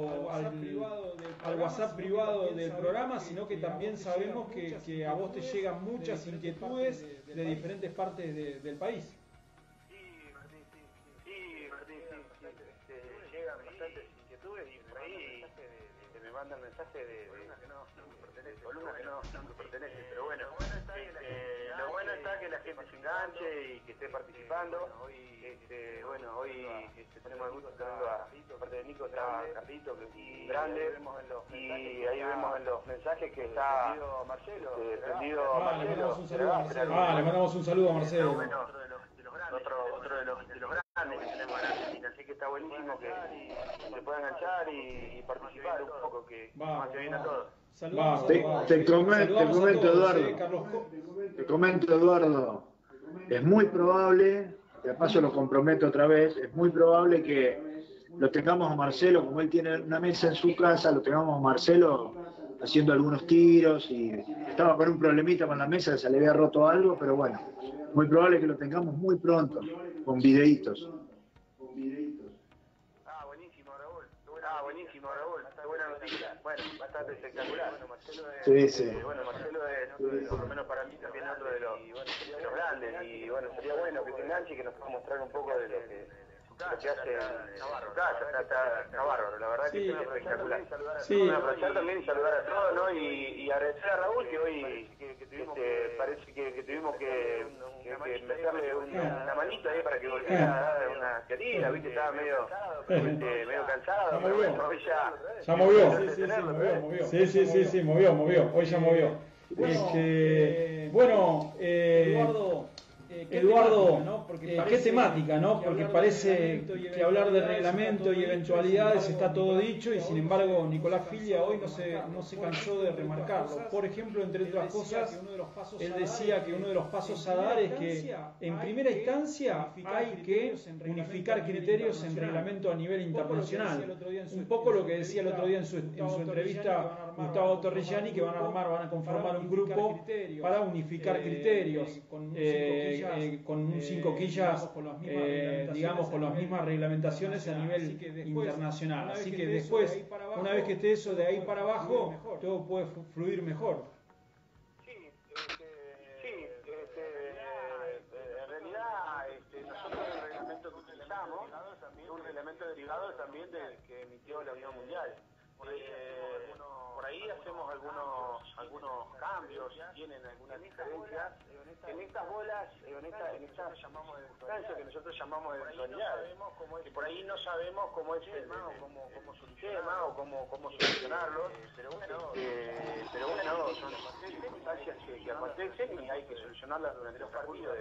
al WhatsApp privado del programa, sino que también sabemos que a vos te llegan muchas inquietudes de diferentes partes del país. Sí, Martín, llegan bastantes inquietudes y por ahí de me mandan mensajes de columnas que no me pertenecen, pero bueno, lo bueno está que la gente se enganche y que esté participando. Bueno, hoy tenemos el gusto de tenerlo aparte de Nico, está Carlito, que es grande, y ahí vemos en los mensajes que está prendido Marcelo. Le mandamos un saludo a Marcelo. Otro de los grandes que tenemos en Argentina, así que está buenísimo que se pueda enganchar y participar un poco, que más que bien a todos. Te comento, Eduardo, es muy probable, de paso lo comprometo otra vez, es muy probable que lo tengamos a Marcelo, como él tiene una mesa en su casa, lo tengamos a Marcelo haciendo algunos tiros, y estaba con un problemita con la mesa, se le había roto algo, pero bueno, muy probable que lo tengamos muy pronto, con videitos. Buenísimo, Raúl. Buena noticia. Bueno, bastante espectacular. Bueno, Marcelo es, por lo menos para mí, también otro de los grandes. Y bueno, sería bueno que se enganche y que nos pueda mostrar un poco de lo que hace en su casa. Está bárbaro, la verdad que es espectacular. Bueno, aprovechar también y saludar a todos, ¿no? Y agradecer a Raúl, que hoy parece que tuvimos que meterle una manita ahí para que volviera a dar una querida, ¿viste? Estaba medio cansado, pero bueno, hoy ya movió. Sí, movió. Hoy ya movió. Eduardo, qué temática, ¿no? Porque parece que hablar de reglamento y eventualidades está todo dicho, y sin embargo Nicolás Filia hoy no se cansó de remarcarlo. Por ejemplo, entre otras cosas, él decía que uno de los pasos a dar es que en primera instancia hay que unificar criterios en reglamento a nivel internacional. Un poco lo que decía el otro día en su entrevista Gustavo Torrigiani, que van a conformar un grupo para unificar criterios con un 5 quillas, digamos, con las mismas reglamentaciones a nivel internacional. Así que después, una vez que esté eso de ahí para abajo, todo puede fluir mejor. En realidad, nosotros el reglamento que utilizamos es un reglamento derivado también del que emitió la Unión Mundial. Por ahí hacemos algunos cambios, tienen algunas diferencias en estas bolas, en estas instancias que nosotros llamamos eventualidades, que por ahí no sabemos cómo es el tema o cómo solucionarlo, pero bueno, son circunstancias que acontecen y hay que solucionarlas durante los partidos.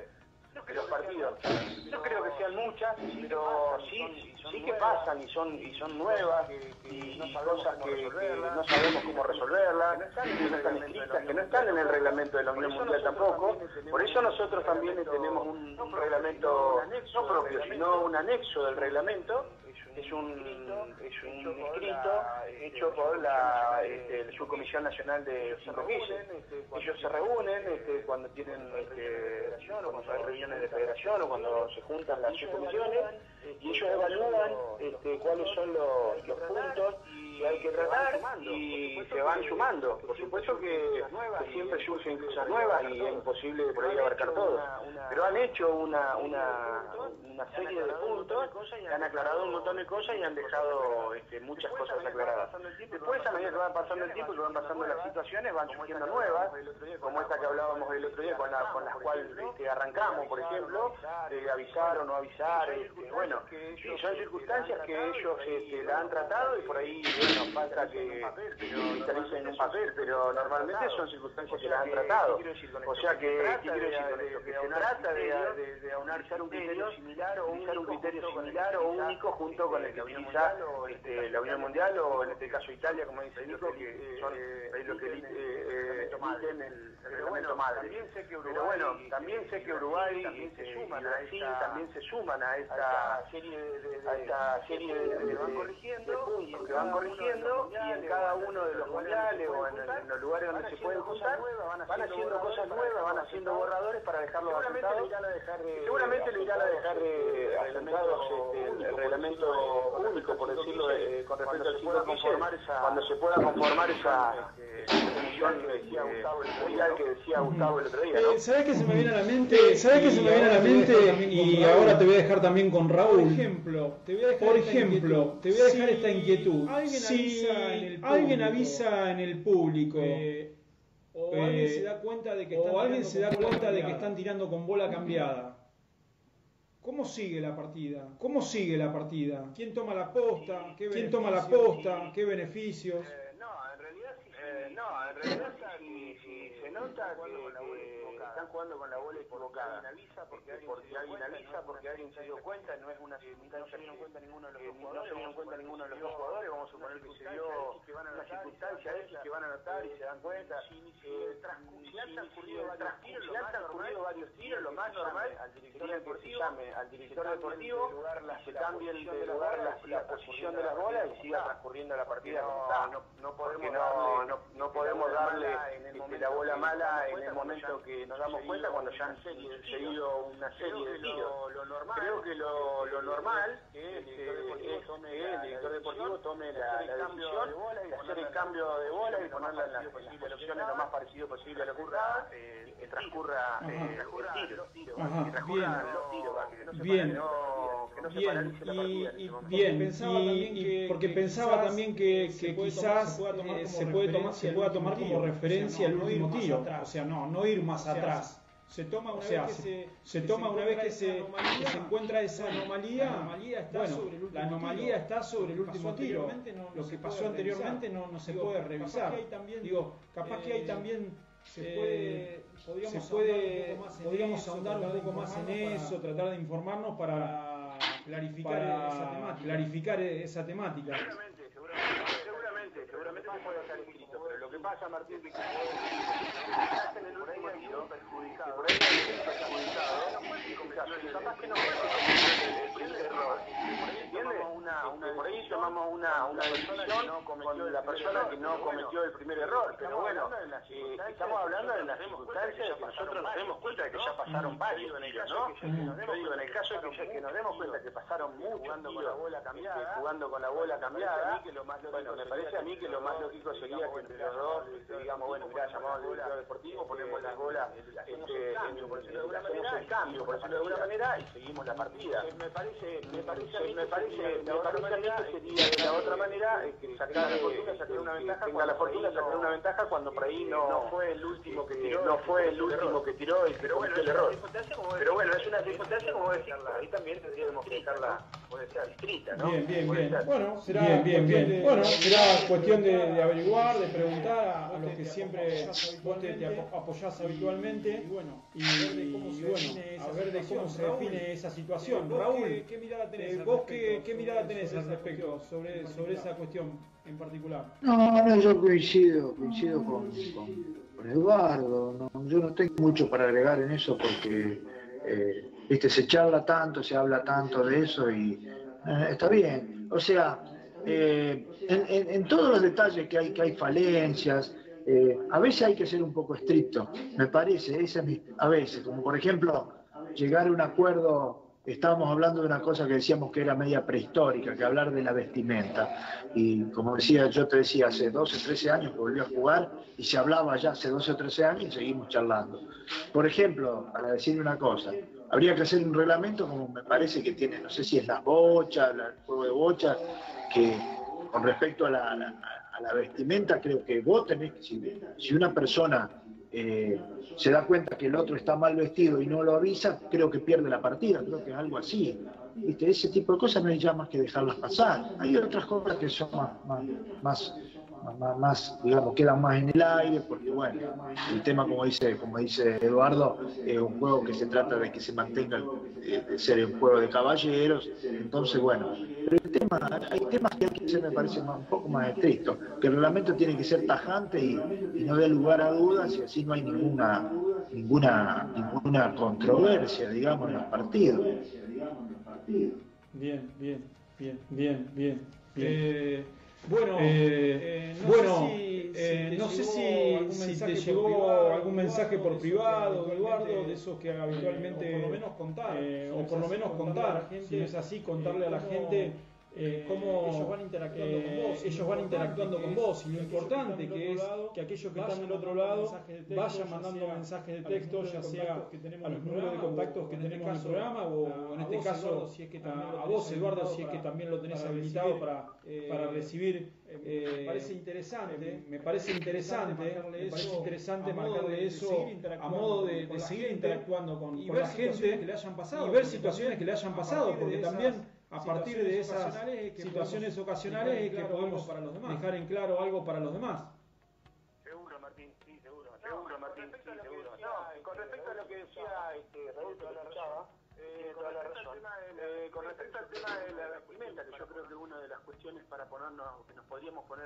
No creo que sean muchas, pero sí que pasan y son nuevas, y cosas que no sabemos cómo resolverlas, que no están escritas, que no están en el reglamento de la Unión Mundial tampoco. Por eso nosotros también tenemos un reglamento no propio, sino un anexo del reglamento. Es un escrito hecho por la Subcomisión Nacional de 5 quillas. Ellos se reúnen cuando tienen cuando hay reuniones de federación o cuando se juntan las subcomisiones, y ellos evalúan cuáles son los puntos que hay que tratar y se van sumando. Por supuesto que siempre surgen cosas nuevas y es imposible por ahí abarcar todo, pero han hecho una serie de puntos, han aclarado un montón de cosas y han dejado muchas cosas aclaradas. Después, a medida que van pasando el tiempo y que van pasando las situaciones, van surgiendo nuevas, como esta que hablábamos el otro día, con las cuales arrancamos, por ejemplo, de avisar o no avisar. Bueno, son circunstancias que ellos la han tratado, y por ahí falta que cristalice en un papel, pero normalmente son circunstancias que las han tratado. O sea que, ¿qué quiero decir con esto? Que se trata de aunar un criterio similar o único junto con el que utiliza la Unión Mundial, o en este caso Italia, como dice Nico, que son los que emiten el reglamento madre. Pero bueno, también sé que Uruguay y Brasil también se suman a esta serie de puntos que van corrigiendo, y en cada uno de los mundiales o en los lugares donde se pueden juntar, van haciendo cosas nuevas, van haciendo borradores para dejarlos asentados. Seguramente le irán a dejar asentados el reglamento único, por decirlo, con respecto al 5 quillas, cuando se pueda conformar esa comisión expresión que decía Gustavo el otro día, ¿no? ¿Sabés qué se me viene a la mente? Y ahora te voy a dejar también con Raúl. Por ejemplo, te voy a dejar esta inquietud. Si alguien avisa en el público, o alguien se da cuenta de que están tirando con bola cambiada, ¿cómo sigue la partida? ¿Quién toma la posta? ¿Qué beneficios? En realidad si se nota que están jugando con la bola equivocada, porque alguien se dio cuenta, no se dieron cuenta ninguno de los dos jugadores, vamos a suponer que se dio una circunstancia X que van a anotar y se dan cuenta. Si han transcurrido varios tiros, lo más normal sería que se llame al director deportivo, se cambie de lugar la posición de las bolas y siga transcurriendo la partida como está. No podemos darle la bola mala en el momento que nos damos cuenta cuando ya han seguido una serie de tiros. Creo que lo normal es que el director deportivo tome la decisión de hacer el cambio de bola y ponerla en las posiciones lo más parecido posible a lo que transcurra el tiro. Bien. Porque pensaba también que quizás se pueda tomar como referencia el último tiro, o sea, no ir más atrás. Se toma una vez que se encuentra esa anomalía, la anomalía está sobre el último tiro. Lo que pasó anteriormente no se puede revisar. Digo, capaz que hay también podríamos ahondar un poco más en eso, tratar de informarnos para clarificar esa temática. Seguramente se puede estar escrito, pero lo que pasa, Martín, que estás en el último tiro perjudicado, capaz que no fue el error. Por ahí tomamos una decisión con la persona que no cometió el primer error, pero bueno, estamos hablando de las circunstancias de que nosotros nos demos cuenta de que ya pasaron varios, ¿no? Yo digo, en el caso de que nos demos cuenta que pasaron muchos jugando con la bola cambiada, bueno, me parece a mí que lo más lógico sería que entre los dos digamos, bueno, mirá, llamamos al director deportivo, ponemos la bola, hacemos el cambio, por decirlo de alguna manera, y seguimos la partida. Me parece a mí que sería de la otra manera que sacar la fortuna, sacar una ventaja cuando por ahí no fue el último que tiró y que cometió el error. Pero bueno, es una circunstancia como decir, ahí también tendríamos que dejarla, puede ser escrita, ¿no? Bien. Bueno, será cuestión de averiguar, de preguntar a los que siempre vos te apoyás habitualmente y a ver de cómo se define esa situación. Raúl, ¿vos qué mirada tenés al respecto sobre esa cuestión en particular? No, yo coincido con Eduardo. Yo no tengo mucho para agregar en eso porque se charla tanto, se habla tanto de eso y está bien. O sea, en todos los detalles que hay falencias, a veces hay que ser un poco estricto, me parece, a veces, como por ejemplo, llegar a un acuerdo. Estábamos hablando de una cosa que decíamos que era media prehistórica, que hablar de la vestimenta. Y como yo te decía, hace 12, 13 años que volvió a jugar y se hablaba ya hace 12 o 13 años y seguimos charlando. Por ejemplo, para decirle una cosa, habría que hacer un reglamento como me parece que tiene, no sé si es las bochas, el juego de bochas, que con respecto a la vestimenta, creo que vos tenés que, si una persona se da cuenta que el otro está mal vestido y no lo avisa, creo que pierde la partida, creo que es algo así. ¿Viste? Ese tipo de cosas no hay ya más que dejarlas pasar. Hay otras cosas que son más, digamos, quedan más en el aire, porque bueno, el tema, como dice Eduardo, es un juego que se trata de que se mantenga, de ser un juego de caballeros, entonces bueno, pero hay temas que hay que ser, me parece, un poco más estrictos, que el reglamento tiene que ser tajante y no dé lugar a dudas, y así no hay ninguna controversia, digamos, en los partidos. Bien. No sé si te llegó algún mensaje por privado, Eduardo, de esos que habitualmente, o por lo menos contar, si no es así, contarle a la gente cómo ellos van interactuando con vos, y lo importante que es que aquellos que están del otro lado vayan mandando mensajes de texto, ya sea a los números de contactos que tenemos en el programa, o en este caso a vos, Eduardo, si es que también lo tenés habilitado para recibir. Me parece interesante marcarle eso a modo de seguir interactuando con la gente y ver situaciones que le hayan pasado, porque también a partir de esas situaciones ocasionales es que podemos dejar en claro algo para los demás. Seguro, Martín, sí, seguro, Martín, sí, seguro. No, con respecto a lo que decía Raúl, que lo escuchaba, toda la razón. Con respecto al tema de la vestimenta, que yo creo que es una de las cuestiones para ponernos, que nos podríamos poner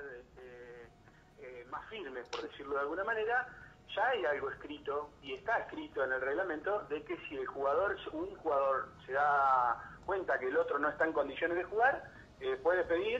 más firmes, por decirlo de alguna manera, ya hay algo escrito, y está escrito en el reglamento, de que si un jugador se da cuenta que el otro no está en condiciones de jugar, puede pedir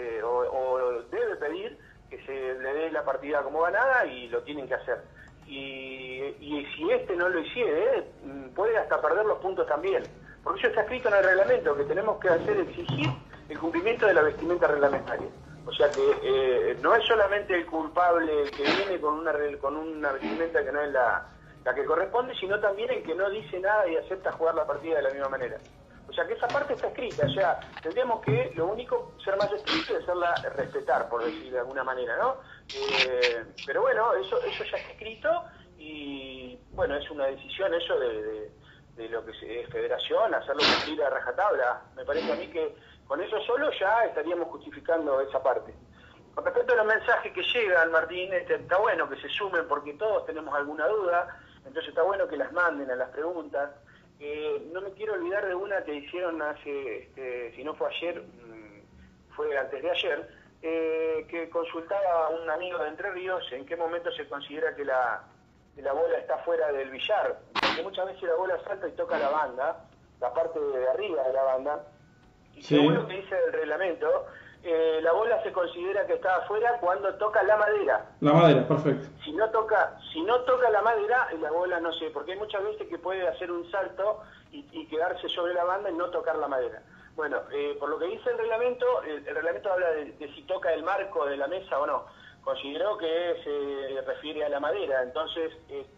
o debe pedir que se le dé la partida como ganada, y lo tienen que hacer. Y si no lo hiciere, puede hasta perder los puntos también, porque eso está escrito en el reglamento, que tenemos que exigir el cumplimiento de la vestimenta reglamentaria. O sea que no es solamente el culpable el que viene con una vestimenta que no es la que corresponde, sino también el que no dice nada y acepta jugar la partida de la misma manera. O sea que esa parte está escrita, o sea, tendríamos que, lo único, ser más estrictos y hacerla respetar, por decir de alguna manera, ¿no? Pero bueno, eso ya está escrito, y bueno, es una decisión eso de lo que es federación, hacerlo cumplir a rajatabla. Me parece a mí que con eso solo ya estaríamos justificando esa parte. Con respecto a los mensajes que llegan, Martín, está bueno que se sumen, porque todos tenemos alguna duda, entonces está bueno que las manden a las preguntas. No me quiero olvidar de una que hicieron hace, si no fue ayer, fue antes de ayer, que consultaba a un amigo de Entre Ríos en qué momento se considera que la bola está fuera del billar, porque muchas veces la bola salta y toca la banda, la parte de arriba de la banda, y sí. Según lo que dice el reglamento, la bola se considera que está afuera cuando toca la madera. La madera, perfecto. Si no toca la madera, la bola no sé, porque hay muchas veces que puede hacer un salto y quedarse sobre la banda y no tocar la madera. Bueno, por lo que dice el reglamento habla de si toca el marco de la mesa o no. Consideró que se refiere a la madera, entonces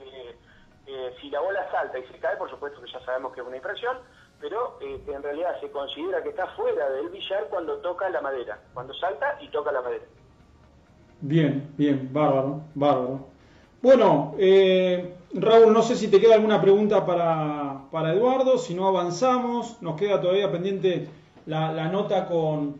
si la bola salta y se cae, por supuesto que ya sabemos que es una infracción, pero en realidad se considera que está fuera del billar cuando toca la madera, cuando salta y toca la madera. Bien, bárbaro. Bueno, Raúl, no sé si te queda alguna pregunta para Eduardo, si no avanzamos, nos queda todavía pendiente la nota con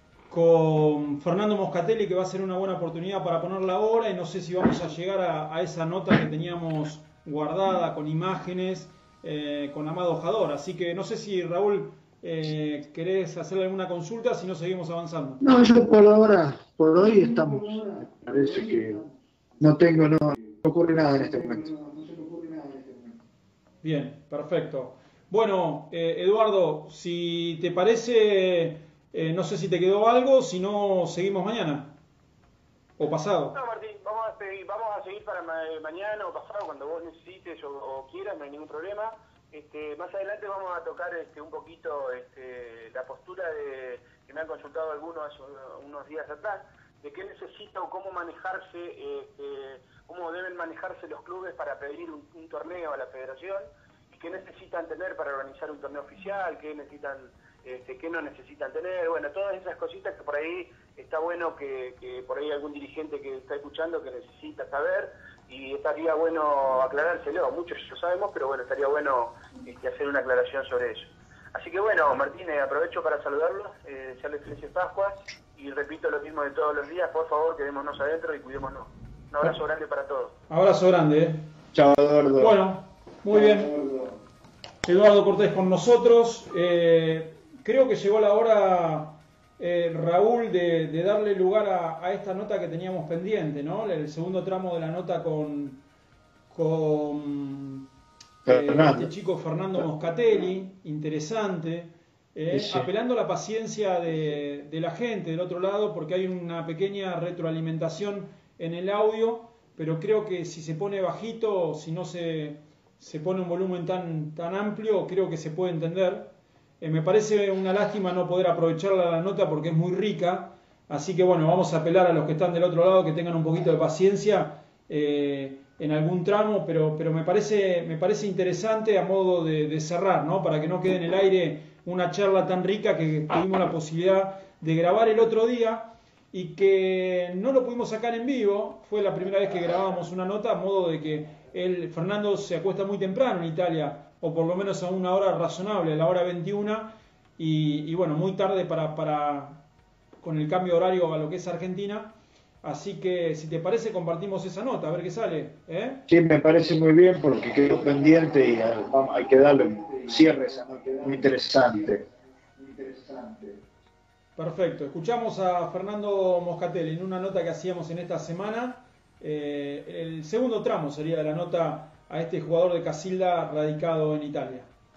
Fernando Moscatelli, que va a ser una buena oportunidad para ponerla ahora, y no sé si vamos a llegar a esa nota que teníamos guardada con imágenes, con Amado Jador, así que no sé si Raúl querés hacerle alguna consulta, si no seguimos avanzando. No, yo por hoy estamos. Me parece que no ocurre nada en este momento. Bien, perfecto. Bueno, Eduardo, si te parece, no sé si te quedó algo, si no seguimos mañana o pasado. No, Martín, vamos a seguir para mañana o pasado, cuando vos necesites o quieras, no hay ningún problema. Más adelante vamos a tocar un poquito la postura que me han consultado algunos hace unos días atrás, de qué necesita o cómo manejarse, cómo deben manejarse los clubes para pedir un torneo a la federación, y qué necesitan tener para organizar un torneo oficial, qué necesitan, qué no necesitan tener, bueno, todas esas cositas que por ahí está bueno que por ahí algún dirigente que está escuchando que necesita saber, y estaría bueno aclarárselo. Muchos ya lo sabemos, pero bueno, estaría bueno hacer una aclaración sobre eso. Así que bueno, Martín, aprovecho para saludarlos, desearles felices Pascuas, y repito lo mismo de todos los días, por favor, quedémonos adentro y cuidémonos. Un abrazo grande para todos. Abrazo grande. Chao, Eduardo. Bueno, muy bien. Eduardo Cortés con nosotros. Creo que llegó la hora, Raúl, de darle lugar a esta nota que teníamos pendiente, ¿no? El segundo tramo de la nota con este chico Fernando Moscatelli, interesante, sí. Apelando a la paciencia de la gente del otro lado, porque hay una pequeña retroalimentación en el audio, pero creo que si se pone bajito, si no se pone un volumen tan amplio, creo que se puede entender. Me parece una lástima no poder aprovecharla la nota porque es muy rica, así que bueno, vamos a apelar a los que están del otro lado que tengan un poquito de paciencia en algún tramo, pero me parece interesante a modo de cerrar, ¿no? Para que no quede en el aire una charla tan rica que tuvimos la posibilidad de grabar el otro día y que no lo pudimos sacar en vivo. Fue la primera vez que grabábamos una nota a modo de que Fernando se acuesta muy temprano en Italia, o por lo menos a una hora razonable, a la hora 21, y bueno, muy tarde con el cambio horario a lo que es Argentina. Así que, si te parece, compartimos esa nota, a ver qué sale. Sí, me parece muy bien porque quedó pendiente y hay que darle un cierre a esa nota, muy interesante. Perfecto, escuchamos a Fernando Moscatelli en una nota que hacíamos en esta semana. El segundo tramo sería de la nota a este jugador de Casilda radicado en Italia.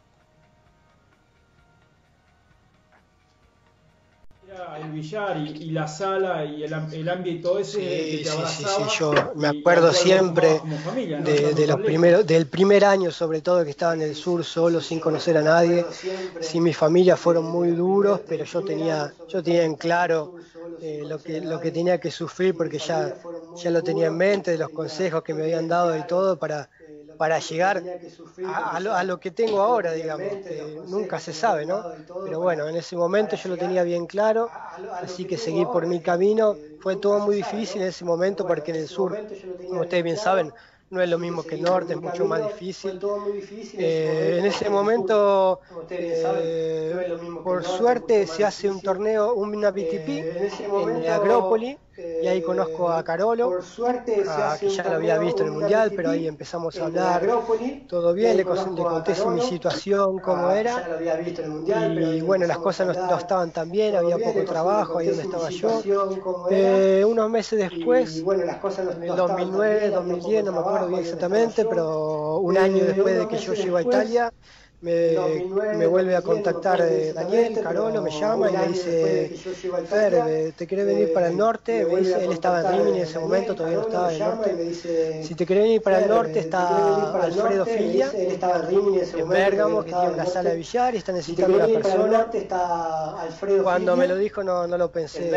Era el billar y la sala y el ambiente y todo ese que te abrazaba. Sí, yo me acuerdo siempre familia, ¿no? de los del primer año, sobre todo, que estaba en el sur solo, sin conocer a nadie. Sí, mi familia fueron muy duros, pero yo tenía en claro lo que tenía que sufrir, porque ya lo tenía en mente, de los consejos que me habían dado y todo, para llegar a lo que tengo ahora, digamos. Nunca se sabe, ¿no? Pero bueno, en ese momento yo lo tenía bien claro, así que seguí por mi camino. Fue todo muy difícil en ese momento porque en el sur, como ustedes bien saben, no es lo mismo que el norte, es mucho más difícil. En ese momento, por suerte, se hace un torneo, una BTP en Agrópolis, y ahí conozco a Carolo, que ya lo había visto en el Mundial, pero ahí empezamos a hablar, todo bien, le conté mi situación, cómo era, y bueno, las cosas no estaban tan bien, había poco trabajo, ahí donde estaba yo. Unos meses después, en el 2009, 2010, no me acuerdo bien exactamente, pero un año después de que yo llego a Italia, me vuelve a contactar Daniel Carolo, me llama y me dice: Fer, ¿te querés venir para el norte? Me dice, él estaba en Rimini en ese momento, todavía no estaba en el norte. Si te querés venir para el norte, está Alfredo Filia en Bérgamo, que tiene una sala de billar y está necesitando una persona. Cuando me lo dijo no lo pensé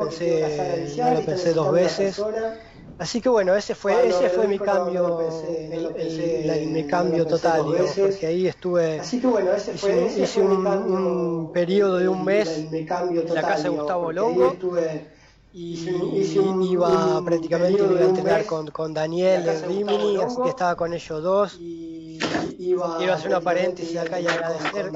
dos veces. Así que bueno, ese fue mi cambio, mi cambio total, digamos, porque ahí hice un periodo de un mes en la casa de Gustavo Longo y iba prácticamente a entrenar con Daniel en Rimini, así que estaba con ellos dos. Iba a hacer una paréntesis acá y agradecer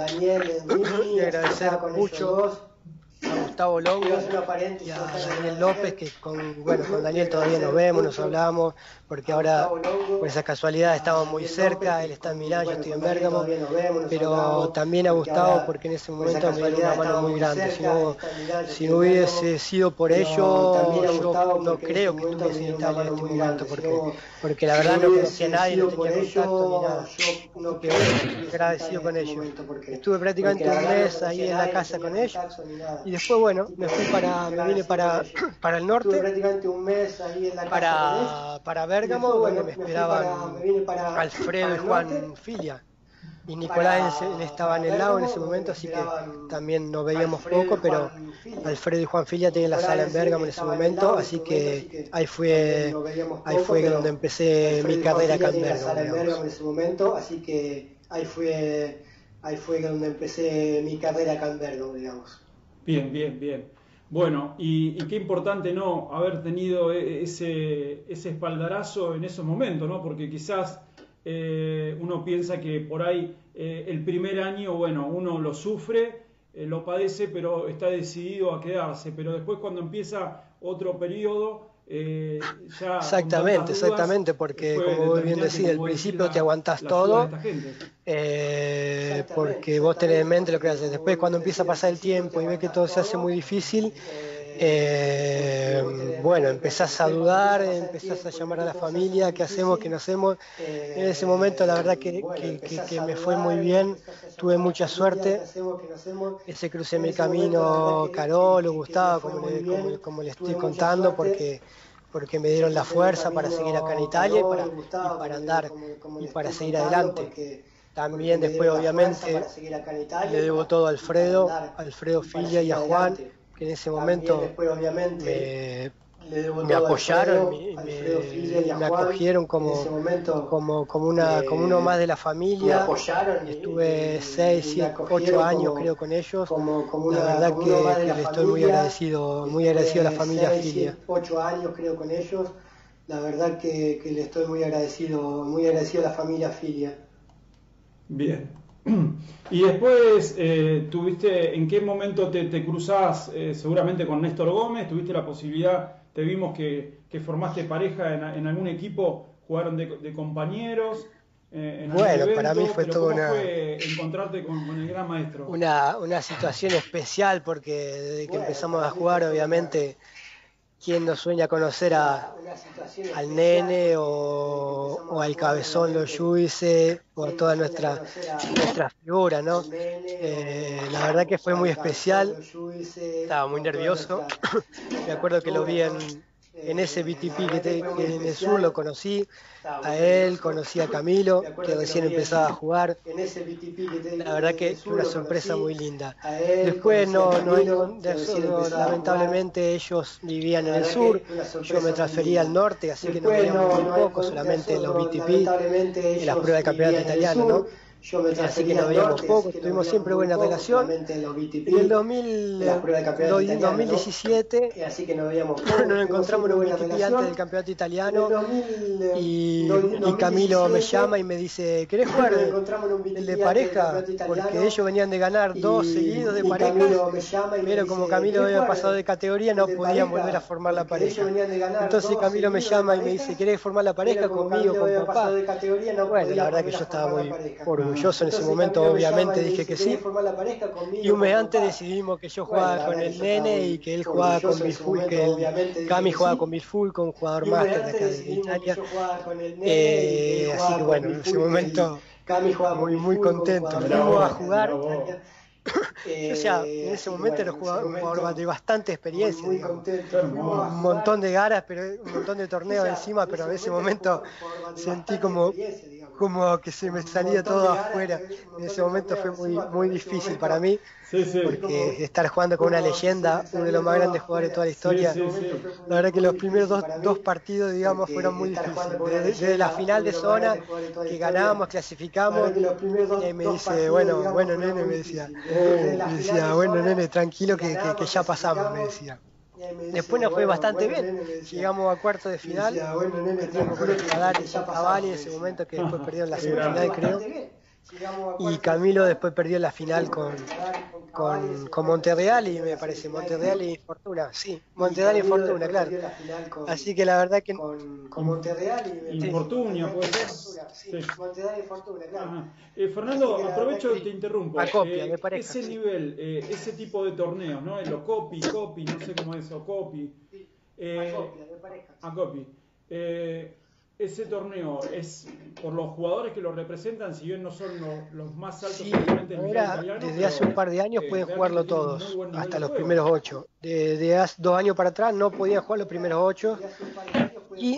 mucho a Gustavo Longo y a Daniel López, que con Daniel todavía nos vemos, nos hablamos, porque ahora por esa casualidad estamos muy cerca, él está en Milán, yo estoy en Bérgamo, pero también a Gustavo porque en ese momento me dio una mano muy grande. Si no hubiese sido por ello, yo no creo que estuviese en Italia en este momento, porque la verdad no conocía a nadie, no tenía contacto ni nada. Estoy agradecido con ellos. Estuve prácticamente un mes ahí en la casa con ellos y después, bueno, me vine para el norte, para Bérgamo, donde me esperaban Alfredo y Juan Filia. Y Nicolás él estaba en el lago en ese momento, así que también nos veíamos poco, pero Alfredo y Juan Filia tenían la sala en Bérgamo en ese momento, así que ahí fue donde empecé mi carrera acá en Bérgamo, digamos. Bien. Bueno, y qué importante, ¿no?, haber tenido ese espaldarazo en esos momentos, ¿no? Porque quizás uno piensa que por ahí el primer año, bueno, uno lo sufre, lo padece, pero está decidido a quedarse. Pero después, cuando empieza otro periodo, ya... Exactamente, porque como vos bien decís, al principio te aguantás todo, porque vos tenés en mente lo que haces. Después, cuando empieza a pasar el tiempo y ves que todo se hace muy difícil, bueno, empezás a dudar, empezás a llamar a la familia, ¿qué hacemos, qué no hacemos? En ese momento la verdad que me fue muy bien, tuve mucha suerte, ese crucé mi camino Carolo, Gustavo, como le estoy contando, porque me dieron la fuerza para seguir acá en Italia y para andar y para seguir adelante. También después, obviamente, le debo todo a Alfredo Filia y a Juan, que en ese momento me apoyaron, me acogieron como uno más de la familia. Estuve 6, 7, 8 años creo con ellos. La verdad que le estoy muy agradecido a la familia Filia. 8 años creo con ellos. La verdad que le estoy muy agradecido a la familia Filia. Bien. Y después, ¿tuviste, en qué momento te cruzás seguramente con Néstor Gómez? ¿Tuviste la posibilidad, te vimos que formaste pareja en algún equipo, jugaron de compañeros? Bueno, evento, para mí fue todo fue encontrarte con el gran maestro? Una situación especial, porque desde que empezamos a jugar, obviamente, ¿quién no sueña conocer al Nene o al Cabezón Lojuice o a toda nuestra figura, ¿no? La verdad que fue muy especial, estaba muy nervioso. Me acuerdo que lo vi en ese BTP que en el sur, lo conocí a él, conocí a Camilo, que recién empezaba a jugar. La verdad que fue una sorpresa muy linda. Después lamentablemente ellos vivían en el sur, yo me transferí al norte, así que no veíamos muy poco, solamente los BTP y las pruebas de campeonato italiano, ¿no? Así que nos veíamos poco, tuvimos siempre buena relación. En el 2017 nos encontramos en un BTP antes del campeonato italiano y Camilo me llama y me dice: ¿querés jugar el de pareja? Porque ellos venían de ganar 2 seguidos de pareja, pero como Camilo había pasado de categoría no podían volver a formar la pareja. Entonces Camilo me llama y me dice: ¿querés formar la pareja conmigo, con papá? Bueno, la verdad que yo estaba muy orgulloso en ese momento, obviamente dije que sí, y un mes antes decidimos que yo jugaba con el Nene y que él jugaba con Bilful, que Cami jugaba con Bilful, con un jugador máster de acá de Italia. Así que bueno, en ese momento muy contento. Fuimos a jugar. Yo ya en ese momento era un jugador de bastante experiencia, un montón de ganas, pero un montón de torneos encima, pero en ese momento sentí como que se me salía todo afuera. En ese momento fue muy difícil para mí, porque estar jugando con una leyenda, uno de los más grandes jugadores de toda la historia, la verdad que los primeros dos partidos, digamos, fueron muy difíciles. Desde la final de zona, que ganábamos, clasificamos, y me dice, bueno, Nene, me decía, bueno, Nene, tranquilo que ya pasamos, me decía. Después nos fue bastante bien, llegamos a cuartos de final, perdimos con el Cavalli en ese momento, que después perdieron la semifinal, creo, y Camilo después perdió la final con Monterreal, y me parece Monterreal y Fortuna, sí, Monterreal y Fortuna, claro. Así que la verdad que con Monterreal y Fortuna, puede ser. Sí. Monterreal y Fortuna, claro. Fernando, aprovecho y te interrumpo. Acopia, me parece. Ese nivel, ese tipo de torneos, ¿no? El Ocopi, no sé cómo es, Ocopi. Acopia, me parece. Acopi. Ese torneo es por los jugadores que lo representan, si bien no son los más altos, sí, seguramente en ahora, italiano, desde hace un par de años pueden jugarlo todos, hasta los primeros 8. De hace 2 años para atrás no podían jugar los primeros 8 y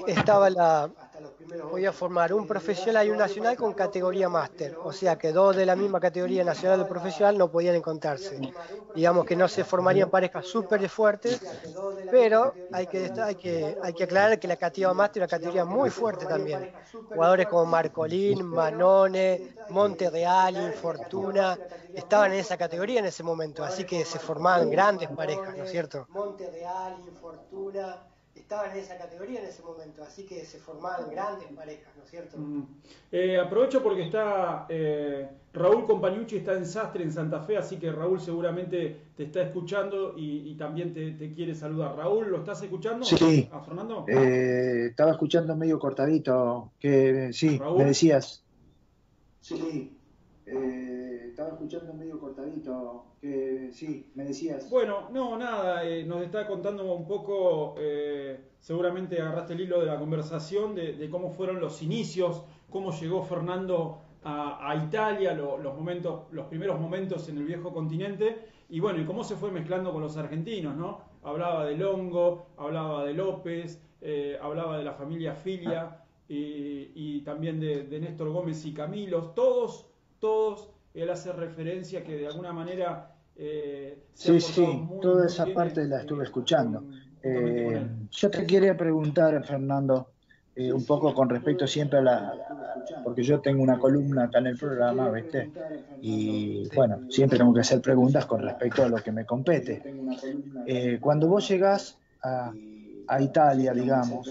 podía formar un profesional y un nacional con categoría máster, o sea que 2 de la misma categoría nacional o profesional no podían encontrarse. Digamos que no se formarían parejas súper fuertes, pero hay que aclarar que la categoría máster es una categoría muy fuerte también. Jugadores como Marcolín, Manone, Monterreal, Fortuna estaban en esa categoría en ese momento, así que se formaban grandes parejas, ¿no es cierto? Monterreal, Fortuna estaban en esa categoría en ese momento, así que se formaban grandes parejas, ¿no es cierto? Aprovecho porque está Raúl Compañucci, está en Sastre, en Santa Fe, así que Raúl seguramente te está escuchando y también te quiere saludar. Raúl, ¿lo estás escuchando? Sí. ¿A Fernando? Estaba escuchando medio cortadito, que sí, ¿Raúl? me decías. Sí. Estaba escuchando medio cortadito, que sí, me decías. Bueno, no, nada, nos está contando un poco, seguramente agarraste el hilo de la conversación, de cómo fueron los inicios, cómo llegó Fernando a Italia, los primeros momentos en el viejo continente, y bueno, y cómo se fue mezclando con los argentinos, ¿no? Hablaba de Longo, hablaba de López, hablaba de la familia Filia, y también de Néstor Gómez y Camilo, todos todos, él hace referencia que de alguna manera... sí, toda esa parte la estuve escuchando. Yo te quería preguntar, Fernando, un poco con respecto siempre a porque yo tengo una columna acá en el programa, ¿viste? Y bueno, siempre tengo que hacer preguntas con respecto a lo que me compete. Cuando vos llegás a Italia, digamos,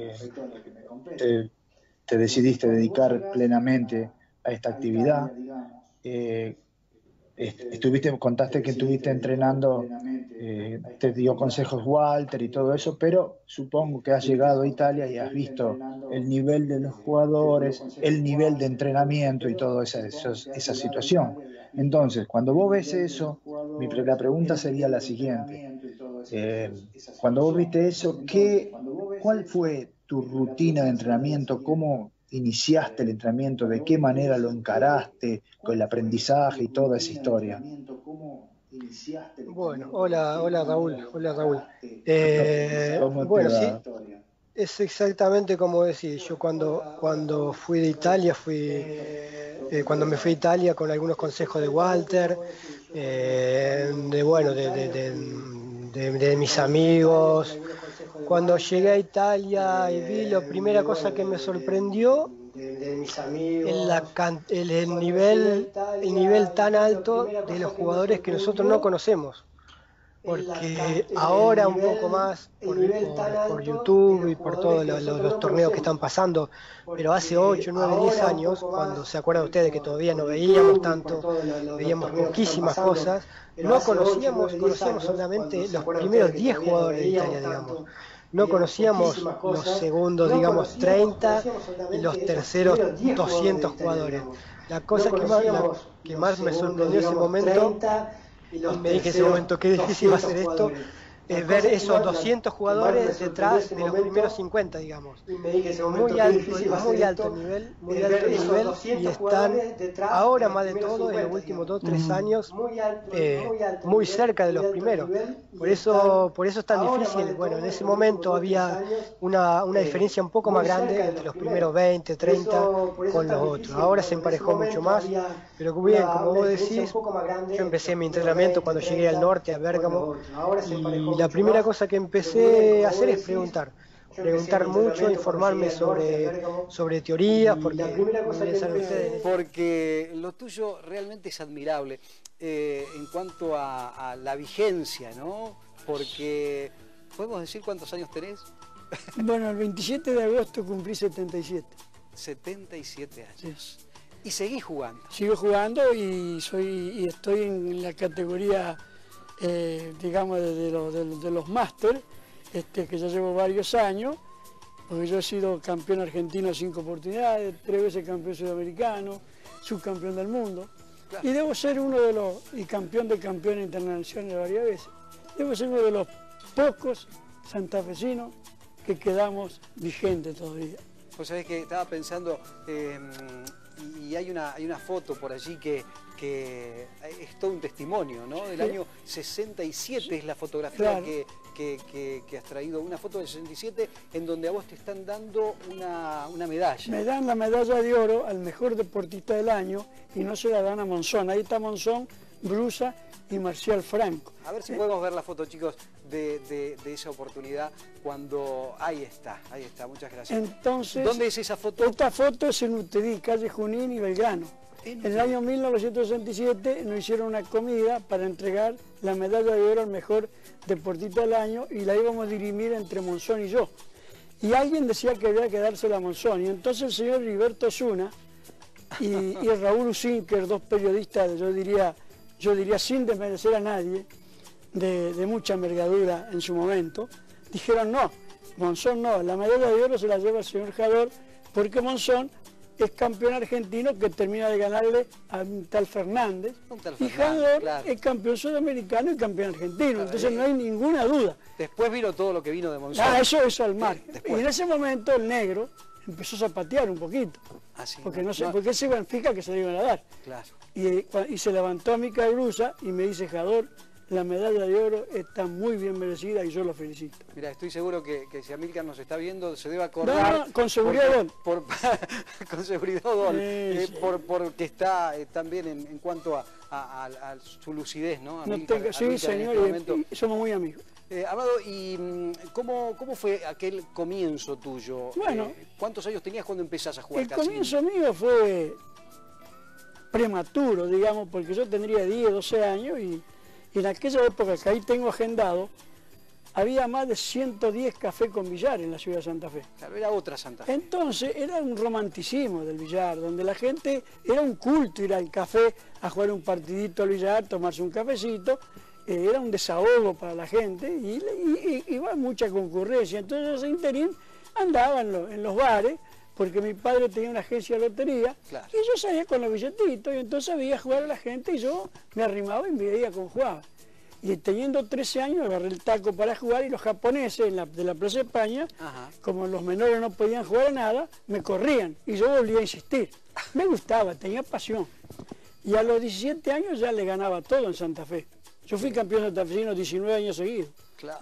te decidiste dedicar plenamente a esta actividad, contaste que estuviste entrenando, te dio consejos Walter y todo eso, pero supongo que has llegado a Italia y has visto el nivel de los jugadores, el nivel de entrenamiento y toda esa situación. Entonces, cuando vos ves eso, la pregunta sería la siguiente. Cuando vos viste eso, ¿cuál fue tu rutina de entrenamiento? ¿Cómo iniciaste el entrenamiento? ¿De qué manera lo encaraste con el aprendizaje y toda esa historia? Bueno, hola Raúl. Bueno, sí, es exactamente como decís. Yo cuando fui de Italia, cuando me fui a Italia con algunos consejos de Walter, de mis amigos. Cuando llegué a Italia y vi, la primera cosa que me sorprendió el nivel tan alto de los jugadores que nosotros no conocemos. Porque ahora un poco más por YouTube y por todos los torneos que están pasando, pero hace 8, 9, 10 años, cuando se acuerdan ustedes que todavía no veíamos tanto, veíamos poquísimas cosas, no conocíamos solamente los primeros 10 jugadores de Italia, digamos. No conocíamos los segundos, digamos, 30 y los terceros 200 jugadores. La cosa que más me sorprendió en ese momento, y me dije en ese momento qué difícil va a ser esto, es ver esos 200 jugadores detrás de los primeros 50, digamos. Muy alto nivel, y están ahora más de todo en los últimos 2 o 3 años muy cerca de los primeros. Por eso es tan difícil. Bueno, en ese momento había una diferencia un poco más grande entre los primeros 20, 30 con los otros. Ahora se emparejó mucho más, pero bien, como vos decís, yo empecé mi entrenamiento cuando llegué al norte, a Bérgamo, y la primera cosa que empecé a hacer es preguntar mucho, informarme sobre teorías, porque lo tuyo realmente es admirable en cuanto a la vigencia, ¿no? Porque, ¿podemos decir cuántos años tenés? Bueno, el 27 de agosto cumplí 77. 77 años. Sí. ¿Y seguís jugando? Sigo jugando y estoy en la categoría, digamos, de los máster, que ya llevo varios años, porque yo he sido campeón argentino 5 oportunidades, 3 veces campeón sudamericano, subcampeón del mundo, claro. Y debo ser y campeón de campeones internacionales varias veces. Debo ser uno de los pocos santafesinos que quedamos vigentes todavía. Pues sabés que estaba pensando, y hay una foto por allí que es todo un testimonio, ¿no? Del año 67 es la fotografía, claro, que has traído, una foto del 67 en donde a vos te están dando una medalla. Me dan la medalla de oro al mejor deportista del año y no se la dan a Monzón. Ahí está Monzón, Brusa y Marcial Franco. A ver si podemos ver la foto, chicos, de esa oportunidad cuando... Ahí está, muchas gracias. Entonces, ¿dónde es esa foto? Esta foto es en Utedí, calle Junín y Belgrano. En el año 1967 nos hicieron una comida para entregar la medalla de oro al mejor deportista del año y la íbamos a dirimir entre Monzón y yo. Y alguien decía que había que dársela a Monzón. Y entonces el señor Heriberto Osuna y Raúl Usinker, 2 periodistas, yo diría sin desmerecer a nadie, de mucha envergadura en su momento, dijeron no, Monzón no, la medalla de oro se la lleva el señor Jador porque es campeón argentino que termina de ganarle a un tal Fernández, y Jador, claro, es campeón sudamericano y campeón argentino, claro, entonces no hay ninguna duda. Después vino todo lo que vino de Monzón. Eso al mar. Y en ese momento el negro empezó a zapatear un poquito, porque porque ese Benfica que se le iban a dar. Claro. Y se levantó a Mica Brusa y me dice, Jador, la medalla de oro está muy bien merecida y yo lo felicito. Mira, estoy seguro que si Amílcar nos está viendo, se debe acordar... No, con seguridad con seguridad porque está también en cuanto a su lucidez, ¿no? Amílcar, sí, señor, y somos muy amigos. Amado, ¿y cómo fue aquel comienzo tuyo? Bueno, ¿cuántos años tenías cuando empezás a jugar? El comienzo mío fue prematuro, digamos, porque yo tendría 10, 12 años y en aquella época que ahí tengo agendado, había más de 110 cafés con billar en la ciudad de Santa Fe. Claro, era otra Santa Fe. Entonces era un romanticismo del billar, donde la gente, era un culto ir al café a jugar un partidito al billar, tomarse un cafecito, era un desahogo para la gente y iba mucha concurrencia. Entonces ese interín andaba en los bares, porque mi padre tenía una agencia de lotería, claro, y yo salía con los billetitos y entonces veía jugar a la gente y yo me arrimaba y me veía cómo jugaba. Y teniendo 13 años agarré el taco para jugar y los japoneses de la Plaza España, como los menores no podían jugar a nada, me corrían y yo volvía a insistir. Me gustaba, tenía pasión. Y a los 17 años ya le ganaba todo en Santa Fe. Yo fui campeón santafesino 19 años seguidos. Claro.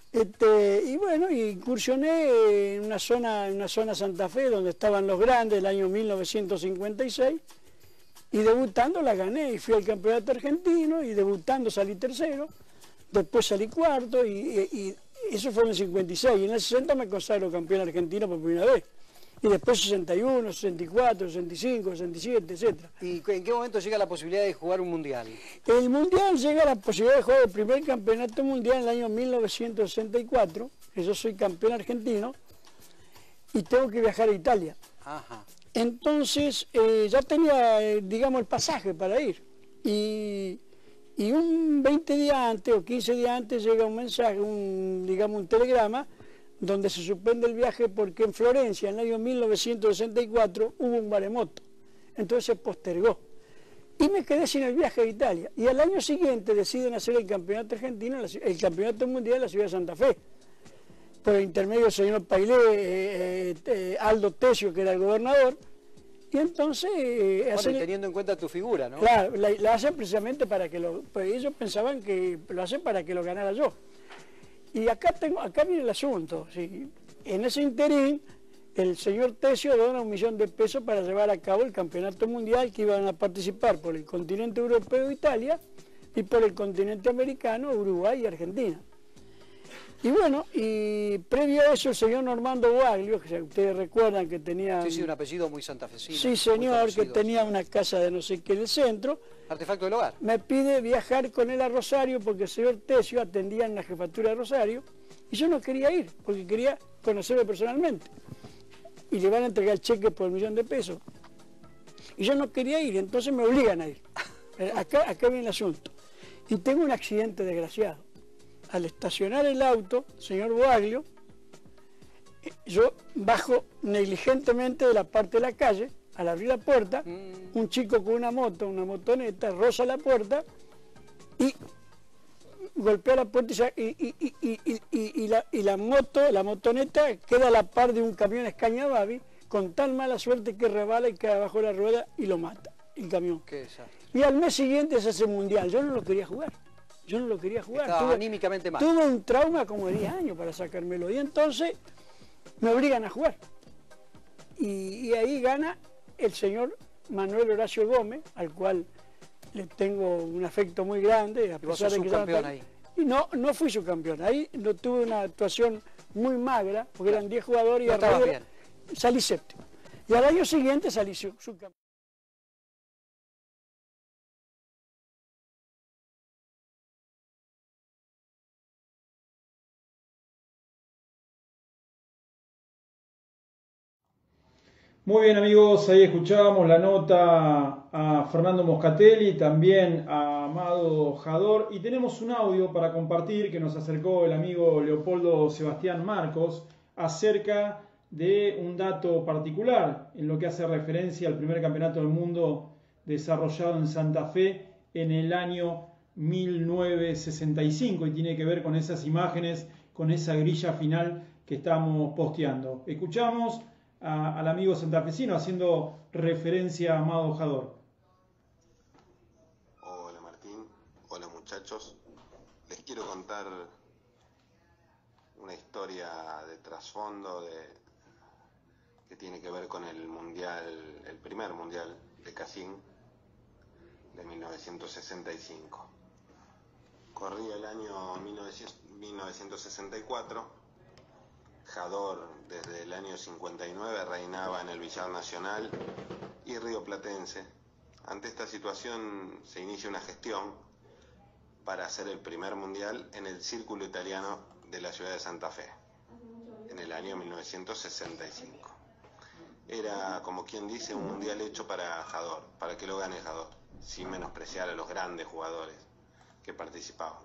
Y bueno, incursioné en una zona Santa Fe donde estaban los grandes, el año 1956, y debutando la gané y fui al campeonato argentino y debutando salí tercero, después salí cuarto y eso fue en el 56 y en el 60 me consagro campeón argentino por primera vez. Y después 61, 64, 65, 67, etc. ¿Y en qué momento llega la posibilidad de jugar un mundial? El mundial llega la posibilidad de jugar el primer campeonato mundial en el año 1964, que yo soy campeón argentino, y tengo que viajar a Italia. Ajá. Entonces ya tenía, digamos, el pasaje para ir. Y un 20 días antes o 15 días antes llega un mensaje, digamos un telegrama, donde se suspende el viaje porque en Florencia, en el año 1964, hubo un maremoto. Entonces se postergó. Y me quedé sin el viaje a Italia. Y al año siguiente deciden hacer el campeonato argentino, el campeonato mundial en la ciudad de Santa Fe. Por el intermedio del señor Pailé, Aldo Tesio, que era el gobernador. Y entonces... bueno, y teniendo en cuenta tu figura, ¿no? Claro, la hacen precisamente para que pues ellos pensaban que lo hacen para que lo ganara yo. Y acá viene el asunto. ¿Sí? En ese interín, el señor Tesio dona $1 millón de pesos para llevar a cabo el campeonato mundial que iban a participar por el continente europeo, Italia, y por el continente americano, Uruguay y Argentina. Y bueno, y previo a eso el señor Normando Boaglio, que ustedes recuerdan que tenía... Sí, un apellido muy santafesino. Sí, señor, que tenía una casa de no sé qué en el centro. Artefacto del hogar. Me pide viajar con él a Rosario porque el señor Tesio atendía en la jefatura de Rosario y yo no quería ir porque quería conocerlo personalmente. Y le van a entregar el cheque por $1 millón de pesos. Y yo no quería ir, entonces me obligan a ir. Acá viene el asunto. Y tengo un accidente desgraciado. Al estacionar el auto, señor Boaglio, yo bajo negligentemente de la parte de la calle, al abrir la puerta, un chico con una motoneta, roza la puerta y golpea la puerta y la motoneta queda a la par de un camión Scania-Baby con tan mala suerte que rebala y cae abajo de la rueda y lo mata, el camión. Qué desastre. Y al mes siguiente se hace mundial, yo no lo quería jugar. Yo no lo quería jugar. Estaba anímicamente mal. Tuve un trauma como de 10 años para sacármelo. Y entonces me obligan a jugar. Y ahí gana el señor Manuel Horacio Gómez, al cual le tengo un afecto muy grande. A pesar de que campeón ahí. Y no fui su campeón. Ahí no tuve una actuación muy magra, porque eran 10 jugadores y arriba salí séptimo. Y al año siguiente salí subcampeón. Muy bien amigos, ahí escuchábamos la nota a Fernando Moscatelli, también a Amado Jador, y tenemos un audio para compartir que nos acercó el amigo Leopoldo Sebastián Marcos acerca de un dato particular en lo que hace referencia al primer campeonato del mundo desarrollado en Santa Fe en el año 1965 y tiene que ver con esas imágenes, con esa grilla final que estamos posteando. Escuchamos al amigo santafesino haciendo referencia a Amado Jador. Hola Martín, hola muchachos. muchachos, les quiero contar una historia de trasfondo que tiene que ver con el mundial, el primer mundial de Cassin de 1965. Corría el año 1964, Jador desde el año 59 reinaba en el billar nacional y rioplatense. Ante esta situación se inicia una gestión para hacer el primer mundial en el Círculo Italiano de la ciudad de Santa Fe, en el año 1965. Era, como quien dice, un mundial hecho para Jador, para que lo gane Jador, sin menospreciar a los grandes jugadores que participaban.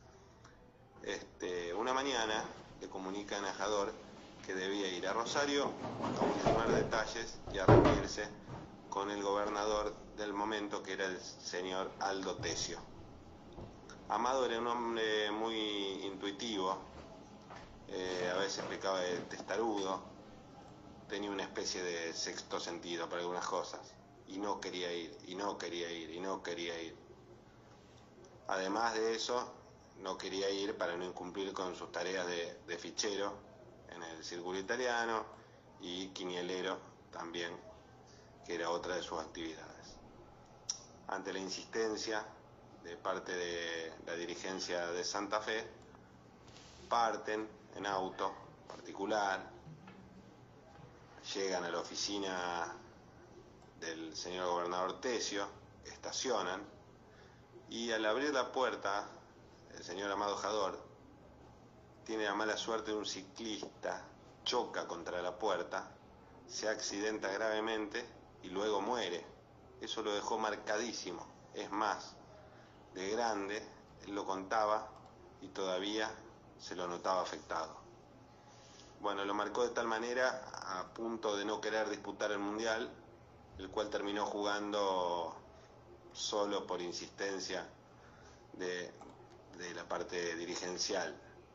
Una mañana le comunican a Jador que debía ir a Rosario a ultimar detalles y a reunirse con el gobernador del momento, que era el señor Aldo Tesio. Amado era un hombre muy intuitivo, a veces pecaba de testarudo, tenía una especie de sexto sentido para algunas cosas, y no quería ir, y no quería ir, y no quería ir. Además de eso, no quería ir para no incumplir con sus tareas de fichero en el Círculo Italiano y quinielero también, que era otra de sus actividades. Ante la insistencia de parte de la dirigencia de Santa Fe, parten en auto particular, llegan a la oficina del señor gobernador Tesio, estacionan, y al abrir la puerta, el señor Amado Jador tiene la mala suerte de un ciclista, choca contra la puerta, se accidenta gravemente y luego muere. Eso lo dejó marcadísimo. Es más, de grande, él lo contaba y todavía se lo notaba afectado. Bueno, lo marcó de tal manera a punto de no querer disputar el Mundial, el cual terminó jugando solo por insistencia de la parte dirigencial.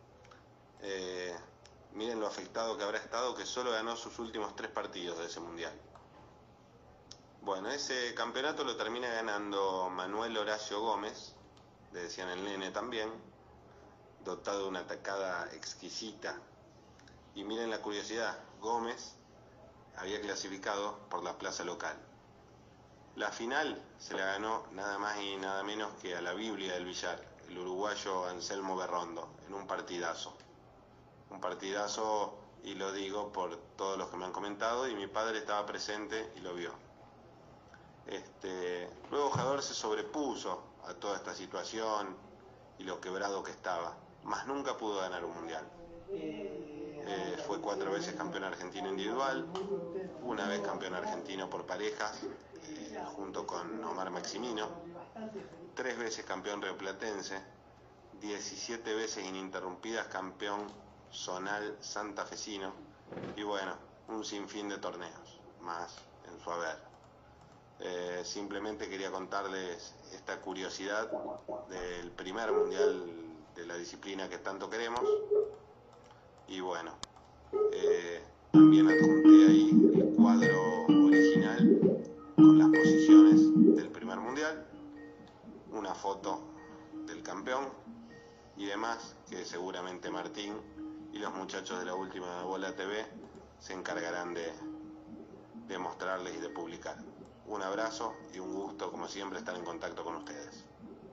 Miren lo afectado que habrá estado, que solo ganó sus últimos 3 partidos de ese Mundial. Bueno, ese campeonato lo termina ganando Manuel Horacio Gómez, le decían el nene también, dotado de una tacada exquisita. Y miren la curiosidad, Gómez había clasificado por la plaza local. La final se la ganó nada más y nada menos que a la Biblia del billar, el uruguayo Anselmo Berrondo, en un partidazo. Un partidazo, y lo digo por todos los que me han comentado, y mi padre estaba presente y lo vio. Luego Jador se sobrepuso a toda esta situación y lo quebrado que estaba, mas nunca pudo ganar un mundial. Fue 4 veces campeón argentino individual, una vez campeón argentino por parejas, junto con Omar Maximino, 3 veces campeón rioplatense, 17 veces ininterrumpidas campeón zonal santafesino, y bueno, un sinfín de torneos más en su haber. Simplemente quería contarles esta curiosidad del primer mundial de la disciplina que tanto queremos. Y bueno, también adjunté ahí el cuadro original con las posiciones del primer mundial, una foto del campeón y demás, que seguramente Martín y los muchachos de La Última Bola TV se encargarán de mostrarles y de publicar. Un abrazo y un gusto, como siempre, estar en contacto con ustedes.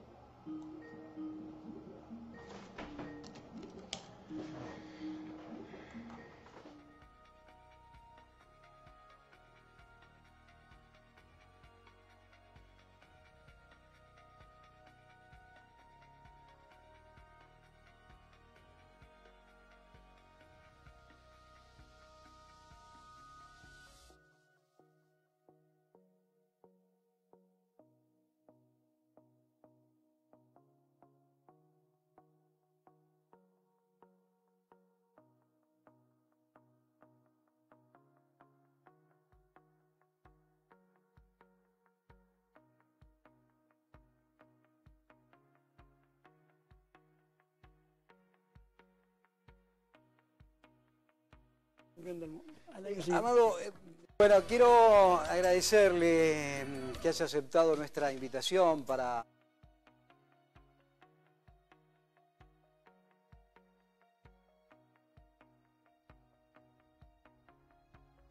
Amado, bueno, quiero agradecerle que haya aceptado nuestra invitación para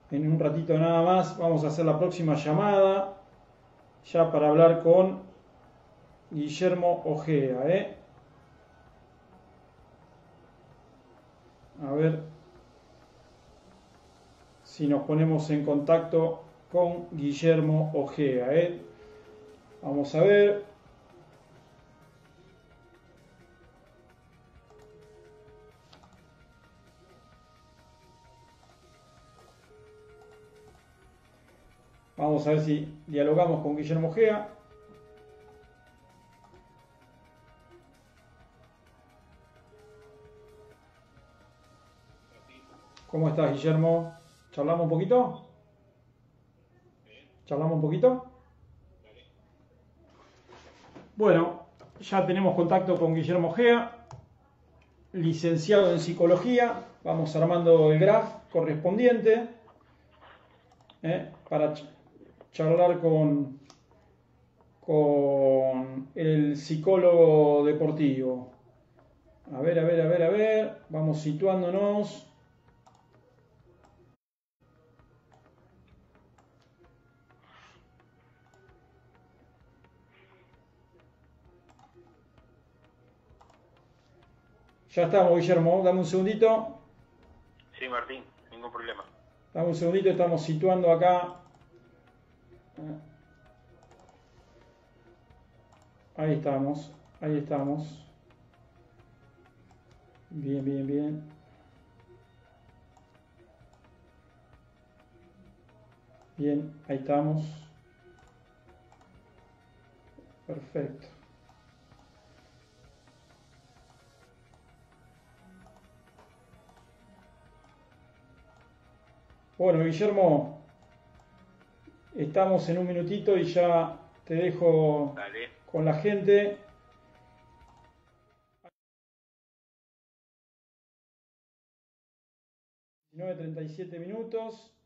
En un ratito nada más vamos a hacer la próxima llamada, ya para hablar con Guillermo Ojea, A ver si nos ponemos en contacto con Guillermo Ojea, Vamos a ver. Vamos a ver si dialogamos con Guillermo Ojea. ¿Cómo estás, Guillermo? ¿Charlamos un poquito? ¿Charlamos un poquito? Bueno, ya tenemos contacto con Guillermo Ojea, licenciado en psicología. Vamos armando el graph correspondiente para charlar con el psicólogo deportivo. A ver, vamos situándonos. Ya estamos, Guillermo, dame un segundito. Sí, Martín, ningún problema. Dame un segundito, estamos situando acá. Ahí estamos. Bien. Bien, ahí estamos. Perfecto. Bueno, Guillermo, estamos en un minutito y ya te dejo con la gente. minutos.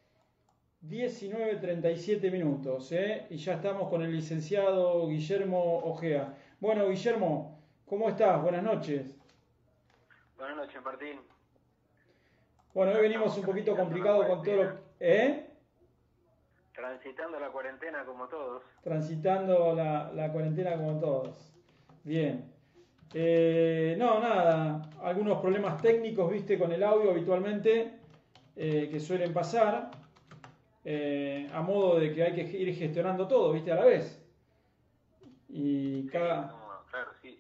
19:37 minutos, y ya estamos con el licenciado Guillermo Ojea. Bueno, Guillermo, ¿cómo estás? Buenas noches. Buenas noches, Martín. Bueno, hoy venimos un poquito complicado con todo lo que... Transitando la cuarentena como todos. Transitando la cuarentena como todos. Bien. No, nada. Algunos problemas técnicos, viste, con el audio habitualmente, que suelen pasar. A modo de que hay que ir gestionando todo, viste, a la vez. Y cada... Claro, sí.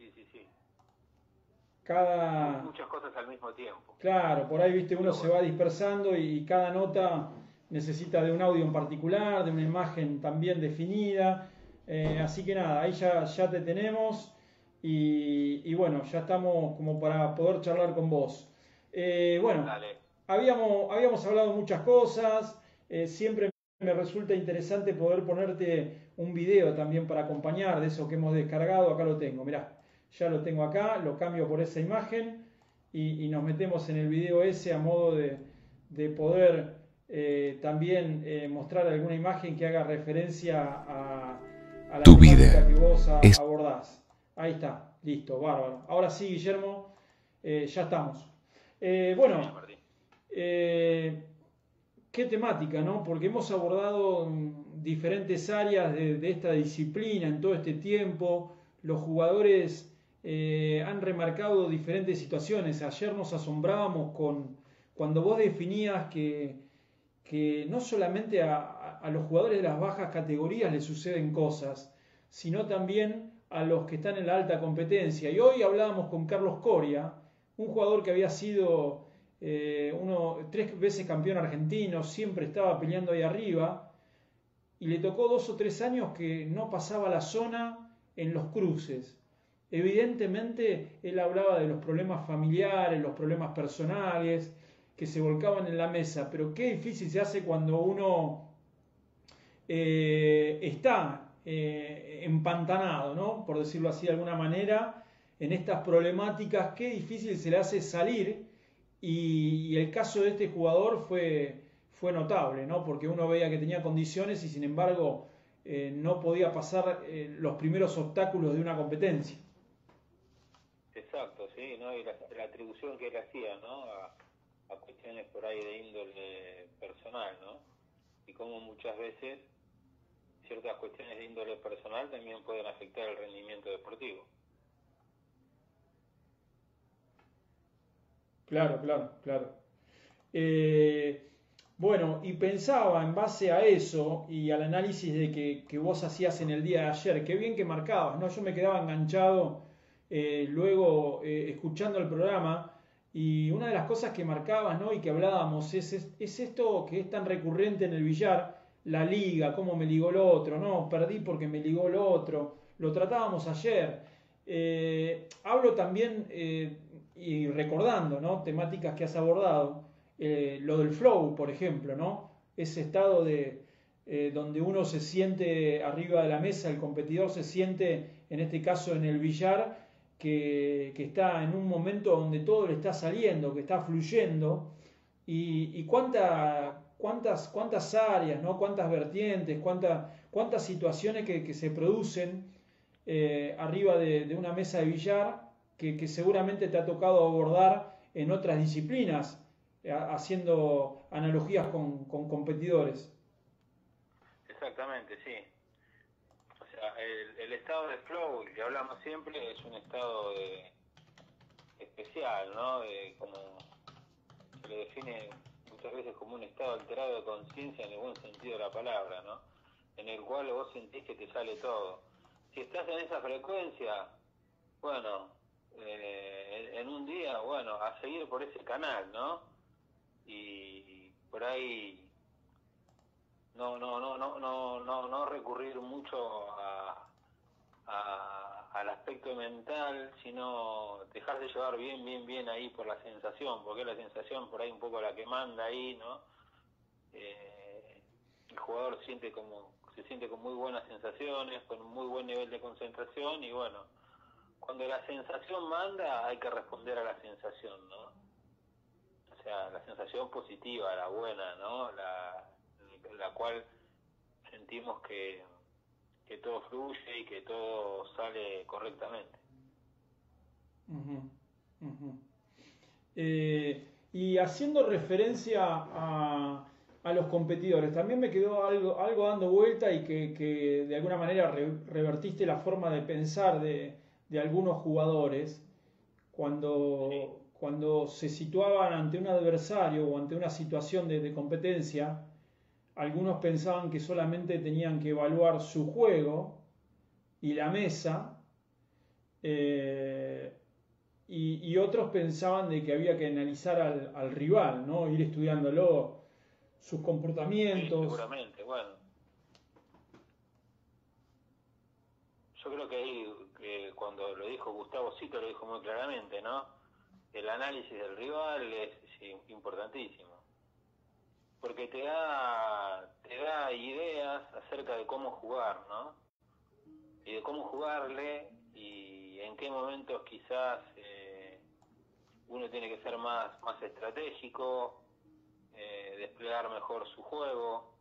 Muchas cosas al mismo tiempo. Claro, por ahí, viste, uno se va dispersando y cada nota necesita de un audio en particular, de una imagen también definida. Así que nada, ahí ya te tenemos y bueno, ya estamos como para poder charlar con vos. Bueno, Dale. habíamos hablado muchas cosas, siempre me resulta interesante poder ponerte un video también para acompañar de eso que hemos descargado. Acá lo tengo, mirá. Ya lo tengo acá, lo cambio por esa imagen y nos metemos en el video ese a modo de poder también mostrar alguna imagen que haga referencia a la temática que vos abordás. Ahí está, listo, bárbaro. Ahora sí, Guillermo, ya estamos. Bueno, qué temática, ¿no? Porque hemos abordado diferentes áreas de esta disciplina en todo este tiempo. Los jugadores han remarcado diferentes situaciones. Ayer nos asombrábamos cuando vos definías que no solamente a los jugadores de las bajas categorías les suceden cosas, sino también a los que están en la alta competencia. Y hoy hablábamos con Carlos Coria, un jugador que había sido 3 veces campeón argentino, siempre estaba peleando ahí arriba, y le tocó 2 o 3 años que no pasaba la zona en los cruces. Evidentemente él hablaba de los problemas familiares, los problemas personales que se volcaban en la mesa, pero qué difícil se hace cuando uno está empantanado, ¿no? Por decirlo así de alguna manera, en estas problemáticas, qué difícil se le hace salir, y el caso de este jugador fue notable, ¿no? Porque uno veía que tenía condiciones y sin embargo no podía pasar los primeros obstáculos de una competencia. Exacto, sí, ¿no? Y la atribución que él hacía, ¿no? a cuestiones por ahí de índole personal, ¿no? Y como muchas veces ciertas cuestiones de índole personal también pueden afectar el rendimiento deportivo. Claro, claro, claro. Bueno, y pensaba en base a eso y al análisis que vos hacías en el día de ayer, qué bien que marcabas, ¿no? Yo me quedaba enganchado luego escuchando el programa, y una de las cosas que marcabas, ¿no? Y que hablábamos es esto que es tan recurrente en el billar, la liga, cómo me ligó el otro, ¿no? Perdí porque me ligó el otro, lo tratábamos ayer. Hablo también, y recordando, ¿no? Temáticas que has abordado, lo del flow, por ejemplo, ¿no? Ese estado de donde uno se siente arriba de la mesa, el competidor se siente, en este caso en el billar, que está en un momento donde todo le está saliendo, que está fluyendo, y cuántas áreas, ¿no? Cuántas vertientes, cuántas situaciones que se producen arriba de una mesa de billar que seguramente te ha tocado abordar en otras disciplinas, haciendo analogías con competidores. Exactamente, sí. O sea, el estado de flow, que hablamos siempre, es un estado especial, ¿no? Como se le define muchas veces como un estado alterado de conciencia en el buen sentido de la palabra, ¿no? En el cual vos sentís que te sale todo. Si estás en esa frecuencia, bueno, en un día, bueno, a seguir por ese canal, ¿no? Y por ahí no recurrir mucho al aspecto mental, sino dejarse llevar bien ahí por la sensación, porque es la sensación por ahí un poco la que manda ahí, ¿no? El jugador se siente con muy buenas sensaciones, con un muy buen nivel de concentración, y bueno, cuando la sensación manda hay que responder a la sensación, ¿no? O sea, la sensación positiva, la buena, ¿no? La cual sentimos que todo fluye y que todo sale correctamente. Y haciendo referencia a los competidores, también me quedó algo dando vuelta, y que de alguna manera revertiste la forma de pensar de algunos jugadores cuando se situaban ante un adversario o ante una situación de competencia. Algunos pensaban que solamente tenían que evaluar su juego y la mesa, y otros pensaban de que había que analizar al rival, ¿no? Ir estudiándolo, sus comportamientos. Sí, seguramente, bueno. Yo creo que ahí, cuando lo dijo Gustavo Cito, lo dijo muy claramente, ¿no? El análisis del rival es importantísimo, porque te da ideas acerca de cómo jugar, ¿no? Y de cómo jugarle, y en qué momentos quizás uno tiene que ser más estratégico, desplegar mejor su juego.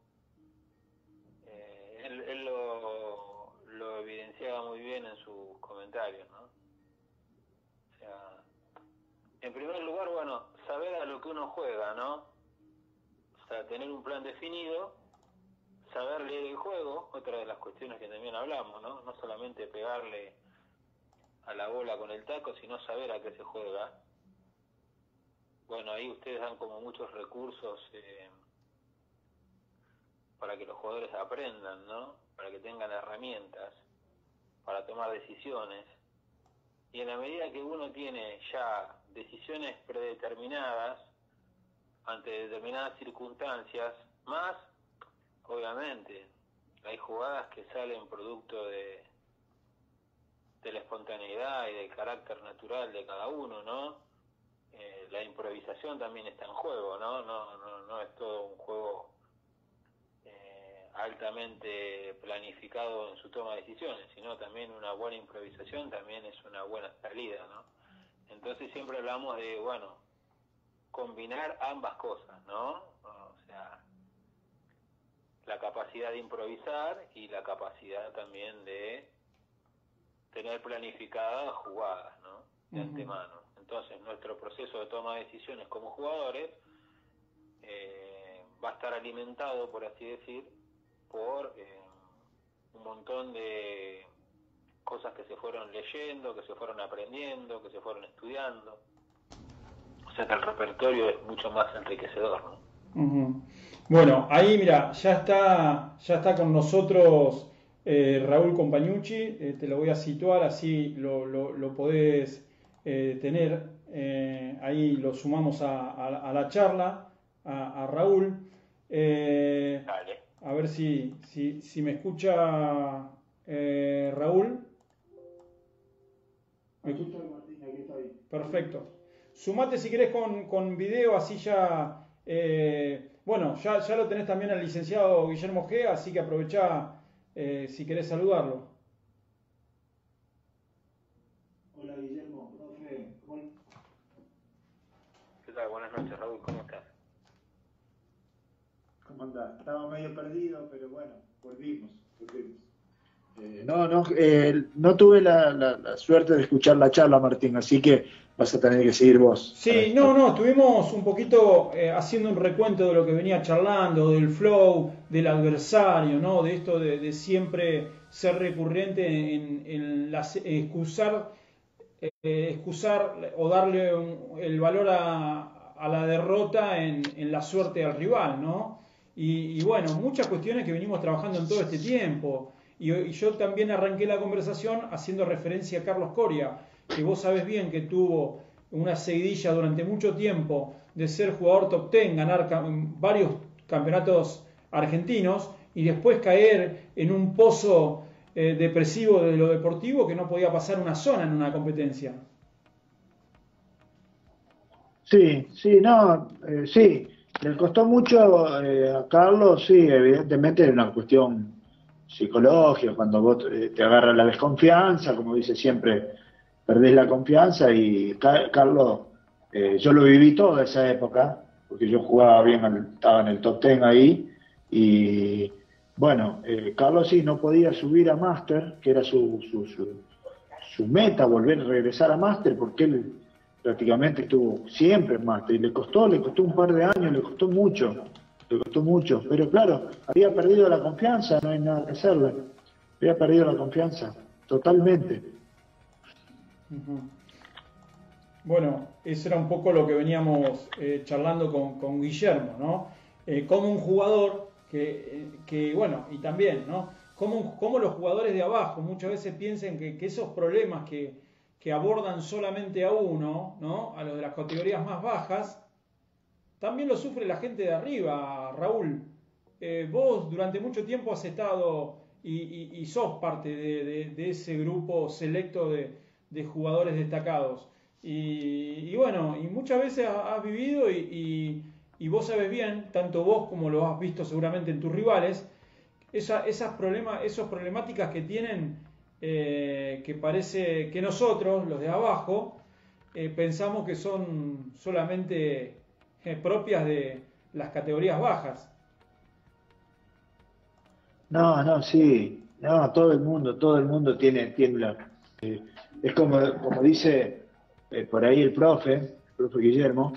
Él lo evidenciaba muy bien en sus comentarios, ¿no? O sea, en primer lugar, bueno, saber a lo que uno juega, ¿no? O sea, tener un plan definido, saber leer el juego, otra de las cuestiones que también hablamos, ¿no? No solamente pegarle a la bola con el taco, sino saber a qué se juega. Bueno, ahí ustedes dan como muchos recursos para que los jugadores aprendan, ¿no? Para que tengan herramientas para tomar decisiones. Y en la medida que uno tiene ya decisiones predeterminadas ante determinadas circunstancias, más, obviamente, hay jugadas que salen producto de la espontaneidad y del carácter natural de cada uno, ¿no? La improvisación también está en juego, ¿no? No es todo un juego altamente planificado en su toma de decisiones, sino también una buena improvisación también es una buena salida, ¿no? Entonces siempre hablamos de, bueno, combinar ambas cosas, ¿no? O sea, la capacidad de improvisar y la capacidad también de tener planificadas jugadas, ¿no? De antemano. Entonces nuestro proceso de toma de decisiones como jugadores va a estar alimentado, por así decir, por un montón de cosas que se fueron leyendo, que se fueron aprendiendo, que se fueron estudiando. O sea que el repertorio es mucho más enriquecedor, ¿no? Uh-huh. Bueno, ahí mira, ya está con nosotros Raúl Compañucci, te lo voy a situar, así lo podés tener, ahí lo sumamos a la charla, a Raúl. Dale. A ver si me escucha Raúl. Aquí estoy, Martín, aquí estoy. Perfecto. Sumate si querés con video, así ya... bueno, ya lo tenés también al licenciado Guillermo G, así que aprovechá si querés saludarlo. Hola Guillermo, profe. ¿Qué tal? Buenas noches, Raúl, ¿cómo estás? ¿Cómo andás? Estaba medio perdido, pero bueno, volvimos. No tuve la suerte de escuchar la charla, Martín, así que vas a tener que seguir vos. Sí, estuvimos un poquito haciendo un recuento de lo que venía charlando, del flow, del adversario, ¿no? De esto de siempre ser recurrente en excusar o darle el valor a la derrota en la suerte al rival, ¿no? Y bueno, muchas cuestiones que venimos trabajando en todo este tiempo. Y yo también arranqué la conversación haciendo referencia a Carlos Coria, que vos sabés bien que tuvo una seguidilla durante mucho tiempo de ser jugador top 10, ganar varios campeonatos argentinos y después caer en un pozo depresivo de lo deportivo que no podía pasar una zona en una competencia. Sí, le costó mucho a Carlos, sí, evidentemente es una cuestión psicológica, cuando vos te agarra la desconfianza, como dice siempre, perdés la confianza y Carlos, yo lo viví toda esa época, porque yo jugaba bien, estaba en el top 10 ahí, y bueno, Carlos sí no podía subir a Master, que era su meta, volver a regresar a Master, porque él prácticamente estuvo siempre en Master, y le costó un par de años, le costó mucho, pero claro, había perdido la confianza, no hay nada que hacerle, había perdido la confianza, totalmente. Uh-huh. Bueno, eso era un poco lo que veníamos charlando con Guillermo, ¿no? Como un jugador que bueno, y también, ¿no? Como los jugadores de abajo muchas veces piensan que esos problemas que abordan solamente a uno, ¿no? A los de las categorías más bajas, también lo sufre la gente de arriba, Raúl. Vos durante mucho tiempo has estado y sos parte de ese grupo selecto de jugadores destacados. Y bueno, y muchas veces has vivido y vos sabes bien, tanto vos como lo has visto seguramente en tus rivales, esos problemáticas que tienen, que parece que nosotros, los de abajo, pensamos que son solamente propias de las categorías bajas. Sí, todo el mundo tiene es como dice por ahí el profe Guillermo,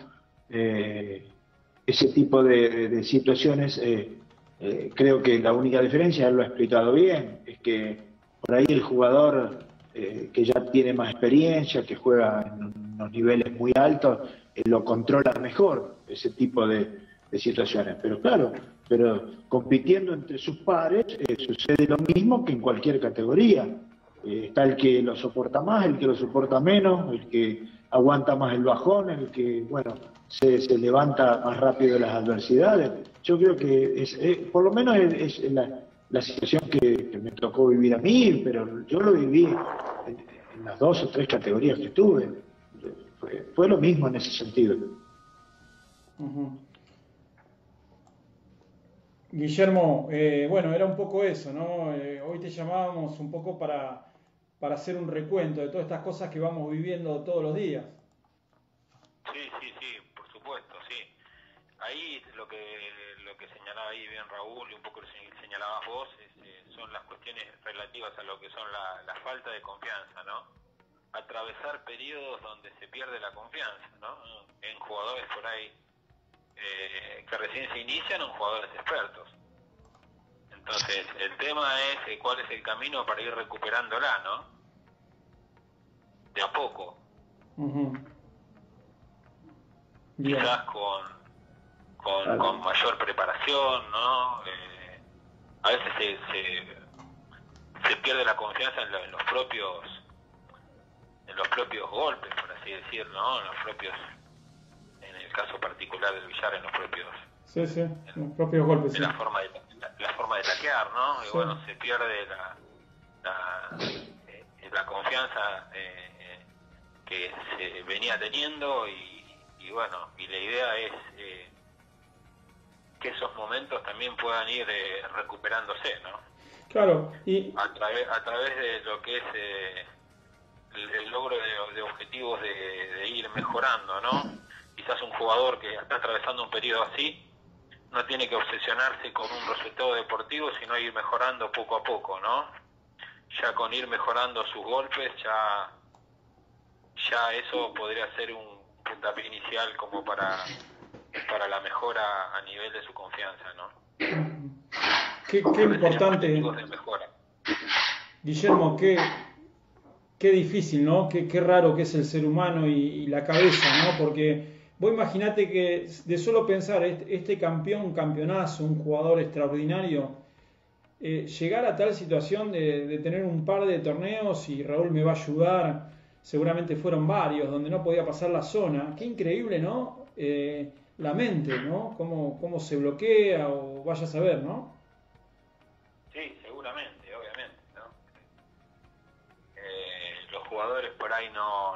ese tipo de situaciones, creo que la única diferencia, él lo ha explicado bien, es que por ahí el jugador que ya tiene más experiencia, que juega en unos niveles muy altos, lo controla mejor, ese tipo de situaciones. Pero claro, compitiendo entre sus pares sucede lo mismo que en cualquier categoría. Está el que lo soporta más, el que lo soporta menos, el que aguanta más el bajón, el que, bueno, se levanta más rápido de las adversidades. Yo creo que por lo menos es la situación que me tocó vivir a mí, pero yo lo viví en las 2 o 3 categorías que tuve. Fue lo mismo en ese sentido. Uh-huh. Guillermo, bueno, era un poco eso, ¿no? Hoy te llamábamos un poco para hacer un recuento de todas estas cosas que vamos viviendo todos los días. Sí, por supuesto, sí. Ahí lo que señalaba ahí bien Raúl y un poco lo señalabas vos son las cuestiones relativas a lo que son la falta de confianza, ¿no? atravesar periodos donde se pierde la confianza, ¿no? En jugadores por ahí que recién se inician o en jugadores expertos. Entonces, el tema es cuál es el camino para ir recuperándola, ¿no? De a poco. Quizás con mayor preparación, ¿no? A veces se pierde la confianza en los propios golpes, por así decir, ¿no? En el caso particular del billar, en los propios los propios golpes, la forma de taquear, ¿no? Y bueno, se pierde la confianza que se venía teniendo y bueno, y la idea es que esos momentos también puedan ir recuperándose, ¿no? Claro, y a través de lo que es el logro de objetivos de ir mejorando, ¿no? Quizás un jugador que está atravesando un periodo así no tiene que obsesionarse con un resultado deportivo, sino ir mejorando poco a poco, ¿no? Ya con ir mejorando sus golpes, ya eso podría ser un puntapié inicial como para la mejora a nivel de su confianza, ¿no? Qué importante, de mejora. Guillermo, qué difícil, ¿no? Qué raro que es el ser humano y la cabeza, ¿no? Porque vos imaginate que de solo pensar este campeonazo, un jugador extraordinario, llegar a tal situación de tener un par de torneos, y Raúl me va a ayudar, seguramente fueron varios, donde no podía pasar la zona. Qué increíble, ¿no? La mente, ¿no? Cómo se bloquea, o vaya a saber, ¿no? Sí, seguramente, obviamente, ¿no? Los jugadores por ahí no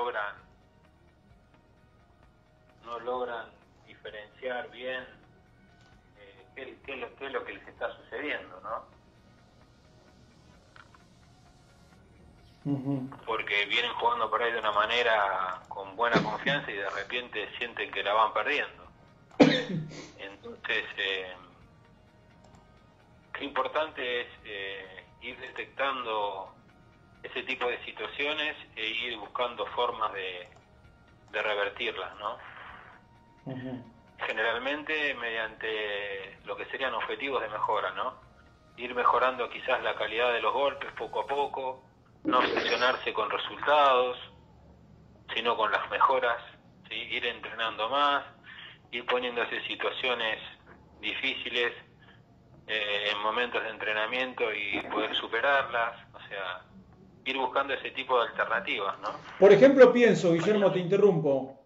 logran diferenciar bien qué es lo que les está sucediendo, ¿no? Porque vienen jugando por ahí de una manera con buena confianza y de repente sienten que la van perdiendo. Entonces, qué importante es ir detectando ese tipo de situaciones e ir buscando formas de revertirlas, ¿no? Generalmente mediante lo que serían objetivos de mejora, ¿no? Ir mejorando quizás la calidad de los golpes poco a poco, no obsesionarse con resultados, sino con las mejoras, ¿sí? Ir entrenando más, ir poniéndose situaciones difíciles en momentos de entrenamiento y poder superarlas, o sea, ir buscando ese tipo de alternativas, ¿no? Por ejemplo, pienso, Guillermo, te interrumpo,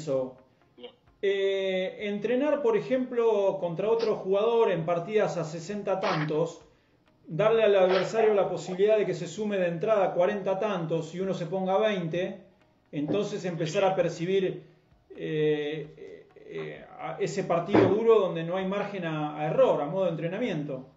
entrenar, por ejemplo, contra otro jugador en partidas a 60 tantos, darle al adversario la posibilidad de que se sume de entrada 40 tantos y uno se ponga 20, entonces empezar a percibir ese partido duro donde no hay margen a error, a modo de entrenamiento.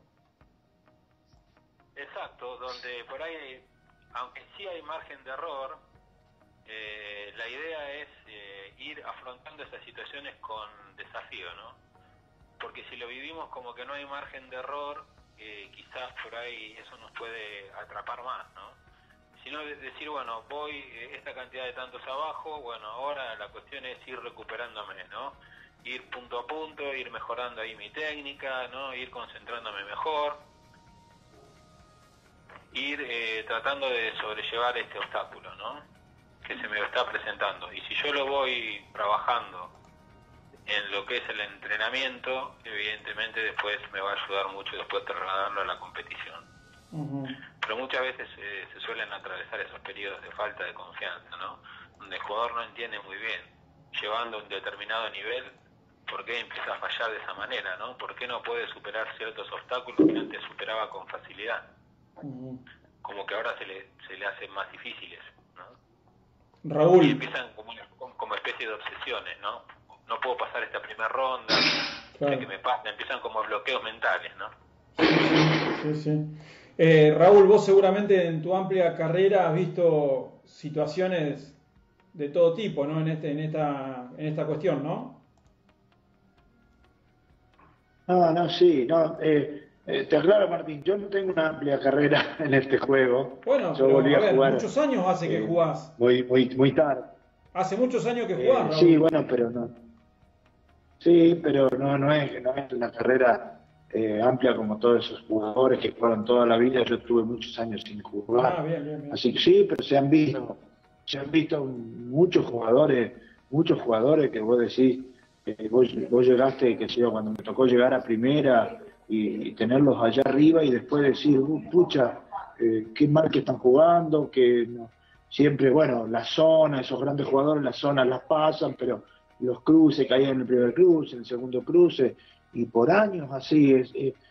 Exacto, donde por ahí, aunque sí hay margen de error, la idea es ir afrontando esas situaciones con desafío, ¿no? Porque si lo vivimos como que no hay margen de error, quizás por ahí eso nos puede atrapar más, ¿no? Sino decir, bueno, voy esta cantidad de tantos abajo, bueno, ahora la cuestión es ir recuperándome, ¿no? Ir punto a punto, ir mejorando ahí mi técnica, ¿no? Ir concentrándome mejor, ir tratando de sobrellevar este obstáculo, ¿no? Que se me está presentando. Y si yo lo voy trabajando en lo que es el entrenamiento, evidentemente después me va a ayudar mucho después trasladarlo a la competición. Pero muchas veces se suelen atravesar esos periodos de falta de confianza, ¿no? Donde el jugador no entiende muy bien, llevando un determinado nivel, por qué empieza a fallar de esa manera, ¿no? ¿Por qué no puede superar ciertos obstáculos que antes superaba con facilidad? Como que ahora se le hacen más difíciles, ¿no? Raúl. Y empiezan como especie de obsesiones, ¿no? No puedo pasar esta primera ronda, claro. Que me pasa, empiezan como bloqueos mentales, ¿no? Sí. Raúl, vos seguramente en tu amplia carrera has visto situaciones de todo tipo, ¿no? En esta cuestión, ¿no? Sí, Te aclaro, Martín, yo no tengo una amplia carrera en este juego. Bueno, yo pero, volví a jugar. Muchos años hace que jugás. Muy tarde. Hace muchos años que jugás, Raúl. Sí, bueno, pero no. Sí, pero no es una carrera amplia como todos esos jugadores que jugaron toda la vida. Yo tuve muchos años sin jugar. Bien. Así que sí, pero se han visto muchos jugadores que vos decís, vos llegaste, que sé yo, cuando me tocó llegar a primera y tenerlos allá arriba y después decir, pucha, qué mal que están jugando, que no. Siempre, bueno, la zona, esos grandes jugadores, las zonas las pasan, pero los cruces caían en el primer cruce, en el segundo cruce, y por años así es.